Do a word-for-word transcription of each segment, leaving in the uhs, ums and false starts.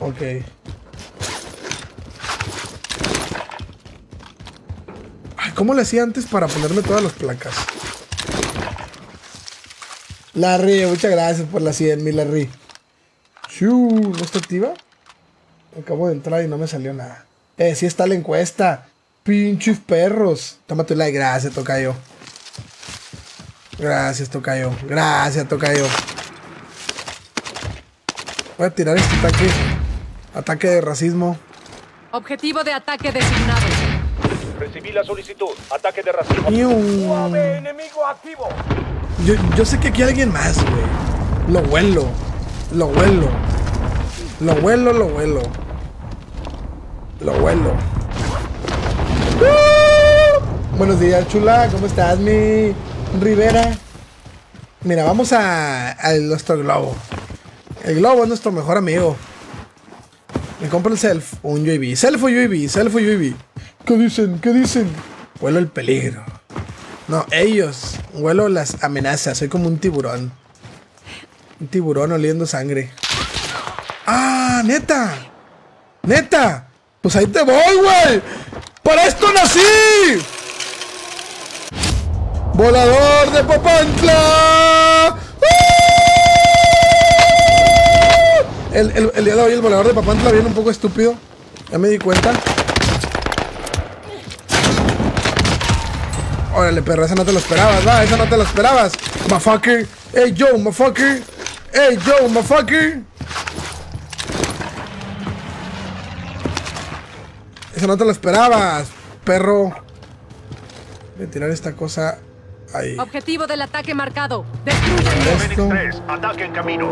Ok. Ay, ¿cómo le hacía antes para ponerme todas las placas? Larry, muchas gracias por las cien mil, Larry. Shuu, ¿no está activa? Acabo de entrar y no me salió nada. Eh, sí está la encuesta. Pinches perros. Toma tu like. Gracias, tocayo. Gracias, tocayo. Gracias, tocayo. Voy a tirar este ataque. Ataque de racismo. Objetivo de ataque designado. Recibí la solicitud. Ataque de racismo. U A V enemigo activo. Yo, yo sé que aquí hay alguien más, güey. Lo huelo. Lo huelo. Lo huelo, lo huelo. Lo huelo. ¡Uh! Buenos días, chula. ¿Cómo estás, mi Rivera? Mira, vamos a, a nuestro globo. El globo es nuestro mejor amigo. Me compro el self o un U A V. Self o U A V, self o U A V. ¿Qué dicen? ¿Qué dicen? Huelo el peligro. No, ellos. Huelo las amenazas. Soy como un tiburón. Un tiburón oliendo sangre. ¡Ah, neta! ¡Neta! Pues ahí te voy, güey. ¡Para esto nací! ¡Volador de Papantla! El, el, el día de hoy el volador de Papantla viene un poco estúpido. Ya me di cuenta. Órale, perro, esa no te lo esperabas, va, esa no te lo esperabas. Motherfucker. Hey, yo, motherfucker. Hey, yo, motherfucker. Esa no te lo esperabas, perro. Voy a tirar esta cosa ahí. Objetivo del ataque marcado. Destruye. Esto. tres. Ataque en camino.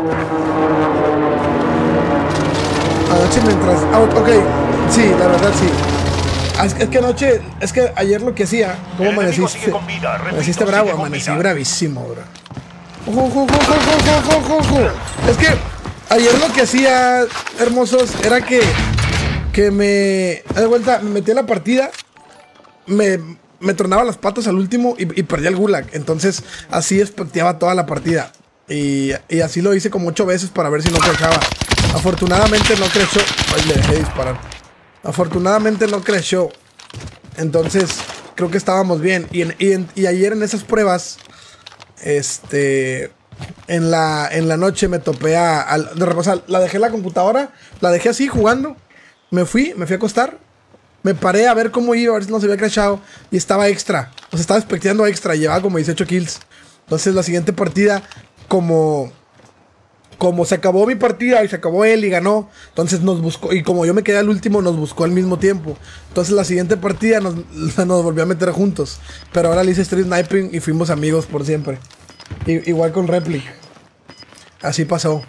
Anoche mientras... Ah, ok, sí, la verdad sí. Es, es que anoche... Es que ayer lo que hacía... ¿Cómo El enemigo sigue amaneciste? con vida. Repito, Amaneciste bravo, sigue con amanecí vida. bravísimo, bro. Ojo, ojo, ojo, ojo, ojo, ojo, ojo. Es que ayer lo que hacía, hermosos, era que... Que me... Haz de vuelta, me metí a la partida. Me... Me tronaba las patas al último y, y perdía el gulag. Entonces así expecteaba toda la partida. Y, y así lo hice como ocho veces para ver si no crechaba. Afortunadamente no creció. Ay, le dejé disparar. Afortunadamente no creció. Entonces creo que estábamos bien. Y, en, y, en, y ayer en esas pruebas, este, en la, en la noche me topé a, a de, o sea, la dejé en la computadora, la dejé así jugando. Me fui, me fui a acostar. Me paré a ver cómo iba, a ver si no se había crashado. Y estaba extra. O sea, estaba expecteando extra. Llevaba como dieciocho kills. Entonces la siguiente partida, como... Como se acabó mi partida y se acabó él y ganó. Entonces nos buscó. Y como yo me quedé al último, nos buscó al mismo tiempo. Entonces la siguiente partida nos, nos volvió a meter juntos. Pero ahora le hice street sniping y fuimos amigos por siempre. I, igual con Replic. Así pasó.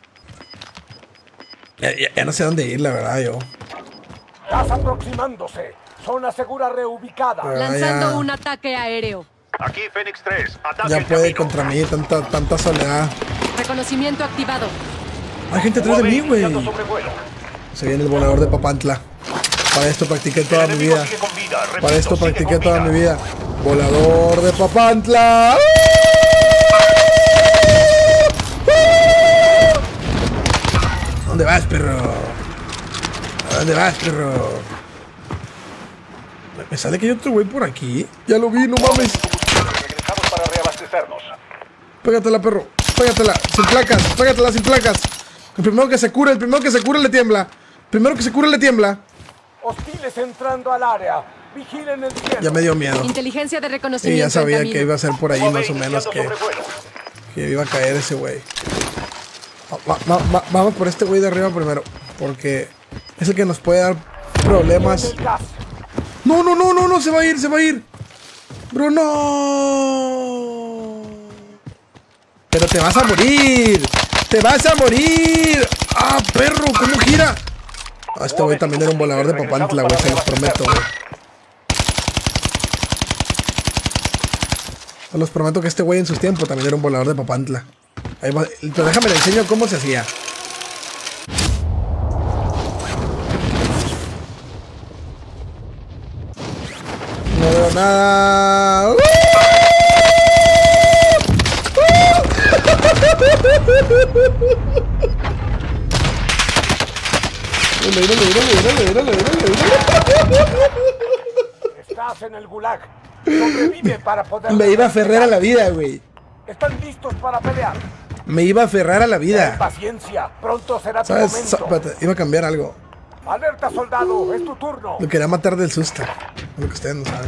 Ya, ya, ya no sé dónde ir, la verdad, yo. Estás aproximándose. Zona segura reubicada. Ah, Lanzando ya. un ataque aéreo. Aquí Fénix tres. Ataque Ya en puede camino. contra mí, tanta, tanta soledad. Reconocimiento activado. Hay gente atrás de U A V mí, güey. iniciando sobrevuelo. Se viene el volador de Papantla. Para esto practiqué toda El mi enemigo vida. sigue con vida. Repito, Para esto sigue practiqué con toda vida. mi vida. Volador de Papantla. ¿Dónde vas, perro? ¿A dónde vas, perro? Me sale que hay otro güey por aquí. Ya lo vi, no mames. Regresamos para reabastecernos. Pégatela, perro. Pégatela. Sin placas. Pégatela sin placas. El primero que se cure, el primero que se cure le tiembla. Primero que se cure le tiembla. Hostiles entrando al área. Vigilen el cielo. Ya me dio miedo. Inteligencia de Y reconocimiento. ya en sabía camino. que iba a ser por ahí U A V más o menos iniciando que, sobrevuelo. que iba a caer ese güey. Va- va- va- vamos por este güey de arriba primero. Porque es el que nos puede dar problemas. El gas. No, no, no, no, no, se va a ir, se va a ir. Bro, no. Pero te vas a morir. Te vas a morir. Ah, perro, ¿cómo gira? Ah, este güey también era un volador de Papantla, güey, se los prometo, güey. Se los prometo que este güey en sus tiempos también era un volador de Papantla. Ahí va. Pero déjame le enseño cómo se hacía. No veo nada. ¡Uh! ¡Uh! Míralo, míralo, míralo, míralo, míralo. Estás en el gulag. Sobrevive para poder... Me iba a aferrar a la vida, güey. Están listos para pelear. Me iba a aferrar a la Ten vida. paciencia. Pronto será tu ¿Sabes? momento. Sa- espérate, iba a cambiar algo. Alerta, soldado. Es tu turno. Lo quería matar del susto. Lo que ustedes no saben.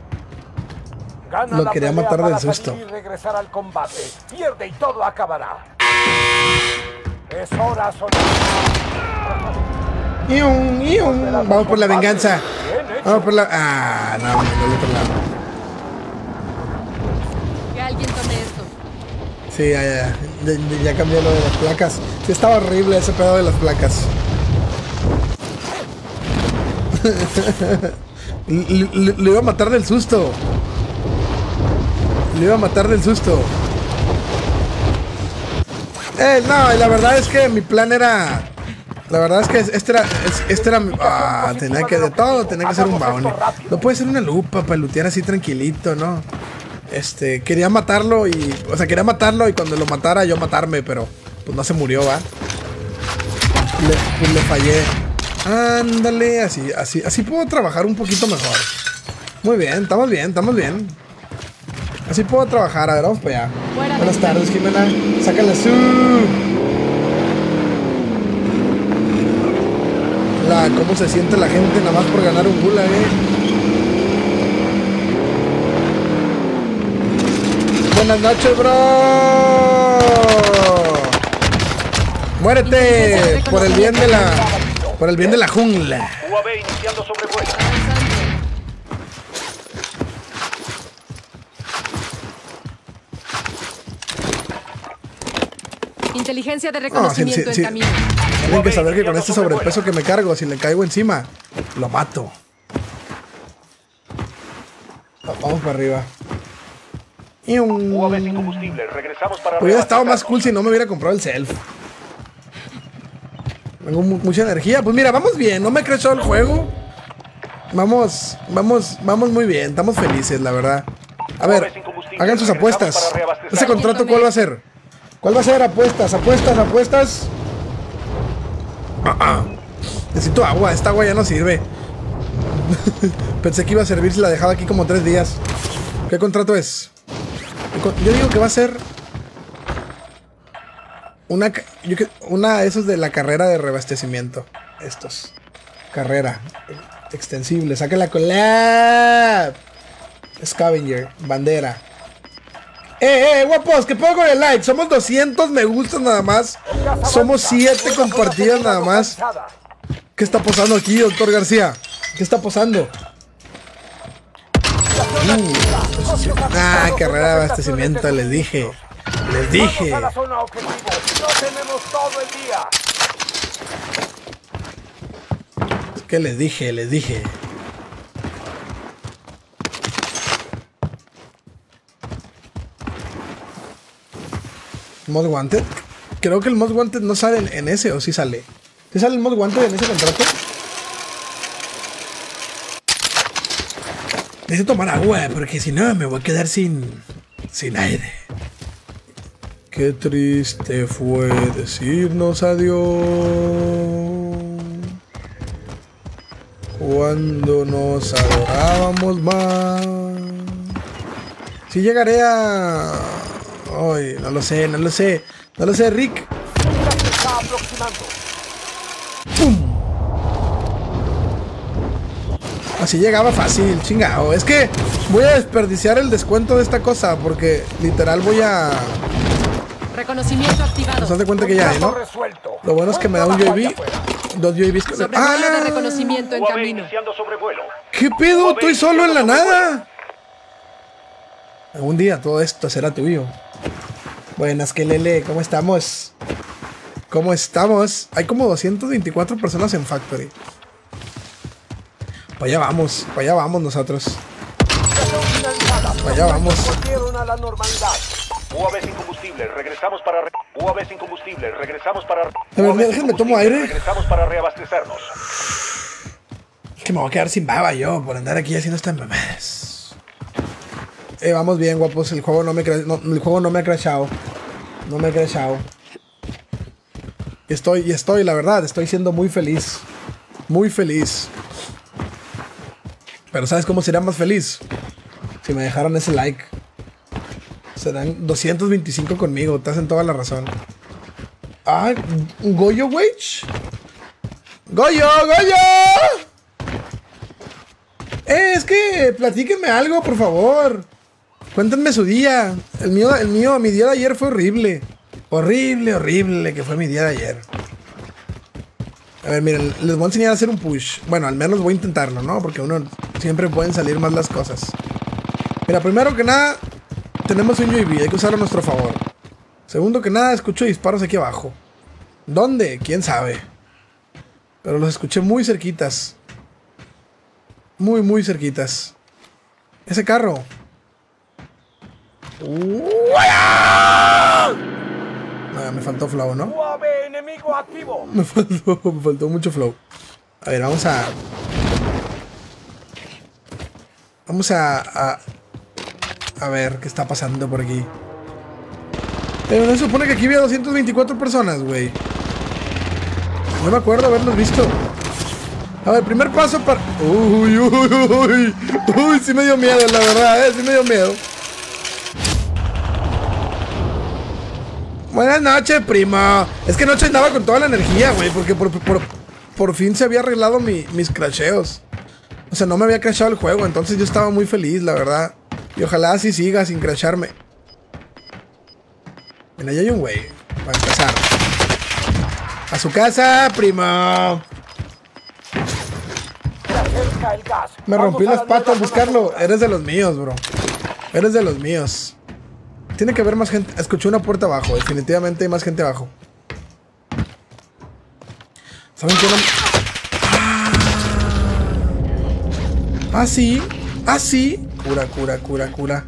Gana Lo la quería pelea matar para del salir susto. y regresar al combate. Pierde y todo acabará. Es hora, soldado. Ium, ium. Vamos por la venganza. Vamos por la... Ah, no, no, del otro lado. Que alguien tome esto. Sí, ya, ya, ya, ya cambié lo de las placas. Sí, estaba horrible ese pedo de las placas. Lo iba a matar del susto. Lo iba a matar del susto. Eh, no, y la verdad es que mi plan era... La verdad es que este era... Este era... Ah, tenía que... De todo, tenía que ser un bounty. No puede ser una lupa para lootear así tranquilito, ¿no? Este... Quería matarlo y... O sea, quería matarlo y cuando lo matara yo matarme, pero... Pues no se murió, ¿va? Le, pues le fallé. Ándale, así, así, así puedo trabajar un poquito mejor. Muy bien, estamos bien, estamos bien. Así puedo trabajar, a ver, vamos para allá. Fuera Buenas de tardes, Jimena. Sácala su. La, cómo se siente la gente nada más por ganar un gulag, eh. Buenas noches, bro. Muérete por el bien de la, por el bien de la jungla. U A V iniciando sobrevuelo. Inteligencia de No, sí, reconocimiento sí, sí. en camino. Tienen que saber que con este sobrepeso que me cargo, si le caigo encima, lo mato. Vamos para arriba. Y un... U A V sin combustible. Regresamos para... Hubiera estado más cool si no me hubiera comprado el self. Tengo mu- mucha energía. Pues mira, vamos bien. No me crashó el juego. Vamos, vamos, vamos muy bien. Estamos felices, la verdad. A ver, hagan sus apuestas. ¿Ese contrato cuál va a ser? ¿Cuál va a ser? Apuestas, apuestas, apuestas. Ah, ah. Necesito agua. Esta agua ya no sirve. Pensé que iba a servir si la dejaba aquí como tres días. ¿Qué contrato es? Yo digo que va a ser una, ca- yo que- una de esos de la carrera de reabastecimiento. Estos. Carrera. Extensible. Saca la collab. Scavenger. Bandera. Eh, eh, guapos, ¿qué puedo con el like? Somos doscientos me gustan nada más. Somos siete compartidas nada más. ¿Qué está pasando aquí, doctor García? ¿Qué está pasando? Uh, ah, carrera de abastecimiento, les dije. Les dije. Vamos a la zona objetivo. No tenemos todo el día. ¿Qué les dije? Les dije. Most Wanted. Creo que el Most Wanted no sale en, en ese, o sí sale. ¿Sí sale el Most Wanted en ese contrato? Necesito tomar agua, porque si no me voy a quedar sin, sin aire. Qué triste fue decirnos adiós cuando nos adorábamos más. Si llegaré a... Ay, no lo sé, no lo sé. No lo sé, Rick. Ya se está aproximando. ¡Pum! Así llegaba fácil, chingado. Es que voy a desperdiciar el descuento de esta cosa porque literal voy a... Reconocimiento activado. Nos das de cuenta que ya hay, ¿no? Resuelto. Lo bueno es que me da un U A V. Dos U A Vs. Sobrevuelo de ¡Ah! reconocimiento en U A V camino. iniciando sobrevuelo. ¿Qué pedo? Estoy solo en la nada. Algún día todo esto será tuyo. Buenas, que lele, ¿cómo estamos? ¿Cómo estamos? Hay como doscientas veinticuatro personas en Factory. Para allá vamos, para allá vamos nosotros. Para allá vamos. Volvieron a la normalidad. U A V sin combustible, regresamos para... Re... U A V sin combustible, regresamos para... A ver, déjenme tomo aire. Regresamos para reabastecernos. Es que me voy a quedar sin baba yo por andar aquí haciendo estas mamadas. Eh, vamos bien, guapos. El juego no me, cra- no, el juego no me ha crashado. No me ha crashado. Y estoy, y estoy, la verdad, estoy siendo muy feliz. Muy feliz. Pero ¿sabes cómo sería más feliz? Si me dejaran ese like. Serán doscientos veinticinco conmigo. Te hacen toda la razón. Ah, Goyo Wage. Goyo, Goyo. Eh, es que platíquenme algo, por favor. Cuéntenme su día. El mío, el mío, mi día de ayer fue horrible. Horrible, horrible que fue mi día de ayer. A ver, miren, les voy a enseñar a hacer un push. Bueno, al menos voy a intentarlo, ¿no? Porque uno siempre pueden salir más las cosas. Mira, primero que nada, tenemos un U A V, hay que usarlo a nuestro favor. Segundo que nada, escucho disparos aquí abajo. ¿Dónde? ¿Quién sabe? Pero los escuché muy cerquitas. Muy, muy cerquitas. Ese carro. Ah, me faltó flow, ¿no? U A V enemigo activo. Me faltó, me faltó mucho flow. A ver, vamos a... Vamos a... A, a ver qué está pasando por aquí. Pero no se supone que aquí había doscientas veinticuatro personas, güey. No me acuerdo haberlos visto. A ver, primer paso para... Uy, uy, uy. Uy, sí me dio miedo, la verdad, eh. Sí me dio miedo. Buenas noches, primo. Es que anoche andaba con toda la energía, güey. Porque por, por, por fin se había arreglado mi, mis crasheos. O sea, no me había crashado el juego. Entonces yo estaba muy feliz, la verdad. Y ojalá así siga sin crasharme. Mira, ya hay un güey. Para empezar. A su casa, primo. Me rompí las patas al buscarlo. Eres de los míos, bro. Eres de los míos. Tiene que haber más gente. Escuché una puerta abajo. Definitivamente hay más gente abajo. ¿Saben qué? No... Ah, ah, sí. Ah, sí. Cura, cura, cura, cura.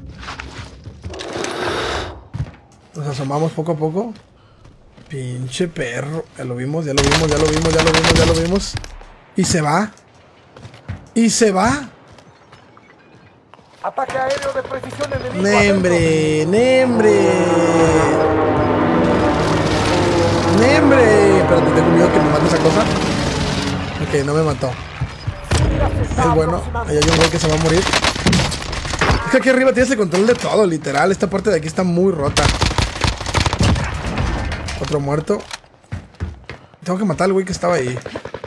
Nos asomamos poco a poco. Pinche perro. Ya lo vimos, ya lo vimos, ya lo vimos, ya lo vimos, ya lo vimos. Y se va. Y se va. Ataque aéreo de precisión enemigo. Nembre, nembre. Nembre. Espérate, tengo miedo que me mate esa cosa. Ok, no me mató. Es bueno. Ahí hay un güey que se va a morir. Es que aquí arriba tienes el control de todo, literal. Esta parte de aquí está muy rota. Otro muerto. Tengo que matar al güey que estaba ahí.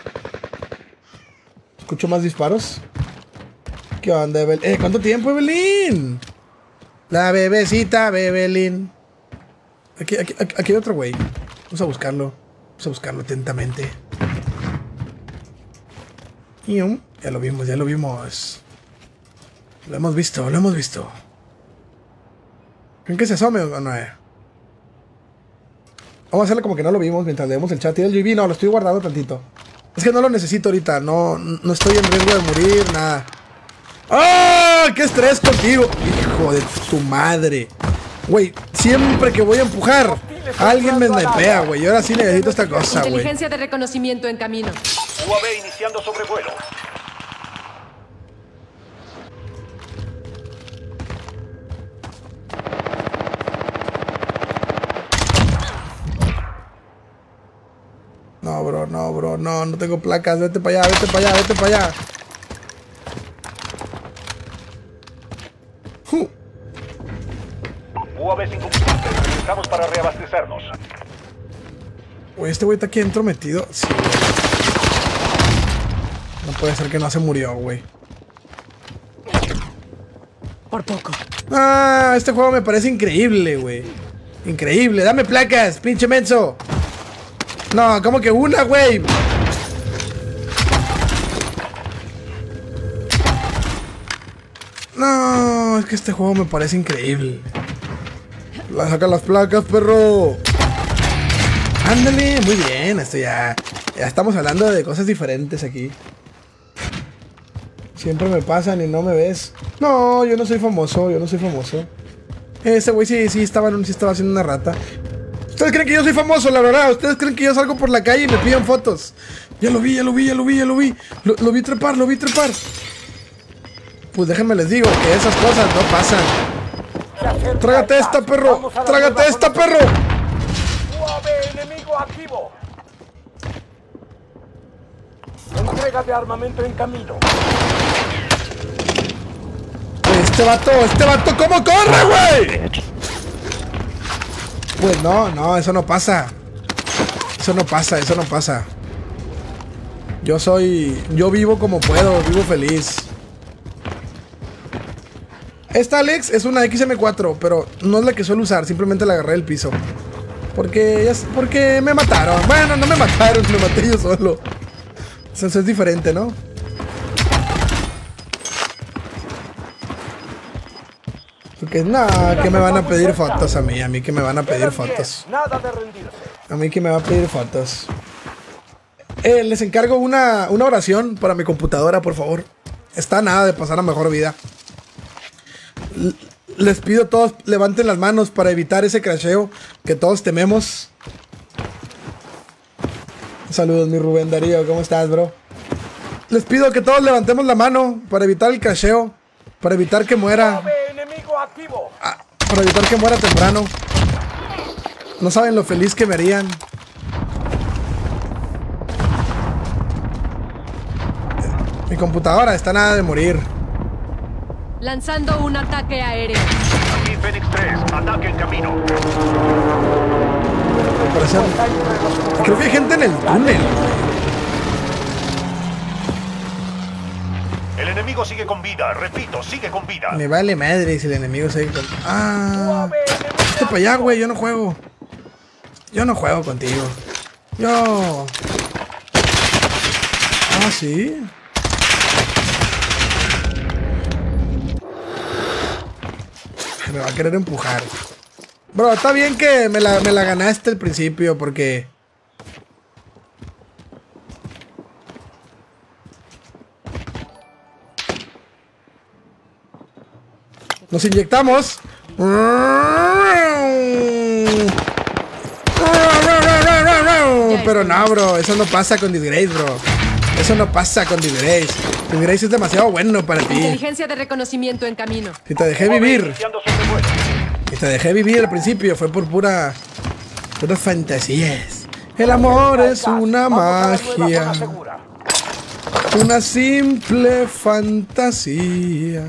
Escucho más disparos. ¿Qué onda, Evelyn? Eh, ¿cuánto tiempo, Evelyn? La bebecita, Bebelín. Aquí, aquí, aquí, aquí hay otro güey. Vamos a buscarlo. Vamos a buscarlo atentamente. Ya lo vimos, ya lo vimos. Lo hemos visto, lo hemos visto. ¿Creen que se asome o no? Vamos a hacerle como que no lo vimos mientras leemos el chat. Y el U V, no, lo estoy guardando tantito. Es que no lo necesito ahorita. No, no estoy en riesgo de morir, nada. ¡Ah! ¡Oh! ¡Qué estrés contigo! Hijo de tu madre. Güey, siempre que voy a empujar, alguien me snipea, güey. Y ahora sí necesito esta cosa, güey. Inteligencia de reconocimiento en camino. U A V iniciando sobrevuelo. No, bro, no, bro, no, no tengo placas. Vete para allá, vete para allá, vete para allá. Uh. U A V sin combustible. Regresamos para reabastecernos. Güey, este güey está aquí dentro metido. Sí, güey. No puede ser que no se murió, güey. Por poco. Ah, este juego me parece increíble, güey. Increíble. Dame placas, pinche menso. No, como que una, güey. No, es que este juego me parece increíble. La saca las placas, perro. Ándale, muy bien. Esto ya, ya estamos hablando de cosas diferentes aquí. Siempre me pasan y no me ves. No, yo no soy famoso, yo no soy famoso. Ese güey sí, sí estaba, sí estaba haciendo una rata. Ustedes creen que yo soy famoso, la verdad. Ustedes creen que yo salgo por la calle y me piden fotos. Ya lo vi, ya lo vi, ya lo vi, ya lo vi. Lo, lo vi trepar, lo vi trepar. Pues déjenme les digo que esas cosas no pasan. Trágate esta, perro. Trágate esta, perro. U A V enemigo activo. Entrega de armamento en camino. Este vato, este vato, ¿cómo corre, güey? Pues no, no, eso no pasa. Eso no pasa, eso no pasa. Yo soy... Yo vivo como puedo, vivo feliz. Esta, Alex, es una X M cuatro, pero no es la que suelo usar, simplemente la agarré del piso. Porque, porque me mataron. Bueno, no me mataron, me maté yo solo. Eso es diferente, ¿no? Porque nada, que me van a pedir fotos a mí, a mí que me van a pedir fotos. Nada de rendirse. A mí que me va a pedir fotos. Eh, les encargo una, una oración para mi computadora, por favor. Está a nada de pasar a mejor vida. L les pido a todos, levanten las manos para evitar ese crasheo que todos tememos. Saludos, mi Rubén Darío, ¿cómo estás, bro? Les pido que todos levantemos la mano para evitar el crasheo. Para evitar que muera. Enemigo activo. Ah, para evitar que muera temprano. No saben lo feliz que me harían. Mi computadora está nada de morir. Lanzando un ataque aéreo. Aquí Fénix tres, ataque en camino. Parece... Creo que hay gente en el túnel. El enemigo sigue con vida, repito, sigue con vida. Me vale madre si el enemigo sigue con... Ah, vete para allá, güey, yo no juego. Yo no juego contigo. Yo... Ah, sí. Me va a querer empujar. Bro, está bien que me la, me la ganaste al principio porque... Nos inyectamos. Pero no, bro, eso no pasa con Disgrace, bro. Eso no pasa con Disgrace. Disgrace es demasiado bueno para ti. Inteligencia de reconocimiento en camino. Si te dejé vivir. Si te dejé vivir al principio fue por pura... puras fantasías. El amor es una magia. Una simple fantasía.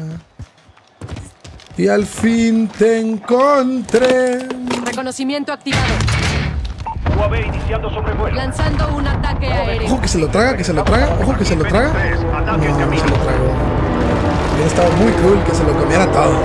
Y al fin te encontré. Reconocimiento activado. U A V iniciando sobrevuelo. Lanzando un ataque aéreo. Ojo que se lo traga, que se lo traga. Ojo que se lo traga. No, no se lo tragó. Hubiera estado muy cool que se lo comiera todo.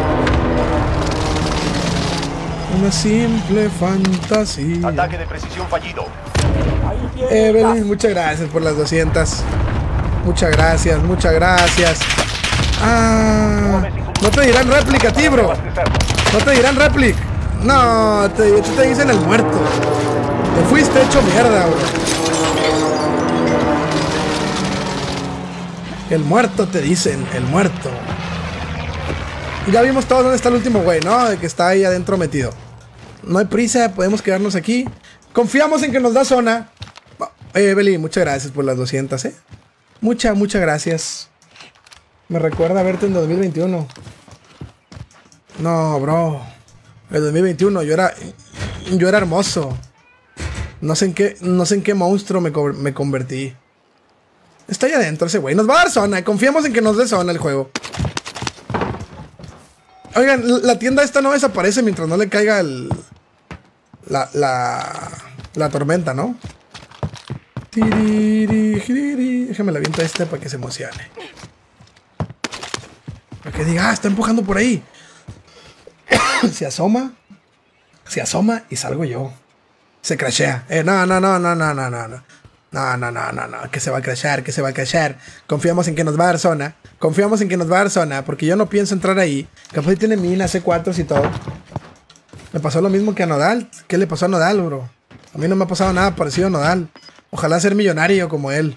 Una simple fantasía. Ataque de precisión fallido. Evelyn, muchas gracias por las doscientas. Muchas gracias, muchas gracias. Ah, no te dirán réplica a ti, bro. No te dirán réplica. No, te, te dicen el muerto. Te fuiste hecho mierda, bro. El muerto te dicen, el muerto. Ya vimos todos dónde está el último güey, ¿no? De que está ahí adentro metido. No hay prisa, podemos quedarnos aquí. Confiamos en que nos da zona. Eh, Beli, muchas gracias por las doscientas, ¿eh? Muchas, muchas gracias. Me recuerda verte en dos mil veintiuno. No, bro. En dos mil veintiuno yo era... Yo era hermoso. No sé en qué, no sé en qué monstruo me, me convertí. Está ahí adentro ese güey. Nos va a dar zona. Confiamos en que nos dé zona el juego. Oigan, la tienda esta no desaparece mientras no le caiga el... La... La... La tormenta, ¿no? Déjame la aviento este para que se emocione. Para que diga, ah, está empujando por ahí. Se asoma. Se asoma y salgo yo. Se crashea. Eh, no, no, no, no, no, no, no. No, no, no, no, no. Que se va a crashear, que se va a crashear. Confiamos en que nos va a dar zona. Confiamos en que nos va a dar zona. Porque yo no pienso entrar ahí. Capaz tiene minas, C cuatro y todo. Me pasó lo mismo que a Nodal. ¿Qué le pasó a Nodal, bro? A mí no me ha pasado nada parecido a Nodal. Ojalá ser millonario como él.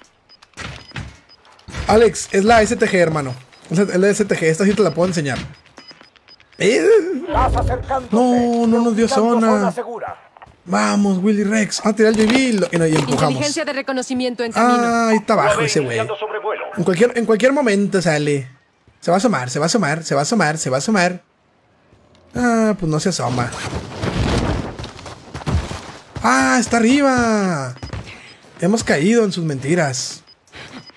Alex, es la S T G, hermano. Es la S T G. Esta sí te la puedo enseñar. Eh. No, no nos dio zona. Vamos, Willy Rex. Ah, tirar el J B y, no, y empujamos. Inteligencia de reconocimiento en camino. Ah, ahí está abajo ese güey. En cualquier, en cualquier momento sale. Se va a asomar, se va a asomar, se va a asomar, se va a asomar. Ah, pues no se asoma. Ah, está arriba. Hemos caído en sus mentiras.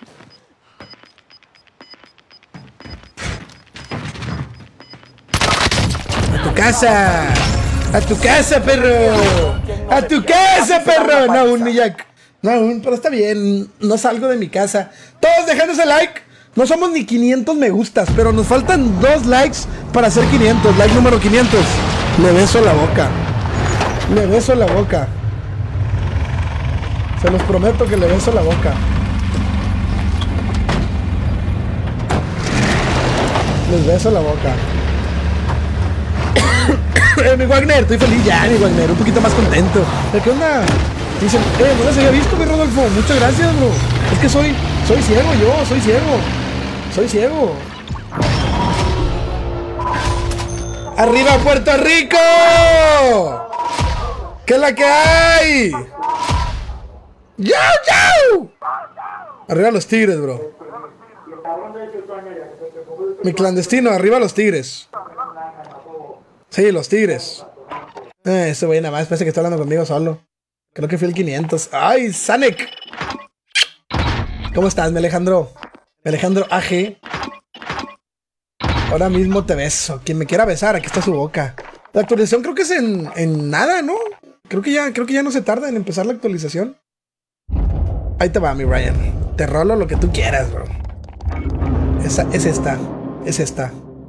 casa. A tu casa, perro. A tu casa, perro. No, aún, Jack. No, aún, pero está bien. No salgo de mi casa. Todos dejándose like. No somos ni quinientos me gustas, pero nos faltan dos likes para hacer quinientos. Like número quinientos. Le beso la boca. Le beso la boca. Se los prometo que le beso la boca. Les beso la boca. eh, mi Wagner, estoy feliz ya, mi Wagner, un poquito más contento. ¿Qué onda? Dicen, eh, no les había visto, mi Rodolfo. Muchas gracias, bro. Es que soy, soy ciego yo, soy ciego. Soy ciego. ¡Arriba Puerto Rico! ¿Qué es la que hay? ¡Yo, yo! Arriba los tigres, bro. Mi clandestino, arriba los tigres. Sí, los tigres. Eh, ese güey nada más parece que está hablando conmigo solo. Creo que fui el quinientos. ¡Ay, Sanek! ¿Cómo estás, mi Alejandro? Mi Alejandro A G. Ahora mismo te beso. Quien me quiera besar, aquí está su boca. La actualización creo que es en, en nada, ¿no? Creo que ya, creo que ya no se tarda en empezar la actualización. Ahí te va, mi Ryan. Te rolo lo que tú quieras, bro. Esa, es esta. Es esta.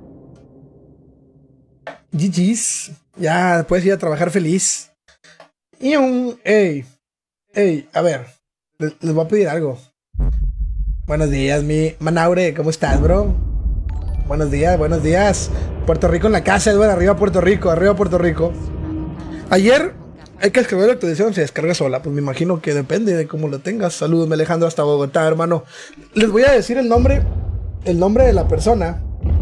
G G's. Ya puedes ir a trabajar feliz. Y un... Ey. Ey, a ver. Les, les voy a pedir algo. Buenos días, mi Manaure. ¿Cómo estás, bro? Buenos días, buenos días. Puerto Rico en la casa, Edward. Arriba Puerto Rico, arriba Puerto Rico. Ayer hay que descargar la actualización. Se descarga sola. Pues me imagino que depende de cómo lo tengas. Saludos, Alejandro, hasta Bogotá, hermano. Les voy a decir el nombre. El nombre de la persona.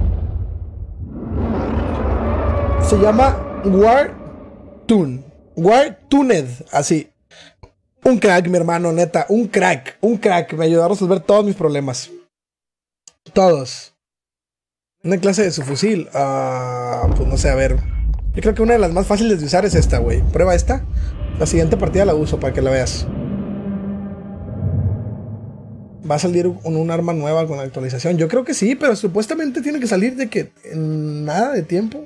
Se llama Wartun. Wartuned, así. Un crack, mi hermano, neta. Un crack, un crack. Me ayudó a resolver todos mis problemas. Todos. Una clase de su fusil. Uh, pues no sé, a ver. Yo creo que una de las más fáciles de usar es esta, güey. Prueba esta. La siguiente partida la uso para que la veas. Va a salir con un arma nueva con la actualización. Yo creo que sí, pero supuestamente tiene que salir de que en nada de tiempo.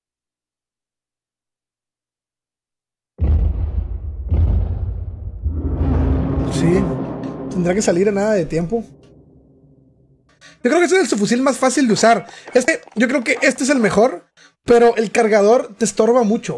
Sí, tendrá que salir en nada de tiempo. Yo creo que este es el subfusil más fácil de usar. Este, yo creo que este es el mejor, pero el cargador te estorba mucho.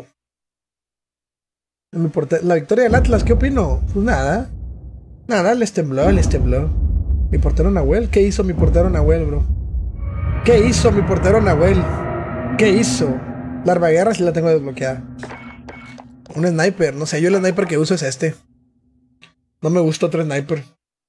La victoria del Atlas, ¿qué opino? Pues nada. Nada, les tembló, les tembló. Mi portero Nahuel, ¿qué hizo mi portero Nahuel, bro? ¿Qué hizo mi portero Nahuel? ¿Qué hizo? La armaguerra sí la tengo desbloqueada. Un sniper, no sé, yo el sniper que uso es este. No me gusta otro sniper.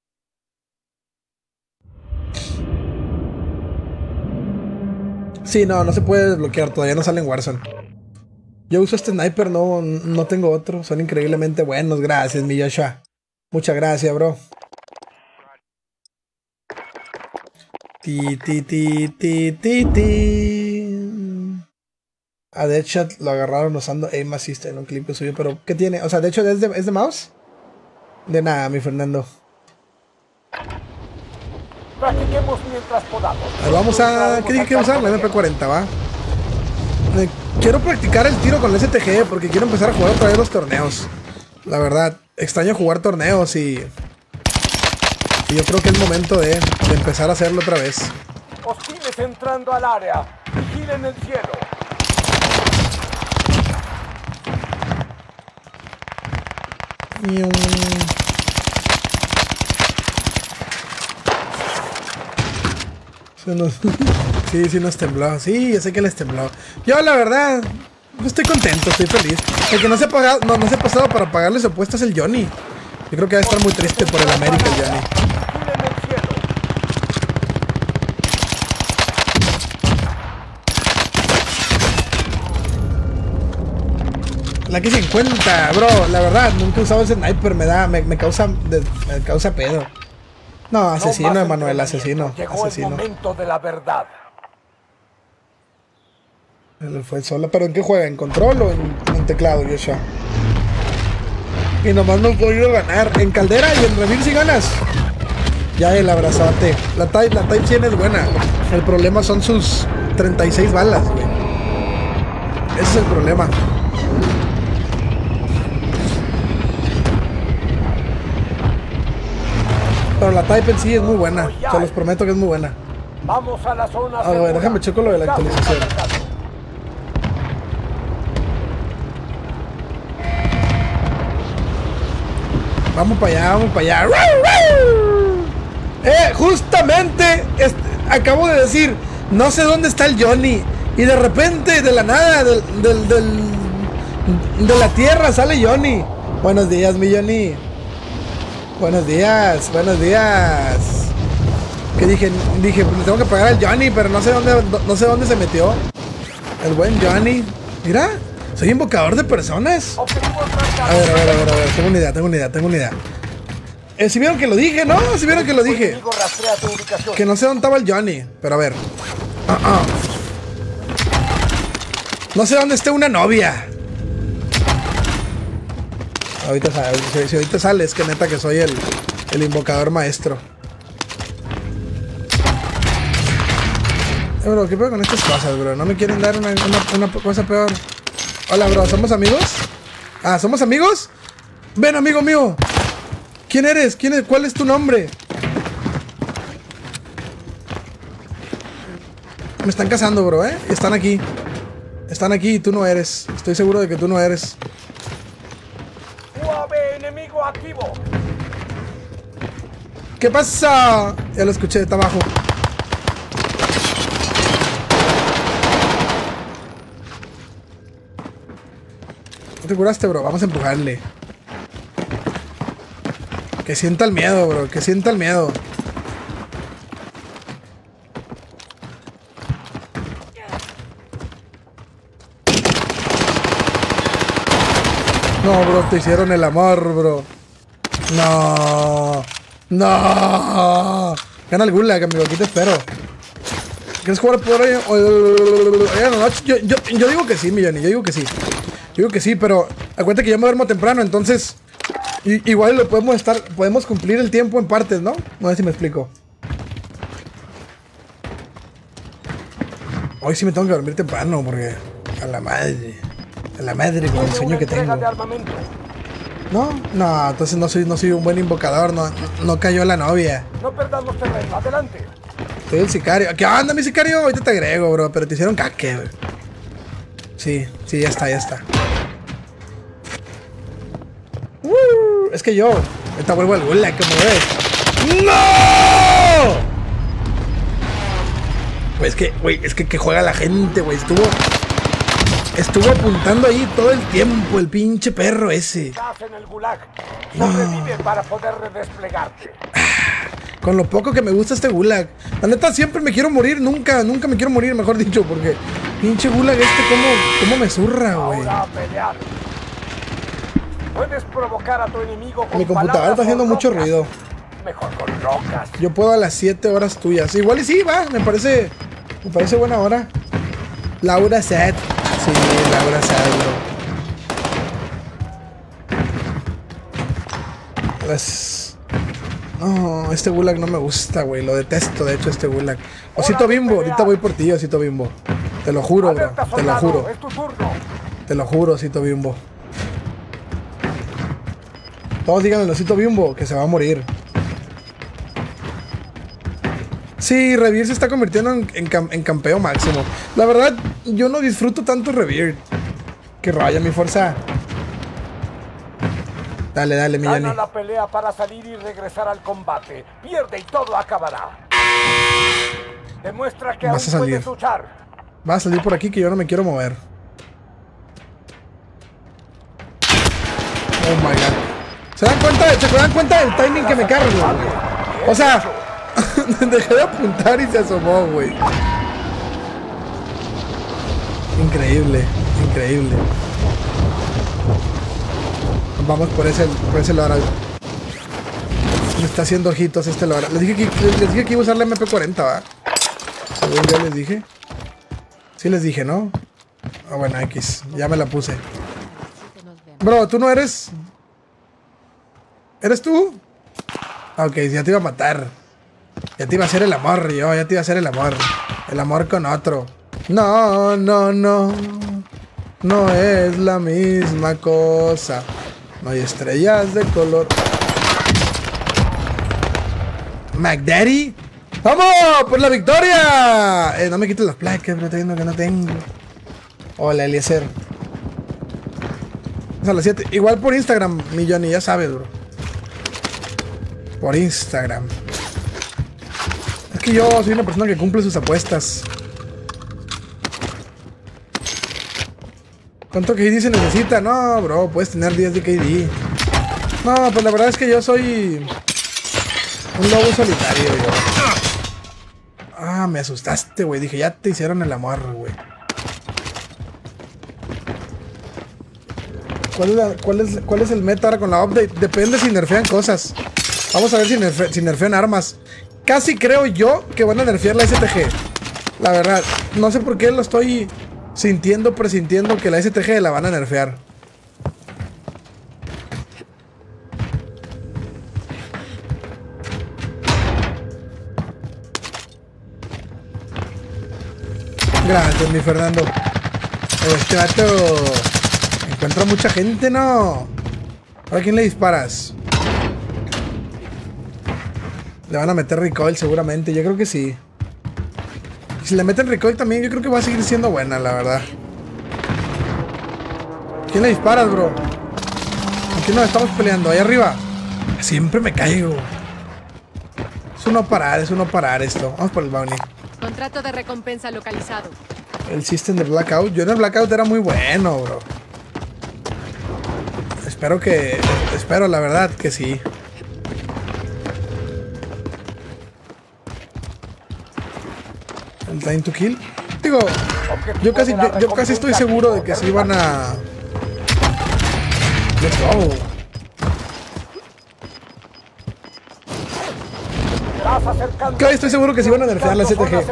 Sí, no, no se puede desbloquear. Todavía no sale en Warzone. Yo uso este sniper, no, no tengo otro. Son increíblemente buenos. Gracias, mi Joshua. Muchas gracias, bro. Ti, ti, ti, ti, ti, ti. A Deadshot lo agarraron usando Aim Assist en un clip suyo. Pero, ¿qué tiene? O sea, de hecho, ¿es de, ¿es de mouse? De nada, mi Fernando. Practiquemos mientras podamos. A ver, vamos a... ¿Qué dije que usar? La M P cuarenta, va. Eh, quiero practicar el tiro con el S T G porque quiero empezar a jugar otra vez los torneos. La verdad, extraño jugar torneos y... Y yo creo que es momento de, de empezar a hacerlo otra vez. Hostiles entrando al área. Vigilen el cielo. Y un... Nos... sí, sí nos tembló. Sí, yo sé que les tembló. Yo la verdad, estoy contento, estoy feliz. El que no se ha pagado, no, no se ha pasado para pagarles opuestas es el Johnny. Yo creo que va a estar muy triste por el América el Johnny. La que cincuenta, bro, la verdad, nunca he usado ese sniper, me da, me, me causa, de, me causa pedo. No, asesino, no Emanuel, asesino. Llegó asesino. el momento de la verdad. Él fue solo, pero ¿en qué juega? ¿En control o en, en teclado, Joshua? Y nomás no he podido ganar. En caldera y en revir si ganas. Ya el abrazote. La Type, la Type cien es buena. El problema son sus treinta y seis balas, güey. Ese es el problema. Pero la Type en sí es muy buena. Se los prometo que es muy buena. Vamos a la zona. A ver, déjame checo lo de la actualización. Vamos para allá, vamos para allá. Eh, justamente este, acabo de decir, no sé dónde está el Johnny. Y de repente, de la nada, del, del, del, de la tierra sale Johnny. Buenos días, mi Johnny. Buenos días, buenos días. Que dije, dije, le tengo que pagar al Johnny, pero no sé dónde, no sé dónde se metió. El buen Johnny. Mira, soy invocador de personas. A ver, a ver, a ver, a ver, tengo una idea, tengo una idea, tengo una idea. Eh, si vieron que lo dije, ¿no? Si vieron que lo dije. Que no sé dónde estaba el Johnny, pero a ver. Uh -uh. No sé dónde esté una novia. Ahorita sale, si, si ahorita sale, es que neta que soy el, el invocador maestro. Eh, bro, ¿qué peor con estas cosas, bro? ¿No me quieren dar una, una, una cosa peor? Hola, bro, ¿somos amigos? Ah, ¿somos amigos? Ven, amigo mío. ¿Quién eres? ¿Quién es? ¿Cuál es tu nombre? Me están cazando, bro, ¿eh? Están aquí. Están aquí y tú no eres. Estoy seguro de que tú no eres. U A V enemigo activo. ¿Qué pasa? Ya lo escuché, está abajo. ¿No te curaste, bro? Vamos a empujarle. Que sienta el miedo, bro. Que sienta el miedo. No, bro, te hicieron el amor, bro. No. No. Gana el gulag, amigo. Aquí te espero. ¿Quieres jugar por ahí? Yo, yo, yo digo que sí, mi Johnny. Yo digo que sí. Yo digo que sí, pero acuérdate que yo me duermo temprano, entonces i igual lo podemos estar, podemos cumplir el tiempo en partes, ¿no? No sé si me explico. Hoy sí me tengo que dormir temprano porque a la madre. A la madre con el sueño que tengo. No, no, entonces no soy, no soy un buen invocador, no, no cayó la novia. No perdamos terreno, adelante. Soy el sicario. ¿Qué onda, mi sicario? Ahorita te agrego, bro, pero te hicieron caque, bro. Sí, sí, ya está, ya está. Uh, es que yo, ahorita vuelvo al gulag, como ves. ¡No! Pues es que, güey, es que que juega la gente, güey. Estuvo... Estuvo apuntando ahí todo el tiempo, el pinche perro ese. Estás en el gulag. Sobrevive para poder redesplegarte. Con lo poco que me gusta este gulag. La neta, siempre me quiero morir. Nunca, nunca me quiero morir, mejor dicho. Porque pinche gulag este, ¿cómo, cómo me zurra, güey? Ahora a pelear. Puedes provocar a tu enemigo con Mi computadora está haciendo mucho ruido. Mejor con rocas. Yo puedo a las siete horas tuyas. Igual y sí, va. Me parece, me parece buena hora. Laura Sad. Sí, Laura Sad, bro. Pues... No, este gulag no me gusta, güey. Lo detesto, de hecho, este gulag. Osito Bimbo, ahorita voy por ti, Osito Bimbo. Te lo juro, bro. Te lo juro. Es tu turno. Te lo juro, Osito Bimbo. Todos digan al Osito Bimbo que se va a morir. Sí, Revere se está convirtiendo en, en, cam en campeo máximo. La verdad, yo no disfruto tanto Revere. Que raya mi fuerza. Dale, dale, mi Johnny. Gana la pelea para salir y regresar al combate. Pierde y todo acabará. Demuestra que aún puedes luchar. Vas a salir por aquí que yo no me quiero mover. Oh my god. ¿Se dan cuenta, se dan cuenta del timing que me cargo? O sea, dejé de apuntar y se asomó, güey. Increíble, increíble. Vamos por ese, por ese Lora. Me está haciendo ojitos este Lora. Les dije que, les dije que iba a usar la M P cuarenta, ¿va? Según yo les dije. Sí les dije, ¿no? Ah, bueno, X. Ya me la puse. Bro, ¿tú no eres? ¿Eres tú? Ok, ya te iba a matar. Ya te iba a hacer el amor, yo. Ya te iba a hacer el amor. El amor con otro. No, no, no. no es la misma cosa. No hay estrellas de color. McDaddy. ¡Vamos! ¡Por la victoria! Eh, no me quites las placas, pero estoy viendo que no tengo. Hola, Eliezer. Es a las siete. Igual por Instagram, mi Johnny, ya sabes, bro. Por Instagram. Es que yo soy una persona que cumple sus apuestas. ¿Cuánto K D se necesita? No, bro, puedes tener diez de K D. No, pues la verdad es que yo soy un lobo solitario, yo. Ah, me asustaste, güey. Dije, ya te hicieron el amor, güey. ¿Cuál es, la, cuál, es, ¿Cuál es el meta ahora con la update? Depende si nerfean cosas. Vamos a ver si, nerfe, si nerfean armas. Casi creo yo que van a nerfear la S T G. La verdad, no sé por qué lo estoy sintiendo, presintiendo que la S T G la van a nerfear. Gracias, mi Fernando. Este vato encuentra mucha gente, ¿no? ¿A quién le disparas? Le van a meter recoil seguramente, yo creo que sí. Si le meten recoil también, yo creo que va a seguir siendo buena, la verdad. ¿A quién le disparas, bro? ¿A quién nos estamos peleando? Ahí arriba. Siempre me caigo. Es uno parar, es uno parar esto. Vamos por el bounty. Contrato de recompensa localizado. El system de Blackout. Yo en el Blackout era muy bueno, bro. Espero que... Espero, la verdad, que sí. El time to kill. Digo, yo casi, yo, yo casi estoy seguro de que se iban a... Let's go. Casi estoy seguro que se iban a nerfear la S T G.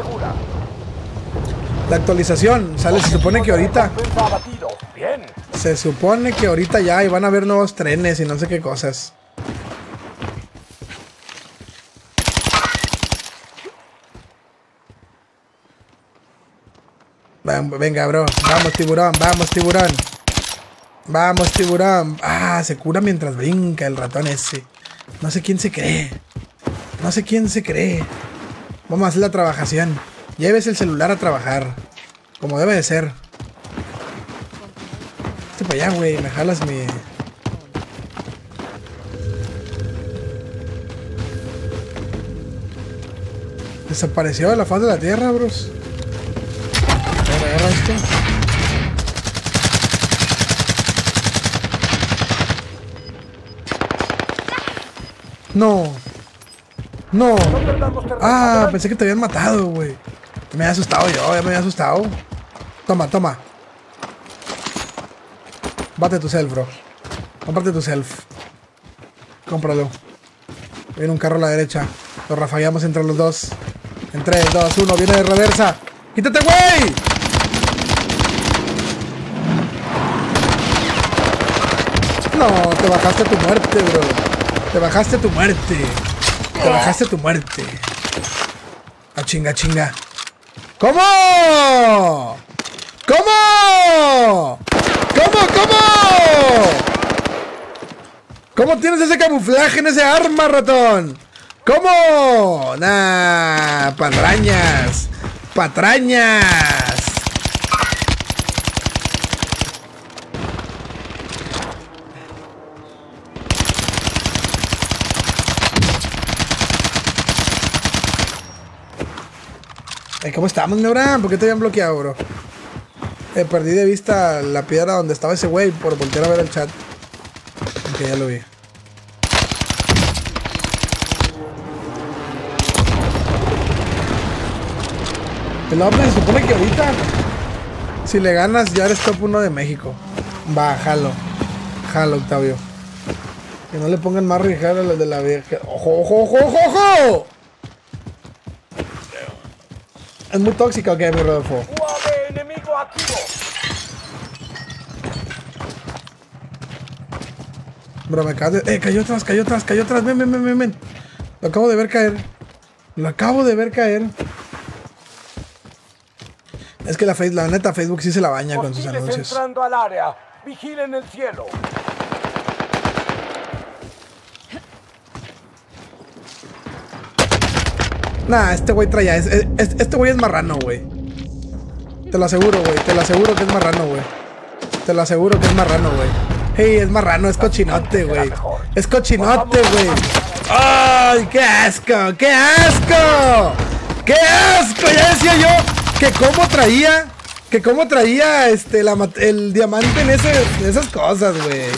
La actualización sale, se supone que ahorita... Se supone que ahorita ya y van a haber nuevos trenes y no sé qué cosas. Venga, bro. Vamos, tiburón. Vamos, tiburón. Vamos, tiburón. Ah, se cura mientras brinca el ratón ese. No sé quién se cree. No sé quién se cree. Vamos a hacer la trabajación. Lleves el celular a trabajar. Como debe de ser. Este para allá, güey. Me jalas mi... Desapareció de la faz de la tierra, bros. Agarra esto. No. No. Ah, pensé que te habían matado, güey. Me había asustado yo, ya me había asustado. Toma, toma. Bate tu self, bro. Comparte tu self. Cómpralo. Viene un carro a la derecha. Lo rafagamos entre los dos. En tres, dos, uno. Viene de reversa. ¡Quítate, güey! No, te bajaste a tu muerte, bro. Te bajaste a tu muerte. Te bajaste a tu muerte. A chinga, chinga. ¿Cómo? ¿Cómo? ¿Cómo, cómo? ¿Cómo tienes ese camuflaje en ese arma, ratón? ¿Cómo? Nah, patrañas. Patrañas. ¿Cómo estamos, Neurán? ¿Por qué te habían bloqueado, bro? Eh, perdí de vista la piedra donde estaba ese güey por voltear a ver el chat. Ok, ya lo vi. El hombre se supone que ahorita, si le ganas, ya eres top uno de México. Va, jalo. Jalo, Octavio. Que no le pongan más rijal a los de la vieja. ¡Ojo, ojo, ojo, ojo, ojo! Es muy tóxica, ¿o qué, mi Rodolfo? U A V enemigo activo. Bro, me acabas de... Eh, cayó atrás, cayó atrás, cayó atrás. Ven, ven, ven, ven, ven. Lo acabo de ver caer. Lo acabo de ver caer. Es que la, face, la neta Facebook sí se la baña con sus Hostiles anuncios. entrando al área. Vigilen el cielo. Nah, este güey traía. Es, es, este güey es marrano, güey. Te lo aseguro, güey. Te lo aseguro que es marrano, güey. Te lo aseguro que es marrano, güey. Hey, es marrano, es cochinote, güey. Es cochinote, güey. ¡Ay, qué asco! ¡Qué asco! ¡Qué asco! Ya decía yo que cómo traía. Que cómo traía este la, el diamante en, ese, en esas cosas, güey.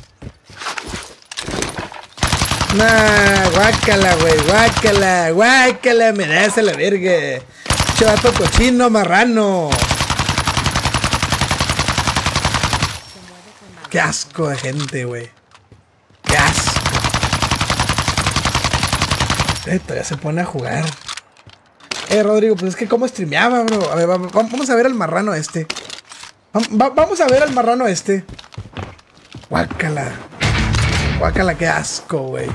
Nah, guácala, güey, guácala, guácala, me da esa la verga. Chavato cochino, marrano. Qué asco de gente, güey. Qué asco. Eh, todavía se pone a jugar. Eh, Rodrigo, pues es que cómo streameaba, bro. A ver, va, va, vamos a ver al marrano este. Va, vamos a ver al marrano este. Guácala. Guácala, qué asco, güey.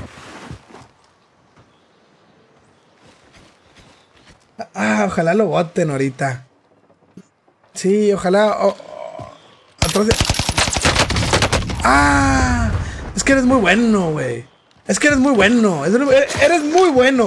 Ah, ojalá lo boten ahorita. Sí, ojalá. Oh, oh, atrás de... Ah, es que eres muy bueno, güey. Es que eres muy bueno. Eres muy bueno.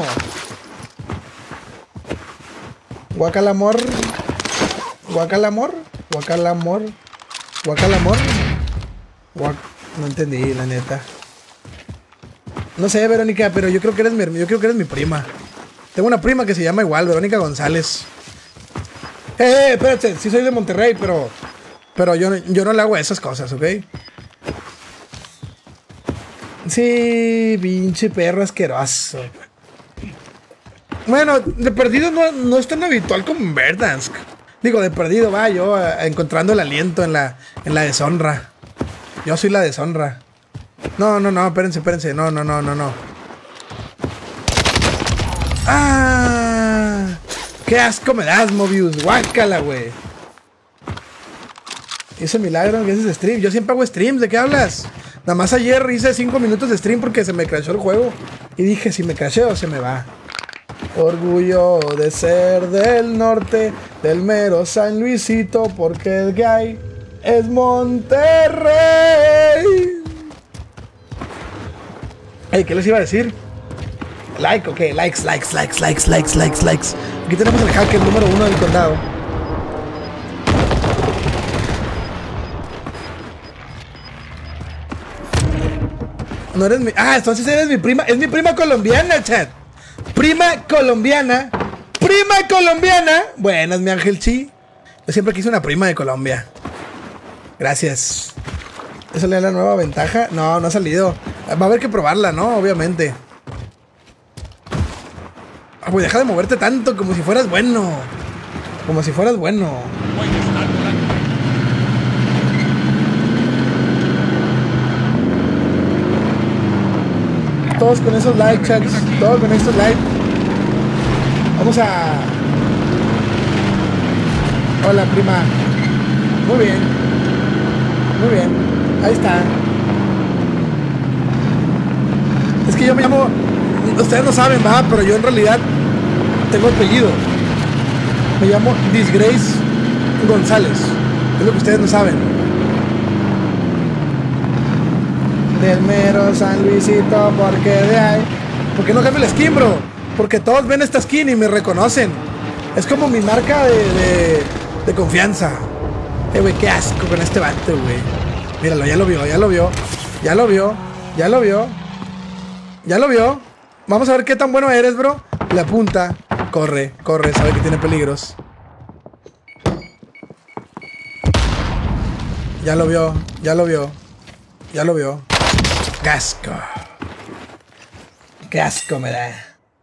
Guácala, amor. Guácala, amor. Guácala, amor. Guácala, amor. Guac... No entendí, la neta. No sé, Verónica, pero yo creo que eres mi, yo creo que eres mi prima. Tengo una prima que se llama igual, Verónica González. Eh, eh, espérate, sí soy de Monterrey, pero... Pero yo, yo no le hago esas cosas, ¿ok? Sí, pinche perro asqueroso. Bueno, de perdido no, no es tan habitual como en Verdansk. Digo, de perdido, va, yo eh, encontrando el aliento en la, en la deshonra. Yo soy la deshonra. No, no, no, espérense, espérense. No, no, no, no, no. ¡Ah! ¡Qué asco me das, Mobius! ¡Guácala, güey! Hice milagro que haces stream. Yo siempre hago streams, ¿de qué hablas? Nada más ayer hice cinco minutos de stream porque se me crashó el juego. Y dije, si me crasheo, se me va. Orgullo de ser del norte, del mero San Luisito, porque el gay es Monterrey. Hey, ¿qué les iba a decir? Like, ok, likes, likes, likes, likes, likes, likes, likes. Aquí tenemos el hacker número uno del condado. No eres mi... Ah, entonces eres mi prima. Es mi prima colombiana, chat. Prima colombiana. Prima colombiana. Buenas, mi Ángel Chi. Yo siempre quise una prima de Colombia. Gracias. ¿Esa es la nueva ventaja? No, no ha salido. Va a haber que probarla, ¿no? Obviamente. Ah, güey, deja de moverte tanto, como si fueras bueno. Como si fueras bueno. Todos con esos likes, chats. Todos con estos likes. Vamos a... Hola, prima. Muy bien. Muy bien. Ahí está. Es que yo me llamo... Ustedes no saben, va, pero yo en realidad tengo apellido. Me llamo Disgrace González. Es lo que ustedes no saben. Del mero San Luisito, porque de ahí. ¿Por qué no cambio la skin, bro? Porque todos ven esta skin y me reconocen. Es como mi marca de, de, de confianza. Eh, güey, qué asco con este vato, güey. Míralo, ya lo vio, ya lo vio. Ya lo vio, ya lo vio. Ya lo vio. Vamos a ver qué tan bueno eres, bro. Le apunta. Corre, corre, sabe que tiene peligros. Ya lo vio, ya lo vio. Ya lo vio. ¡Qué asco! ¡Qué asco me da!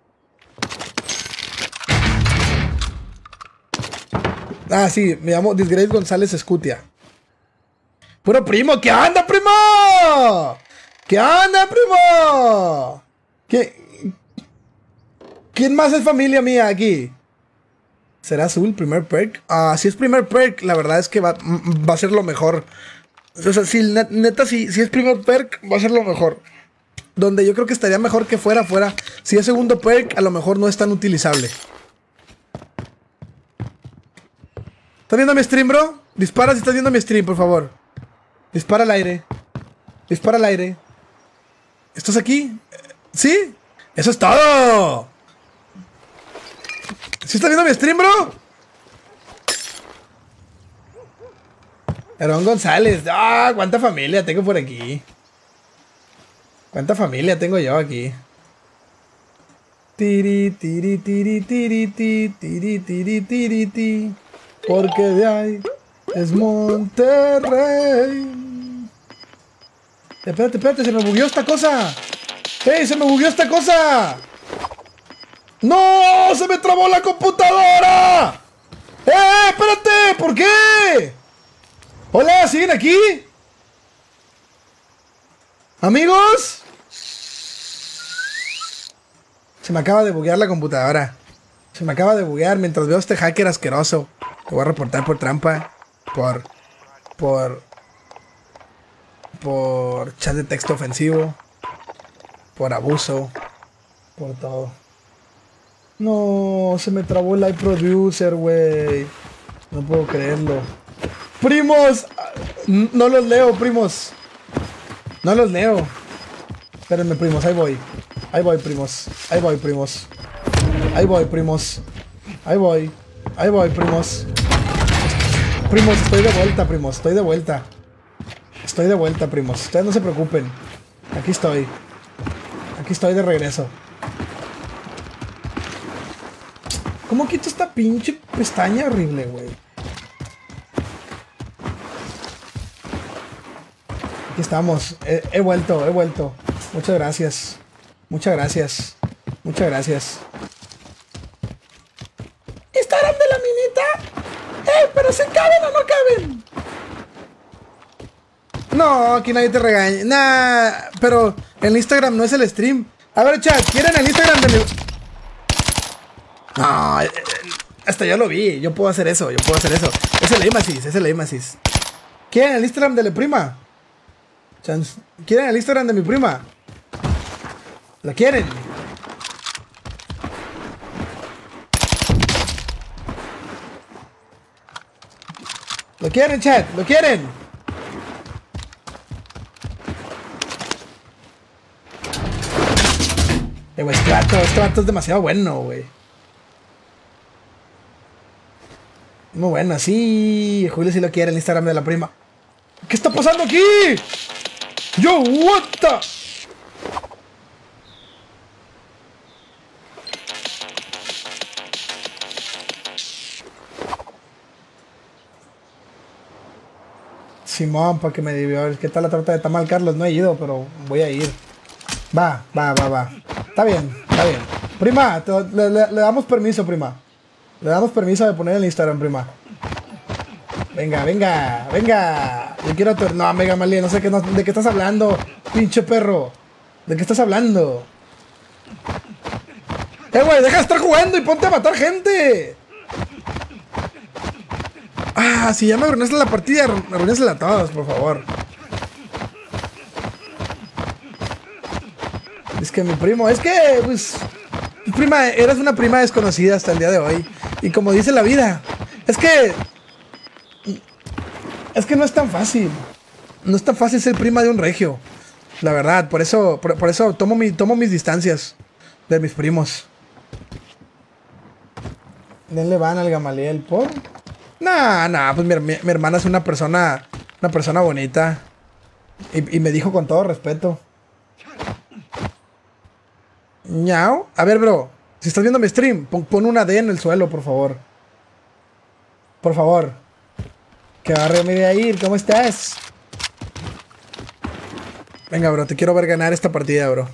Ah, sí, me llamo Disgrace González Escutia. ¡Puro primo! ¿Qué onda, primo? ¿Qué onda, primo? ¿Qué? ¿Quién más es familia mía aquí? ¿Será azul, primer perk? Ah, si es primer perk, la verdad es que va, va a ser lo mejor. O sea, si neta, si, si es primer perk, va a ser lo mejor. Donde yo creo que estaría mejor que fuera, fuera. Si es segundo perk, a lo mejor no es tan utilizable. ¿Estás viendo mi stream, bro? Dispara si estás viendo mi stream, por favor. Dispara al aire. Dispara al aire. ¿Estás aquí? ¿Sí? ¡Eso es todo! ¿Sí estás viendo mi stream, bro? Aarón González. ¡Ah! ¿Cuánta familia tengo por aquí? ¿Cuánta familia tengo yo aquí? Tiri, tiri, tiri, tiri, tiri, tiri, tiri, tiri, tiri. Porque de ahí es Monterrey. Espérate, espérate, se me bugueó esta cosa. ¡Ey, se me bugueó esta cosa! ¡No! ¡Se me trabó la computadora! ¡Eh, espérate! ¿Por qué? Hola, ¿siguen aquí? ¿Amigos? Se me acaba de buguear la computadora. Se me acaba de buguear mientras veo a este hacker asqueroso. Te voy a reportar por trampa. Por... Por... Por chat de texto ofensivo. Por abuso. Por todo. No, se me trabó el iProducer, güey. No puedo creerlo. ¡Primos! No los leo, primos. No los leo. Espérenme, primos, ahí voy. Ahí voy, primos. Ahí voy, primos. Ahí voy, primos. Ahí voy. Ahí voy, primos. Primos, estoy de vuelta, primos. Estoy de vuelta. Estoy de vuelta, primos. Ustedes no se preocupen. Aquí estoy. Aquí estoy de regreso. ¿Cómo quito esta pinche pestaña horrible, güey? Aquí estamos. He, he vuelto, he vuelto. Muchas gracias. Muchas gracias. Muchas gracias. ¿Instagram de la minita? ¡Eh! ¿Pero se caben o no caben? No, aquí nadie te regaña. Nah, pero el Instagram no es el stream. A ver, chat, ¿quieren el Instagram de mi...? No, eh, hasta yo lo vi. Yo puedo hacer eso, yo puedo hacer eso. Es el émasis, es el émasis. ¿Quieren el Instagram de la prima? ¿Quieren el Instagram de mi prima? ¿La quieren? ¿Lo quieren, chat? ¿Lo quieren? Eh, güey, este vato, este vato es demasiado bueno, güey. Muy bueno, sí. Julio sí lo quiere el Instagram de la prima. ¿Qué está pasando aquí? Yo, what the... Simón, para que me divierte. ¿Qué tal la torta de tamal, Carlos? No he ido, pero voy a ir. Va, va, va, va. Está bien, está bien. Prima, te, le, le, le damos permiso, prima. Le damos permiso de poner el Instagram, prima. Venga, venga, venga. Yo quiero tu... No, Mega Malí, no sé qué, no, de qué estás hablando, pinche perro. ¿De qué estás hablando? Eh, güey, deja de estar jugando y ponte a matar gente. Ah, si ya me arruinaste la partida, arruinásela a todos, por favor. Es que mi primo, es que, pues, prima, eres una prima desconocida hasta el día de hoy. Y como dice la vida, es que, es que no es tan fácil. No es tan fácil ser prima de un regio. La verdad, por eso, por, por eso tomo, mi, tomo mis distancias de mis primos. Denle van al Gamaliel, por... Nah, nah, pues mi, mi, mi hermana es una persona, una persona bonita. Y, y me dijo con todo respeto. Ñao. A ver, bro, si estás viendo mi stream, pon, pon una D en el suelo, por favor. Por favor. Que barrio me voy a ir, ¿cómo estás? Venga, bro, te quiero ver ganar esta partida, bro.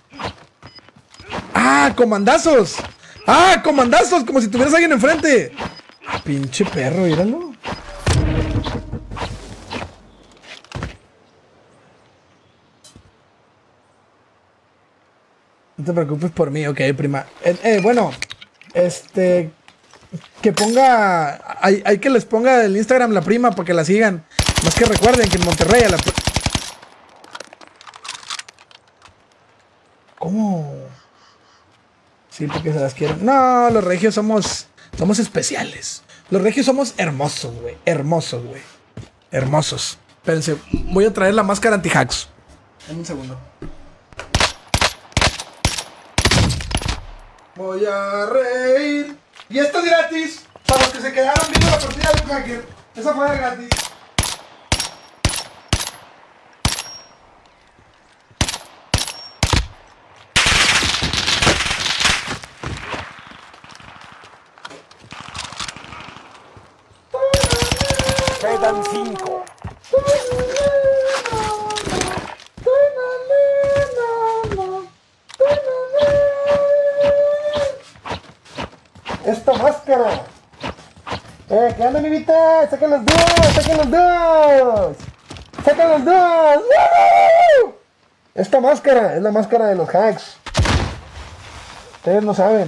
¡Ah, comandazos! ¡Ah, comandazos! Como si tuvieras a alguien enfrente. Pinche perro, míralo. No te preocupes por mí, ok, prima. Eh, eh, bueno, este... Que ponga... Hay, hay que les ponga el Instagram la prima para que la sigan. Más que recuerden que en Monterrey a la... ¿Cómo? Sí, porque se las quieren. No, los regios somos... Somos especiales. Los regios somos hermosos, güey. Hermosos, güey. Hermosos. Espérense, voy a traer la máscara anti-hacks. En un segundo. Voy a reír. Y esto es gratis. Para los que se quedaron viendo la partida de un hacker. Esa fue de gratis. Quedan cinco. Esta máscara. Eh, ¿qué onda, mi vida? ¡Sacan los dos! ¡Sacan los dos! ¡Sacan los dos! ¡Woo! Esta máscara es la máscara de los hacks. Ustedes no saben.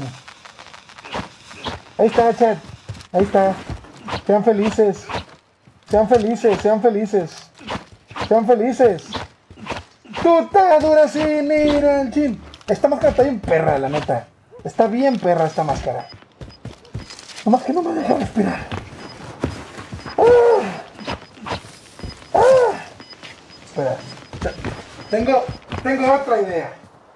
Ahí está, chat. Ahí está. Sean felices. Sean felices, sean felices. Sean felices. Tú te duras sin ir al chin. Esta máscara está bien perra, la neta. Está bien perra esta máscara. Nomás que no me deja respirar. ¡Ah! ¡Ah! Espera. Tengo, tengo otra idea.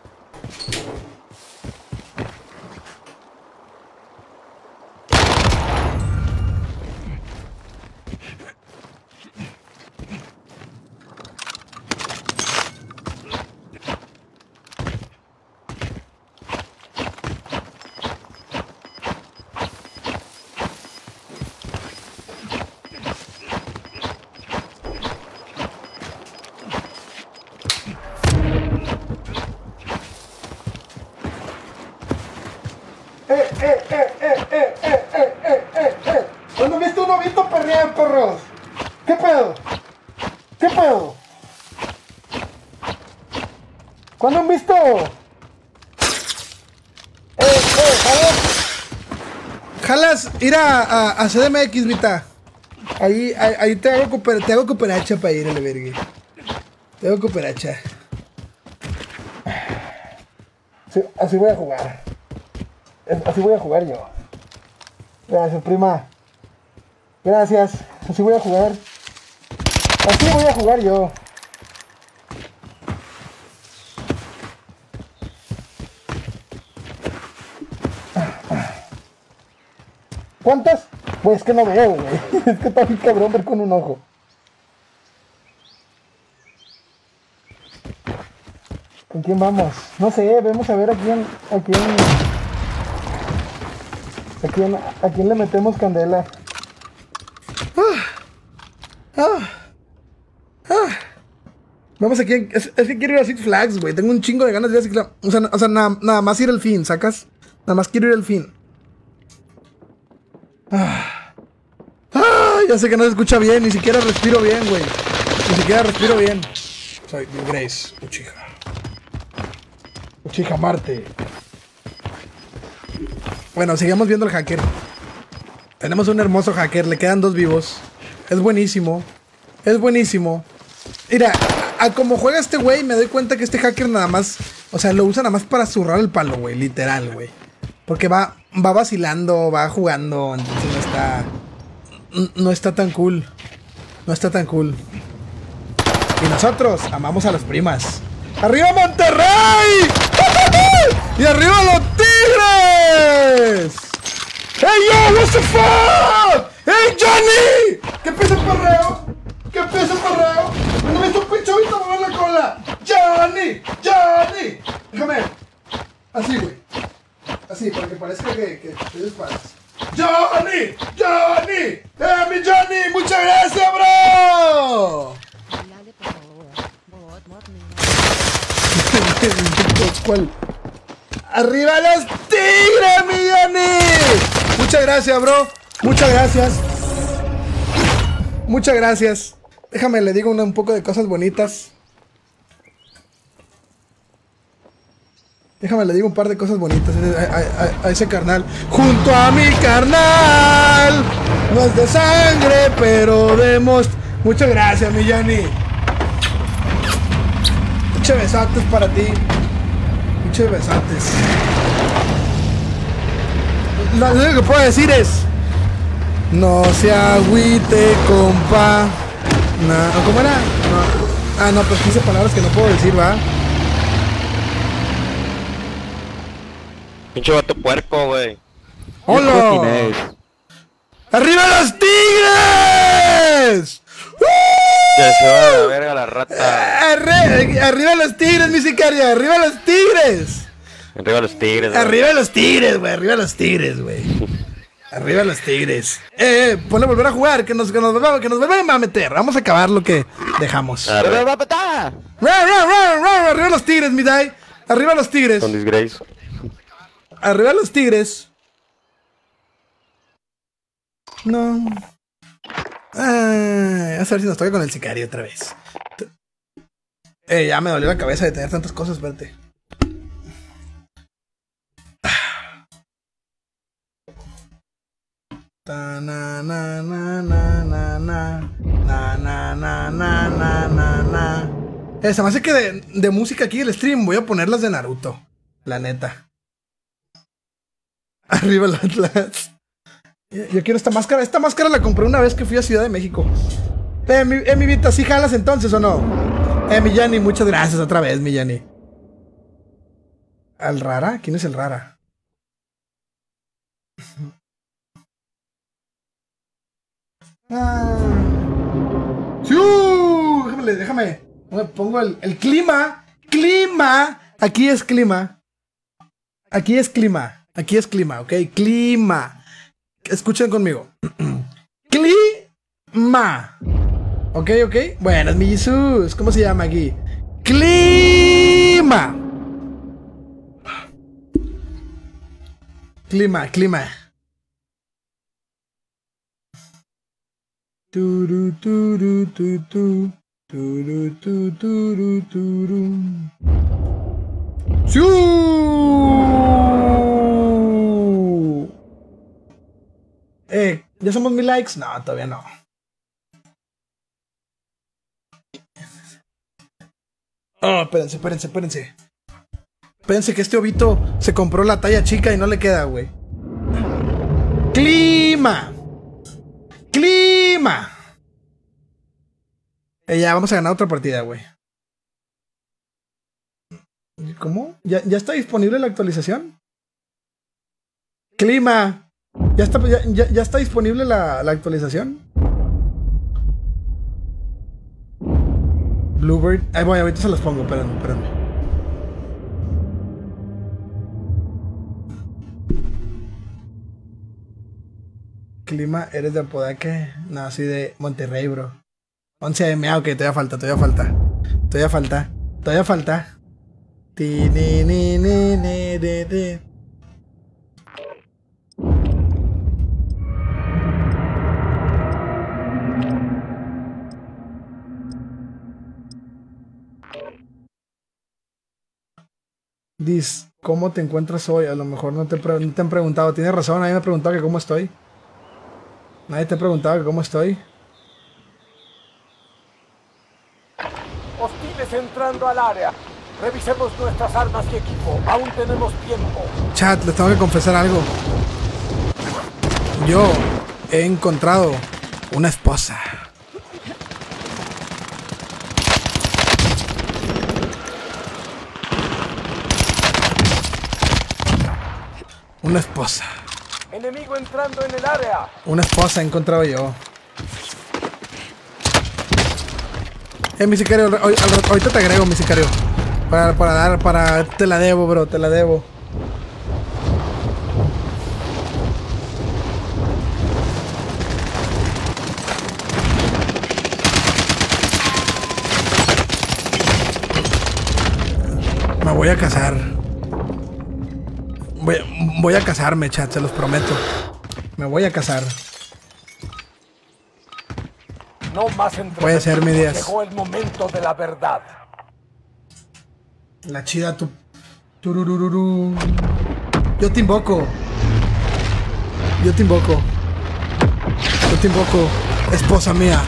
Perros, ¿qué pedo? ¿Qué pedo? ¿Cuándo han visto? Eh, eh, jalas. Jalas, ir a, a, a C D M X, Vita. Ahí, ahí, ahí te hago cooper, te hago cooperacha para ir a la verga. Te hago cooperacha. Sí, así voy a jugar. Así voy a jugar yo. Gracias, prima. Gracias. Así voy a jugar. Así voy a jugar yo. ¿Cuántas? Pues que no veo, güey. Es que está muy cabrón ver con un ojo. ¿Con quién vamos? No sé, vamos a ver a quién, a quién, a quién, a quién le metemos candela. Ah, ah, ah. Vamos aquí, es, es que quiero ir a Six Flags, güey. Tengo un chingo de ganas de ir a Six Flags. O sea, o sea nada, nada más ir al fin, ¿sacas? Nada más quiero ir al fin. Ah, ah, ya sé que no se escucha bien, ni siquiera respiro bien, güey. Ni siquiera respiro bien. Soy Grace, Uchiha. Uchiha Marte. Bueno, sigamos viendo el hacker. Tenemos un hermoso hacker, le quedan dos vivos. Es buenísimo. Es buenísimo. Mira, a, a como juega este güey, me doy cuenta que este hacker nada más, o sea, lo usa nada más para zurrar el palo, güey, literal, güey. Porque va, va vacilando, va jugando, entonces no está, no está tan cool. No está tan cool. Y nosotros amamos a las primas. ¡Arriba Monterrey! ¡Y arriba los Tigres! ¡Hey yo, what the fuck! ¡Hey Johnny! ¿Qué pesa el perreo? ¿Qué pesa el perreo? ¿No me hizo un pinche ahorita mover la cola? ¡Johnny! ¡Johnny! Déjame. Así, güey. Así, para que parezca que, que te disparas. ¡Johnny! ¡Johnny! ¡Eh, mi Johnny! ¡Muchas gracias, bro! ¿Cuál? ¡Arriba los Tigres, mi Johnny! Muchas gracias, bro. Muchas gracias. Muchas gracias. Déjame le digo una, un poco de cosas bonitas. Déjame le digo un par de cosas bonitas a, a, a, a ese carnal. Junto a mi carnal. No es de sangre, pero de most... Muchas gracias, mi Johnny. Muchos besotes para ti. Muchos besotes. Lo único que puedo decir es... No se agüite, compa. No, ¿cómo era? No. Ah, no, pues quince palabras que no puedo decir, ¿va? Pinche vato puerco, güey. ¡Hola! ¡Arriba los tigres! Que se va a la verga la rata. Arre, arriba los tigres, mi sicario. Arriba los tigres. Arriba los tigres, güey. Arriba los tigres, güey. Arriba los tigres, güey. Arriba los tigres. Eh, eh, ponle volver a jugar, que nos, que nos, que nos vuelvan a meter. Vamos a acabar lo que dejamos. Arre. Ra, ra, ra, ra, arriba los tigres, mi Dai. Arriba los tigres. Con disgrace. Arriba los tigres. No. Ah, a ver si nos toca con el sicario otra vez. Eh, ya me dolió la cabeza de tener tantas cosas, espérate. Ta na na na na na na na na na na na na na. Eh, se me hace que de, de música aquí el stream voy a poner las de Naruto. La neta. Arriba el Atlas. Yo quiero esta máscara. Esta máscara la compré una vez que fui a Ciudad de México. Eh, mi, eh, mi Vita, ¿sí jalas entonces o no? Eh, mi Yanni, muchas gracias otra vez, mi Yanni. ¿Al Rara? ¿Quién es el Rara? Ah. ¡Sí! Déjame, déjame. Me pongo el, el clima. ¡Clima! Aquí es clima. Aquí es clima. Aquí es clima, ¿ok? Clima. Escuchen conmigo. Clima. Ok, ok. Buenas, mi Jesús. ¿Cómo se llama aquí? Clima. Clima, clima. Turu, turu, tu, tu. Turu, tu, turu, turu. ¡Sí! Eh, ¿ya somos mil likes? No, todavía no. Oh, espérense, espérense, espérense. Espérense que este ovito se compró la talla chica y no le queda, güey. ¡Clima! ¡Clima! Eh, ya, vamos a ganar otra partida, güey. ¿Cómo? ¿Ya, ¿Ya está disponible la actualización? ¡Clima! ¿Ya está, ya, ya, ya está disponible la, la actualización? Bluebird. Ahí voy, ahorita se los pongo, espérenme, espérenme. Clima, ¿eres de Apodaca? No, así de Monterrey, bro. once M, ah, ok, todavía falta, todavía falta. Todavía falta, todavía falta. Ti, ni, ni, ni, ni, ni, ni. Diz, ¿cómo te encuentras hoy? A lo mejor no te, no te han preguntado. Tienes razón, nadie me ha preguntado que cómo estoy. Nadie te ha preguntado que cómo estoy. Hostiles entrando al área. Revisemos nuestras armas y equipo. Aún tenemos tiempo. Chat, les tengo que confesar algo. Yo he encontrado una esposa. Una esposa. Enemigo entrando en el área. Una esposa he encontrado yo. Eh, mi sicario, ahorita te agrego, mi sicario. Para, para dar, para... Te la debo, bro, te la debo. Me voy a casar. Voy, voy a casarme, chat, se los prometo. Me voy a casar. No más entre Puede ser, mi Díaz. Llegó el momento de la verdad. La chida, tu... Tururururu. Yo te invoco. Yo te invoco. Yo te invoco, esposa mía.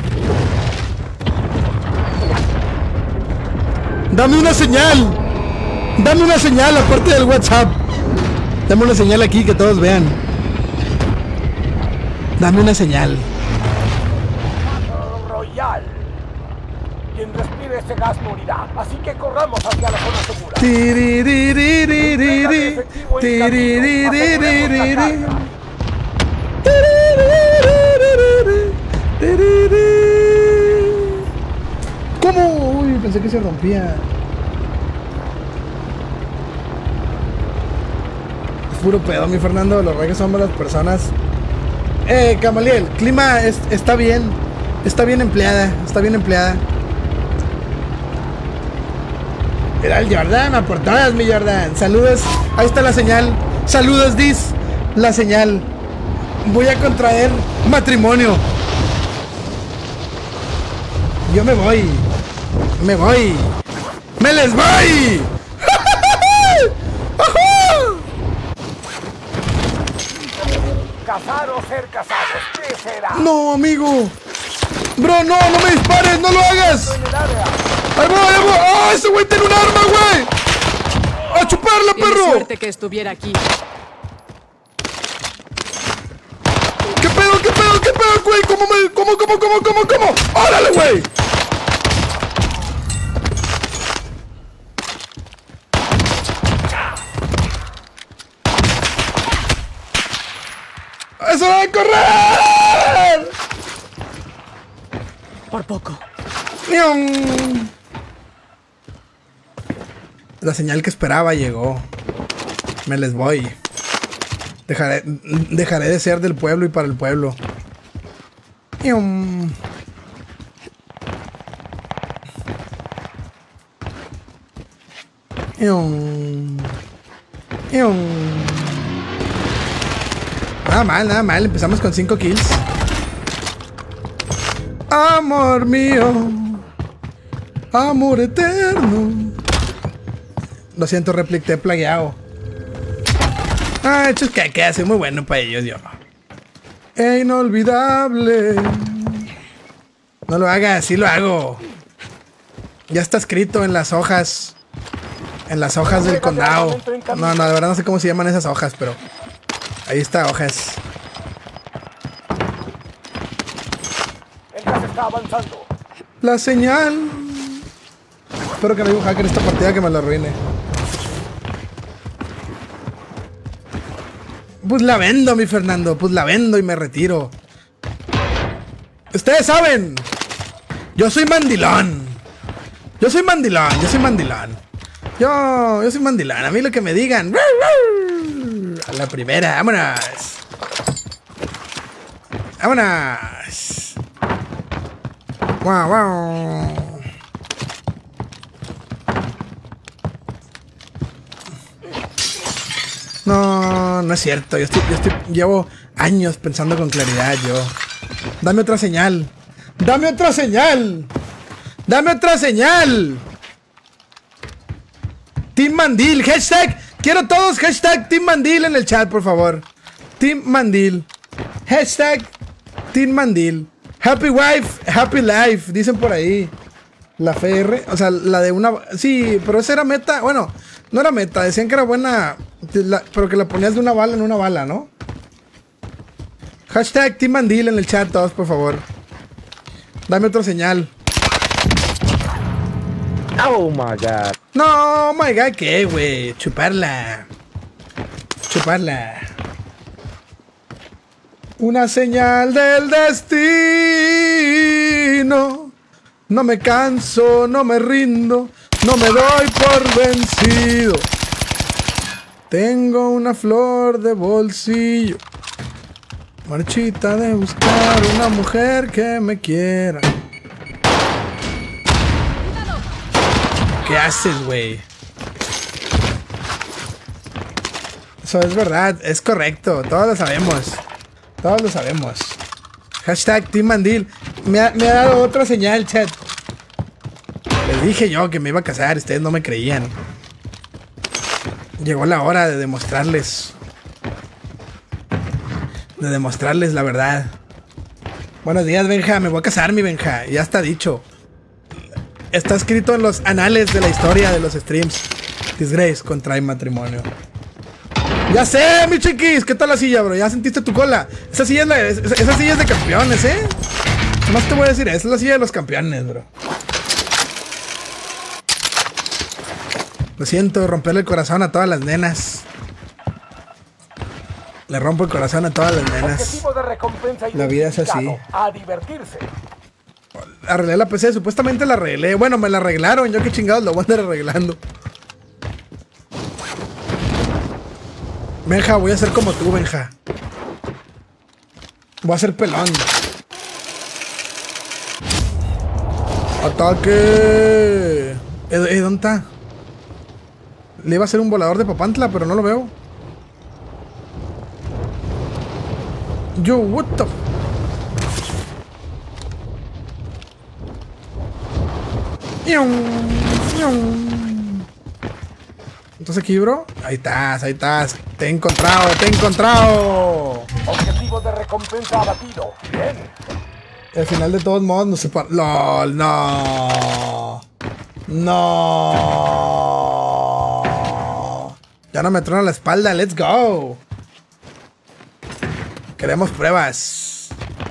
Dame una señal. Dame una señal aparte del WhatsApp. Dame una señal aquí que todos vean. Dame una señal. Royal. Quien respire ese gas morirá. Así que corramos hacia la zona segura. Tiririririri, tiririririri, tiririririri. ¿Cómo? Uy, pensé que se rompía. Puro pedo, mi Fernando. Los reyes somos las personas. Eh, Camaliel, clima es, está bien. Está bien empleada. Está bien empleada. Era el Jordan, a por todas, mi Jordan. Saludos. Ahí está la señal. Saludos, Dis. La señal. Voy a contraer matrimonio. Yo me voy. Me voy. ¡Me les voy! Cazar o ser cazados, ¿qué será? No, amigo. Bro, no, no me dispares, no lo hagas. En el área. ¡Ahí voy, ahí voy! ¡Ah, ese güey tiene un arma, güey! ¡A chuparla, Tienes perro! suerte que estuviera aquí. ¿Qué pedo, qué pedo, qué pedo, güey? ¿Cómo me...? ¿Cómo, cómo, cómo, cómo, cómo? ¡Órale, güey! ¡Es hora de correr! Por poco. ¡Nium! La señal que esperaba llegó. Me les voy. Dejaré, dejaré de ser del pueblo y para el pueblo. ¡Nium! ¡Nium! ¡Nium! Nada mal, nada mal. Empezamos con cinco kills. Amor mío, amor eterno. Lo siento, Replic, te he plagueado. Ah, hechos que que hace muy bueno para ellos, yo. E inolvidable. No lo hagas, sí lo hago. Ya está escrito en las hojas. En las hojas del condado. No, no, de verdad no sé cómo se llaman esas hojas, pero ahí está, hojas. El gas está avanzando. La señal. Espero que no haya un hacker esta partida que me la arruine. Pues la vendo, mi Fernando. Pues la vendo y me retiro. Ustedes saben. Yo soy mandilón. Yo soy mandilón. Yo soy mandilón. Yo, yo soy mandilón. A mí lo que me digan. A la primera. Vámonos. Vámonos. Wow, wow. No, no es cierto. Yo estoy, yo estoy, llevo años pensando con claridad, yo. Dame otra señal. Dame otra señal. Dame otra señal. Team Mandil. Hashtag. Quiero todos. Hashtag Team Mandil en el chat, por favor. Team Mandil. Hashtag Team Mandil. Happy wife, happy life. Dicen por ahí. La F R. O sea, la de una... Sí, pero esa era meta. Bueno, no era meta. Decían que era buena... La, pero que la ponías de una bala en una bala, ¿no? Hashtag Team Mandil en el chat, todos, por favor. Dame otra señal. Oh my god. No, oh my god, ¿qué, güey? Chuparla. Chuparla. Una señal del destino. No me canso, no me rindo, no me doy por vencido. Tengo una flor de bolsillo, marchita de buscar una mujer que me quiera. ¿Qué haces, güey? Eso es verdad, es correcto, todos lo sabemos. Todos lo sabemos. Hashtag Team Mandil. Me ha, me ha dado otra señal, chat. Les dije yo que me iba a casar, ustedes no me creían. Llegó la hora de demostrarles. De demostrarles la verdad. Buenos días, Benja. Me voy a casar, mi Benja. Ya está dicho. Está escrito en los anales de la historia de los streams. Disgrace contrae matrimonio. Ya sé, mi chiquis. ¿Qué tal la silla, bro? Ya sentiste tu cola. Esa silla es, la, esa, esa silla es de campeones, ¿eh? Nomás te voy a decir, esa es la silla de los campeones, bro. Lo siento, romperle el corazón a todas las nenas. Le rompo el corazón a todas las nenas. Objetivo de recompensa La vida es así. A divertirse. Arreglé la P C, supuestamente la arreglé. Bueno, me la arreglaron, yo qué chingados lo voy a andar arreglando. Benja, voy a ser como tú, Benja. Voy a ser pelón. ¡Ataque! Eh, eh, ¿Dónde está? Le iba a hacer un volador de Papantla, pero no lo veo. Yo, what the... Entonces aquí, bro. Ahí estás, ahí estás. Te he encontrado, te he encontrado. Objetivo de recompensa abatido. Bien. Al final de todos modos nos separa. LOL, no. No. Ya no me trona la espalda, let's go. Queremos pruebas.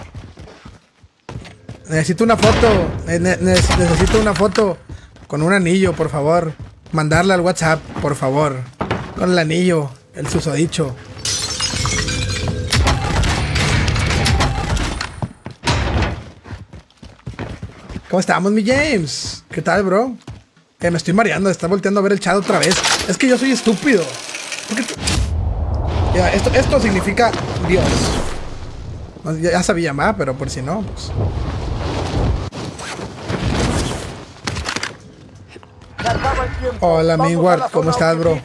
Necesito una foto. Ne ne necesito una foto con un anillo, por favor. Mandarla al WhatsApp, por favor. Con el anillo, el susodicho. ¿Cómo estamos, mi James? ¿Qué tal, bro? Eh, me estoy mareando, está volteando a ver el chat otra vez. Es que yo soy estúpido. ¿Por qué tú? Ya, esto, esto significa Dios. Ya, ya sabía más, pero por si no, pues. Hola, Mingward, ¿cómo estás, bro?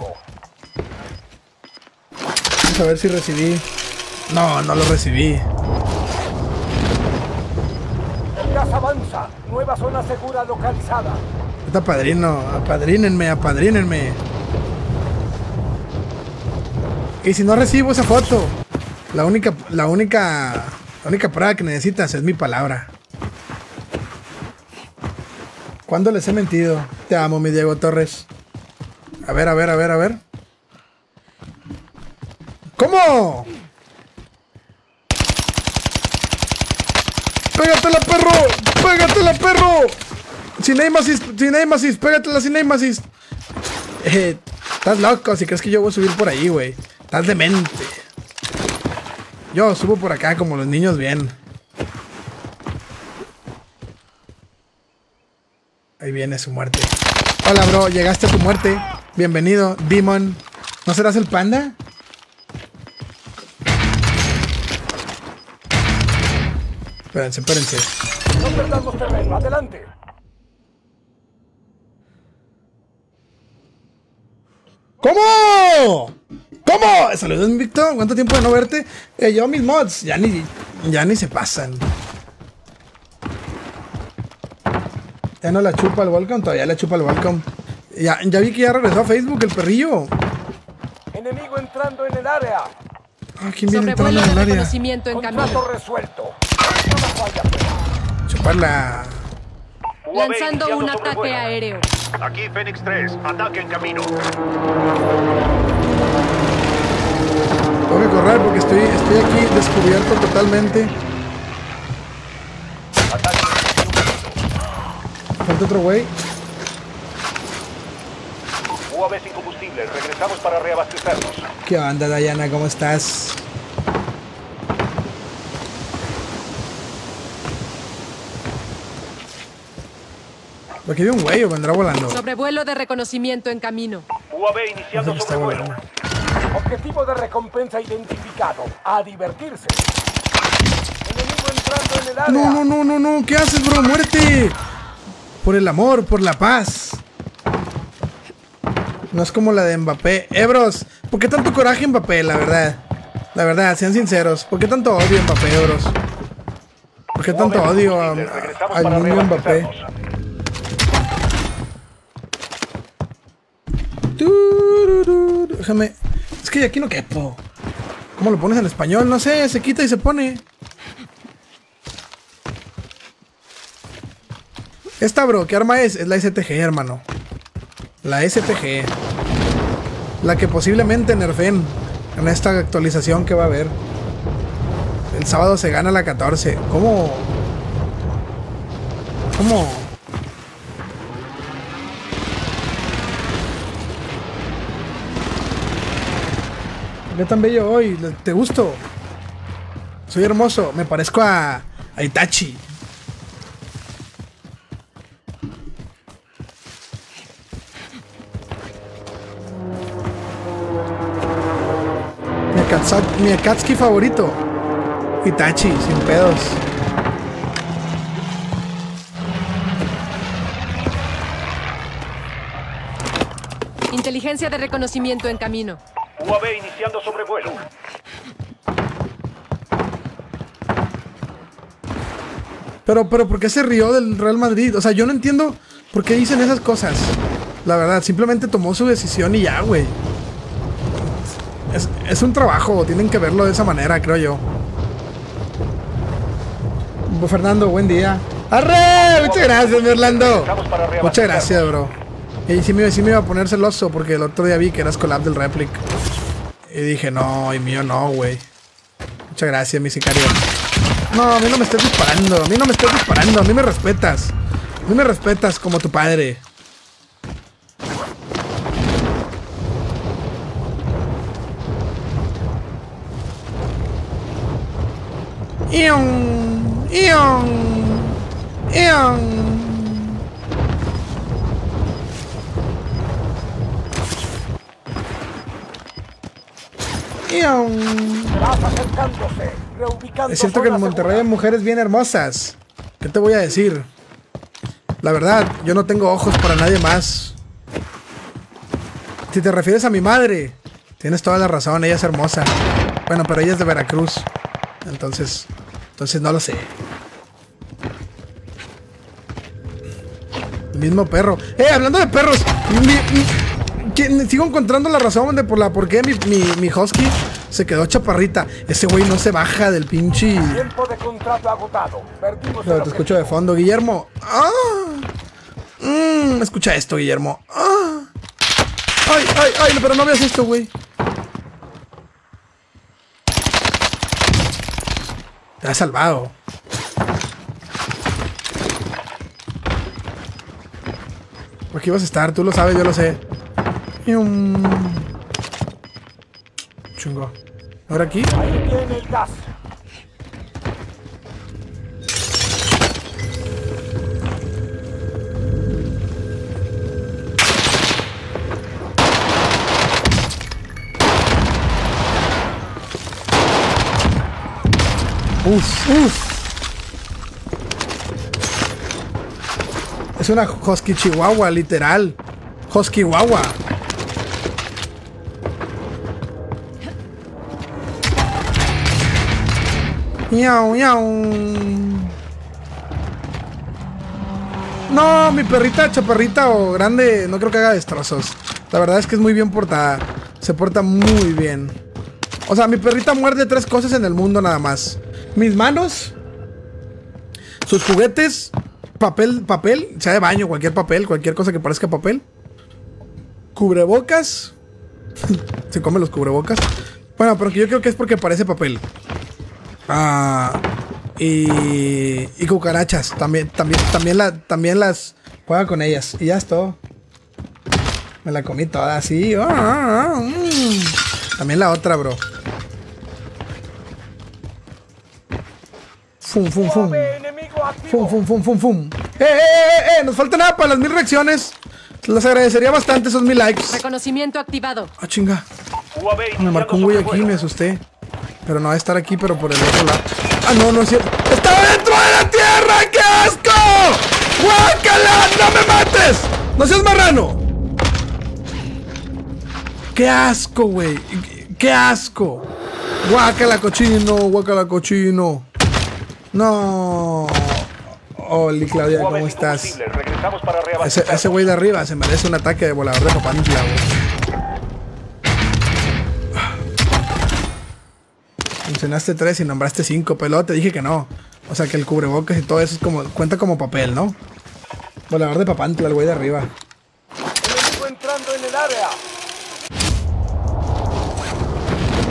Vamos a ver si recibí. No, no lo recibí. El gas avanza. Nueva zona segura localizada. Está padrino, apadrínenme, apadrínenme. Y si no recibo esa foto, la única, la única, la única prueba que necesitas es mi palabra. ¿Cuándo les he mentido? Te amo, mi Diego Torres. A ver, a ver, a ver, a ver. ¿Cómo? ¡Pégatela, perro! ¡Pégatela, perro! Sin aim assist, sin aim assist, pégatela sin aim assist. Eh, estás loco si crees que yo voy a subir por ahí, güey. Estás demente. Yo subo por acá como los niños bien. Ahí viene su muerte. Hola, bro, llegaste a tu muerte. Bienvenido, Demon. ¿No serás el panda? Espérense, espérense. No perdamos terreno, adelante. ¿Cómo? ¿Cómo? Saludos, Invicto. ¿Cuánto tiempo de no verte? Eh, yo mis mods. Ya ni, ya ni se pasan. Ya no la chupa el Welcome, todavía la chupa el Welcome. Ya, ya vi que ya regresó a Facebook el perrillo. Enemigo entrando en el área. Ah, ¿quién viene entrando en el área? Reconocimiento en camino. Contrato resuelto. No me falla. Chuparla. Lanzando un ataque aéreo. Aquí Fénix tres, ataque en camino. Tengo que correr porque estoy, estoy aquí descubierto totalmente. Falta otro güey. U A V sin combustible, regresamos para reabastecernos. ¿Qué onda, Dayana? ¿Cómo estás? Aquí hay un güey o vendrá volando. Sobrevuelo de reconocimiento en camino. U A V iniciando Está sobrevuelo. volando. Objetivo de recompensa identificado. A divertirse. Enemigo entrando en el área. No, no, no, no, no. ¿Qué haces, bro? ¡Muérete! Por el amor, por la paz. No es como la de Mbappé. Eh, bros, ¿por qué tanto coraje Mbappé, la verdad? La verdad, sean sinceros. ¿Por qué tanto odio Mbappé, bros? ¿Por qué tanto odio a, a, al niño Mbappé? Déjame. Es que aquí no quepo. ¿Cómo lo pones en español? No sé, se quita y se pone. Esta, bro, ¿qué arma es? Es la S T G, hermano. La S T G. La que posiblemente nerfen. en esta actualización que va a haber. El sábado se gana la catorce. ¿Cómo? ¿Cómo? ¿Qué tan bello hoy? ¿Te gusto? Soy hermoso. Me parezco a, a Itachi. Mi, Akatsuki, mi Akatsuki favorito. Itachi, sin pedos. Inteligencia de reconocimiento en camino. U A V iniciando sobrevuelo. Pero, pero, ¿por qué se rió del Real Madrid? O sea, yo no entiendo por qué dicen esas cosas. La verdad, simplemente tomó su decisión y ya, güey. Es, es un trabajo, tienen que verlo de esa manera, creo yo. Fernando, buen día. ¡Arre! Muchas gracias, mi Orlando. Muchas gracias, bro. Y sí me, sí me iba a poner celoso porque el otro día vi que eras collab del Replic. Y dije, no, y mío no, güey. Muchas gracias, mi sicario. No, a mí no me estés disparando. A mí no me estés disparando. A mí me respetas. A mí me respetas como tu padre. Ion, Ion, Ion. Ion. Acercándose, reubicando Es cierto que en zona Monterrey hay segura. mujeres bien hermosas. ¿Qué te voy a decir? La verdad, yo no tengo ojos para nadie más. Si te refieres a mi madre, tienes toda la razón, ella es hermosa. Bueno, pero ella es de Veracruz. Entonces, entonces no lo sé. El mismo perro. Eh, hablando de perros. Mi, mi, que, sigo encontrando la razón de por la por qué mi, mi, mi husky se quedó chaparrita. Ese güey no se baja del pinche. Tiempo de contrato agotado. Perdimos Pero el te escucho de fondo, Guillermo. ¡Ah! Mm, escucha esto, Guillermo. ¡Ah! ¡Ay, ay, ay! Pero no veas esto, güey. Te has salvado. Aquí vas a estar, tú lo sabes, yo lo sé. Y un... Chungo. ¿Ahora aquí? Ahí viene el gas. Uf, uf. Es una husky chihuahua, literal. Husky guagua. Miau, miau. No, mi perrita chaparrita o grande, no creo que haga destrozos. La verdad es que es muy bien portada. Se porta muy bien. O sea, mi perrita muerde tres cosas en el mundo nada más. Mis manos, sus juguetes, papel, papel, sea de baño, cualquier papel, cualquier cosa que parezca papel. Cubrebocas. Se come los cubrebocas. Bueno, pero que yo creo que es porque parece papel. Ah, y, y cucarachas. También, también, también, la, también las juega con ellas. Y ya es todo. Me la comí toda así. Ah, ah, ah, mm. También la otra, bro. Fum, fum, fum. Enemigo activo. Fum, fum, fum, fum, fum. ¡Eh, eh, eh, eh! Nos falta nada para las mil reacciones. Les agradecería bastante esos mil likes. Reconocimiento activado. Ah, chinga. U A V Me iniciando marcó un güey aquí, sobrevuelo. me asusté. Pero no va a estar aquí, pero por el otro lado. Ah, no, no es cierto. ¡Está dentro de la tierra! ¡Qué asco! ¡Guácala! ¡No me mates! ¡No seas marrano! ¡Qué asco, güey! ¡Qué asco! ¡Guácala, cochino! ¡Guácala, cochino! ¡No! Hola, Claudia, U A V ¿cómo sin estás? combustible. Regresamos para Ese, reabastecer. ese güey de arriba se merece un ataque de volador de papantla, güey. Mencionaste tres y nombraste cinco, pero luego te dije que no. O sea que el cubrebocas y todo eso es como, cuenta como papel, ¿no? Volador de papantla, el güey de arriba. Enemigo entrando en el área.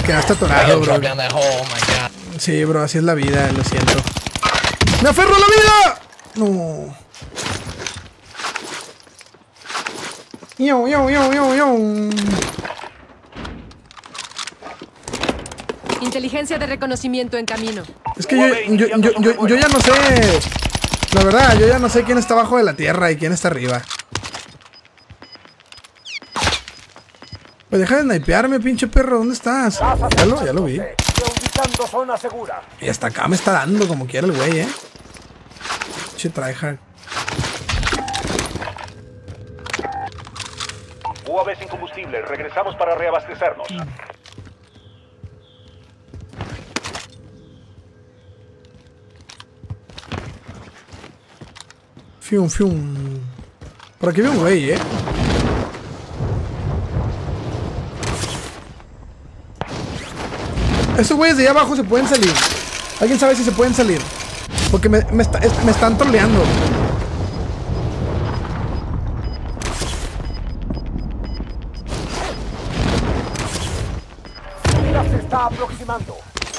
quedaste atorado, bro. Sí, bro, así es la vida, lo siento. ¡Me aferro a la vida! No. Yo, yo, yo, yo, yo. Inteligencia de reconocimiento en camino. Es que yo, yo, yo, yo, yo ya no sé. La verdad, yo ya no sé quién está abajo de la tierra y quién está arriba. Pues deja de snipearme, pinche perro. ¿Dónde estás? Ya lo, ya lo vi. Y hasta acá me está dando como quiera el güey, eh. Pinche tryhard. U A V sin combustible. Regresamos para reabastecernos. Fium, fium. Por aquí veo un güey, eh. Esos güeyes de allá abajo se pueden salir. ¿Alguien sabe si se pueden salir? Porque me, me, está, me están troleando. Mira, se está aproximando.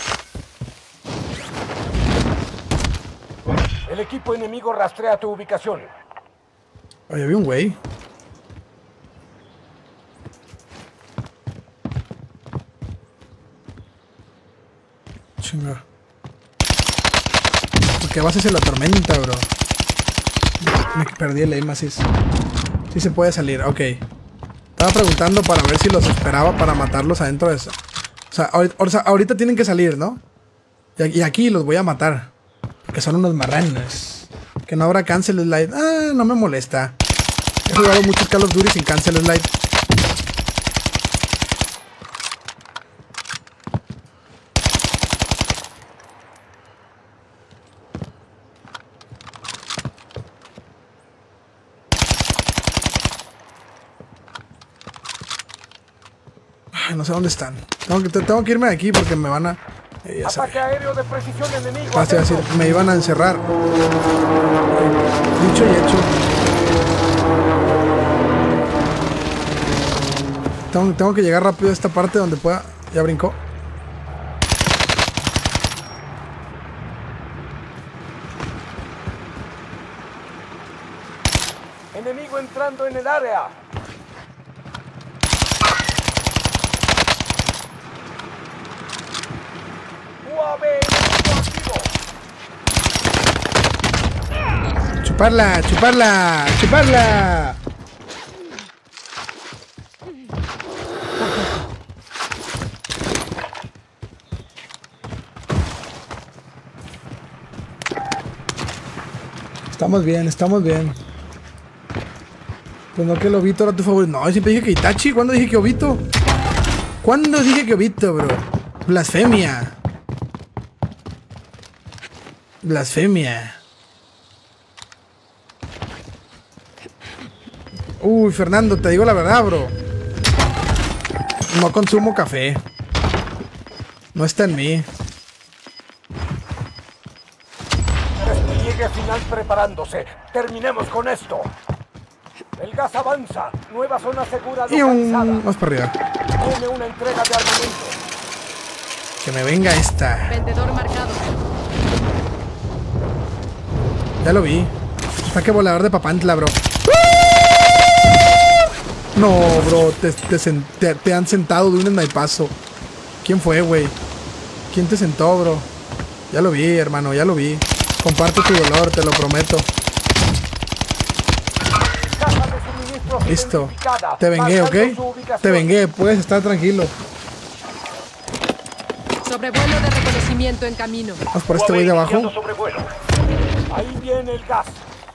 El equipo enemigo rastrea tu ubicación. Oye, vi un güey. Chinga. ¿Por qué vas hacia la tormenta, bro? Me perdí el aim assist. Sí se puede salir, ok. Estaba preguntando para ver si los esperaba para matarlos adentro de eso. O sea, ahorita, o sea, ahorita tienen que salir, ¿no? Y, y aquí los voy a matar. Porque son unos marranos. Que no habrá cancel slide. Ah, no me molesta. He jugado muchos Call of Duty sin cancel slide. Ay, no sé dónde están. Tengo que, tengo que irme de aquí porque me van a... Eh, Ataque aéreo de precisión enemigo. Ah, sí, así, me iban a encerrar. Dicho y hecho. Tengo, tengo que llegar rápido a esta parte donde pueda... Ya brincó. Enemigo entrando en el área. U A V enemigo activo. Chuparla, chuparla, chuparla. Estamos bien, estamos bien. Pues no que el Obito era tu favorito. No, siempre dije que Itachi. ¿Cuándo dije que Obito? ¿Cuándo dije que Obito, bro? Blasfemia. Blasfemia. Uy, Fernando, te digo la verdad, bro. No consumo café. No está en mí. Despliegue final preparándose. Terminemos con esto. El gas avanza. Nueva zona segura localizada. Vamos para arriba. Tiene una entrega de armamento. Que me venga esta. Vendedor marcado. Ya lo vi. Ataque volador de Papantla, bro. No, bro. Te, te, te, te han sentado de un snipazo. ¿Quién fue, güey? ¿Quién te sentó, bro? Ya lo vi, hermano. Ya lo vi. Comparto tu dolor, te lo prometo. Listo. Te vengué, ¿ok? Te vengué. Puedes estar tranquilo. Sobrevuelo de reconocimiento en camino. Vamos por este güey de abajo. Ahí viene el gas.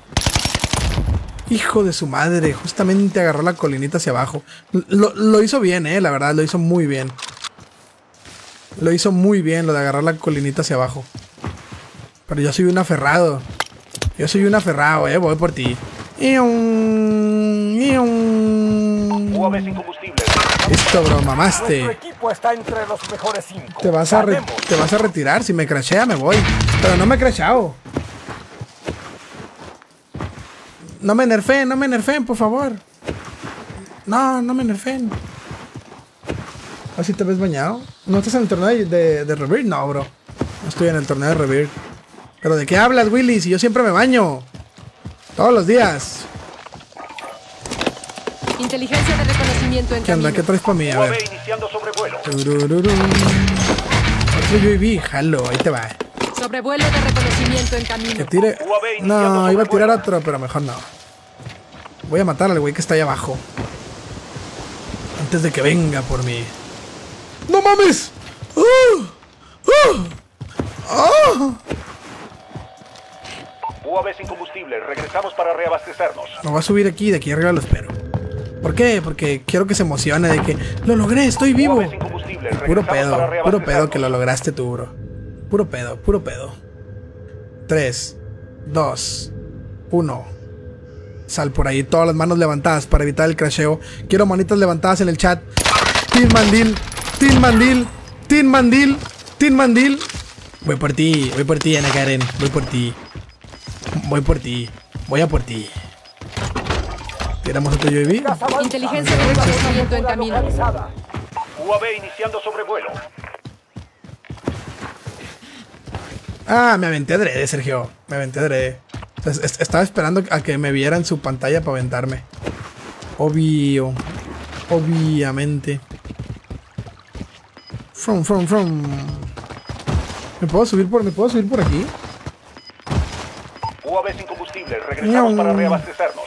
Hijo de su madre. Justamente agarró la colinita hacia abajo. Lo, lo hizo bien, eh. La verdad, lo hizo muy bien. Lo hizo muy bien lo de agarrar la colinita hacia abajo. Pero yo soy un aferrado. Yo soy un aferrado, eh. Voy por ti. U A V sin combustible. Listo, bro, mamaste. Nuestro equipo está entre los mejores cinco. Te vas, a re te vas a retirar. Si me crashea, me voy. Pero no me he crashado. No me nerfeen, no me nerfeen, por favor. No, no me nerfeen. ver si te ves bañado. ¿No estás en el torneo de, de, de Rebirth? No, bro. No estoy en el torneo de Rebirth. ¿Pero de qué hablas, Willy? Si yo siempre me baño. Todos los días. Inteligencia de reconocimiento en ¿Qué onda? camino. ¿Qué traes para mí? A U A V ver. iniciando sobrevuelo. Turururum. Otro U A V. Jalo, ahí te va. Sobrevuelo de reconocimiento en Que camino. tire. U A V iniciando No, iba a tirar sobrevuelo. otro, pero mejor no. Voy a matar al güey que está ahí abajo. Antes de que venga por mí. ¡No mames! ¡Oh! ¡Oh! ¡Oh! U A V sin combustible. Regresamos para reabastecernos. Me voy a subir aquí, de aquí arriba lo espero. ¿Por qué? Porque quiero que se emocione de que lo logré, estoy vivo. U A V sin combustible. Puro Regresamos pedo, para puro reabastecernos. pedo que lo lograste tú, bro. Puro pedo, puro pedo. tres, dos, uno. Sal por ahí, todas las manos levantadas para evitar el crasheo. Quiero manitas levantadas en el chat. Team Mandil, Team Mandil, Team Mandil, Team Mandil. Voy por ti, voy por ti, Ana Karen. Voy por ti. Voy por ti. Voy a por ti. ¿Tiramos otro U A V? Gas avanza. Inteligencia de Nueva zona reconocimiento en segura camino. localizada. U A V iniciando sobrevuelo. Ah, me aventé adrede, Sergio. Me aventé adrede. O sea, est- estaba esperando a que me viera en su pantalla para aventarme. Obvio. Obviamente. From, from, from. ¿Me puedo subir por, ¿me puedo subir por aquí? U A V sin combustible. Regresamos para reabastecernos.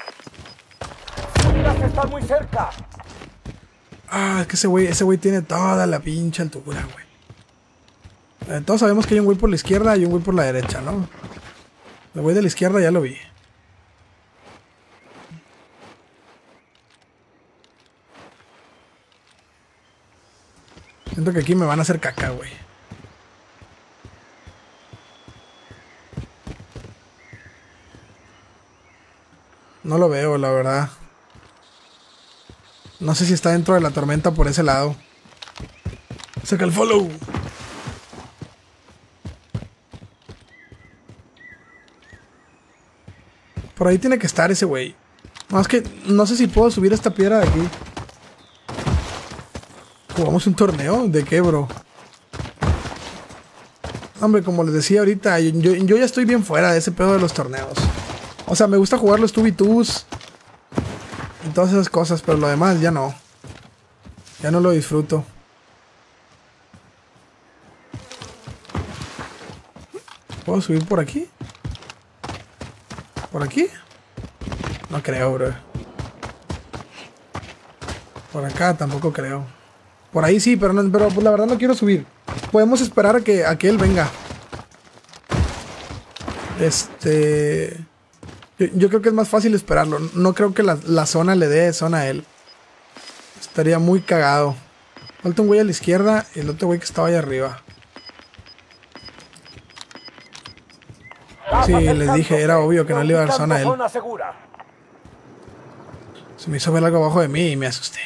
Gas está muy cerca. Ah, es que ese güey, ese güey tiene toda la pinche altura, güey. Eh, todos sabemos que hay un güey por la izquierda y un güey por la derecha, ¿no? El güey de la izquierda ya lo vi. Siento que aquí me van a hacer caca, güey. No lo veo, la verdad. No sé si está dentro de la tormenta por ese lado. Saca el follow. Por ahí tiene que estar ese güey. No, es que no sé si puedo subir esta piedra de aquí. ¿Jugamos un torneo? ¿De qué, bro? Hombre, como les decía ahorita, yo, yo, yo ya estoy bien fuera de ese pedo de los torneos. O sea, me gusta jugar los two v twos y todas esas cosas, pero lo demás ya no. Ya no lo disfruto. ¿Puedo subir por aquí? ¿Por aquí? No creo, bro. Por acá tampoco creo. Por ahí sí, pero, no, pero pues, la verdad no quiero subir. Podemos esperar a que, a que él venga. Este... Yo, yo creo que es más fácil esperarlo. No creo que la, la zona le dé zona a él. Estaría muy cagado. Falta un güey a la izquierda y el otro güey que estaba ahí arriba. Sí, les dije, era obvio que no le iba a dar zona a él. Zona segura. Se me hizo ver algo abajo de mí y me asusté.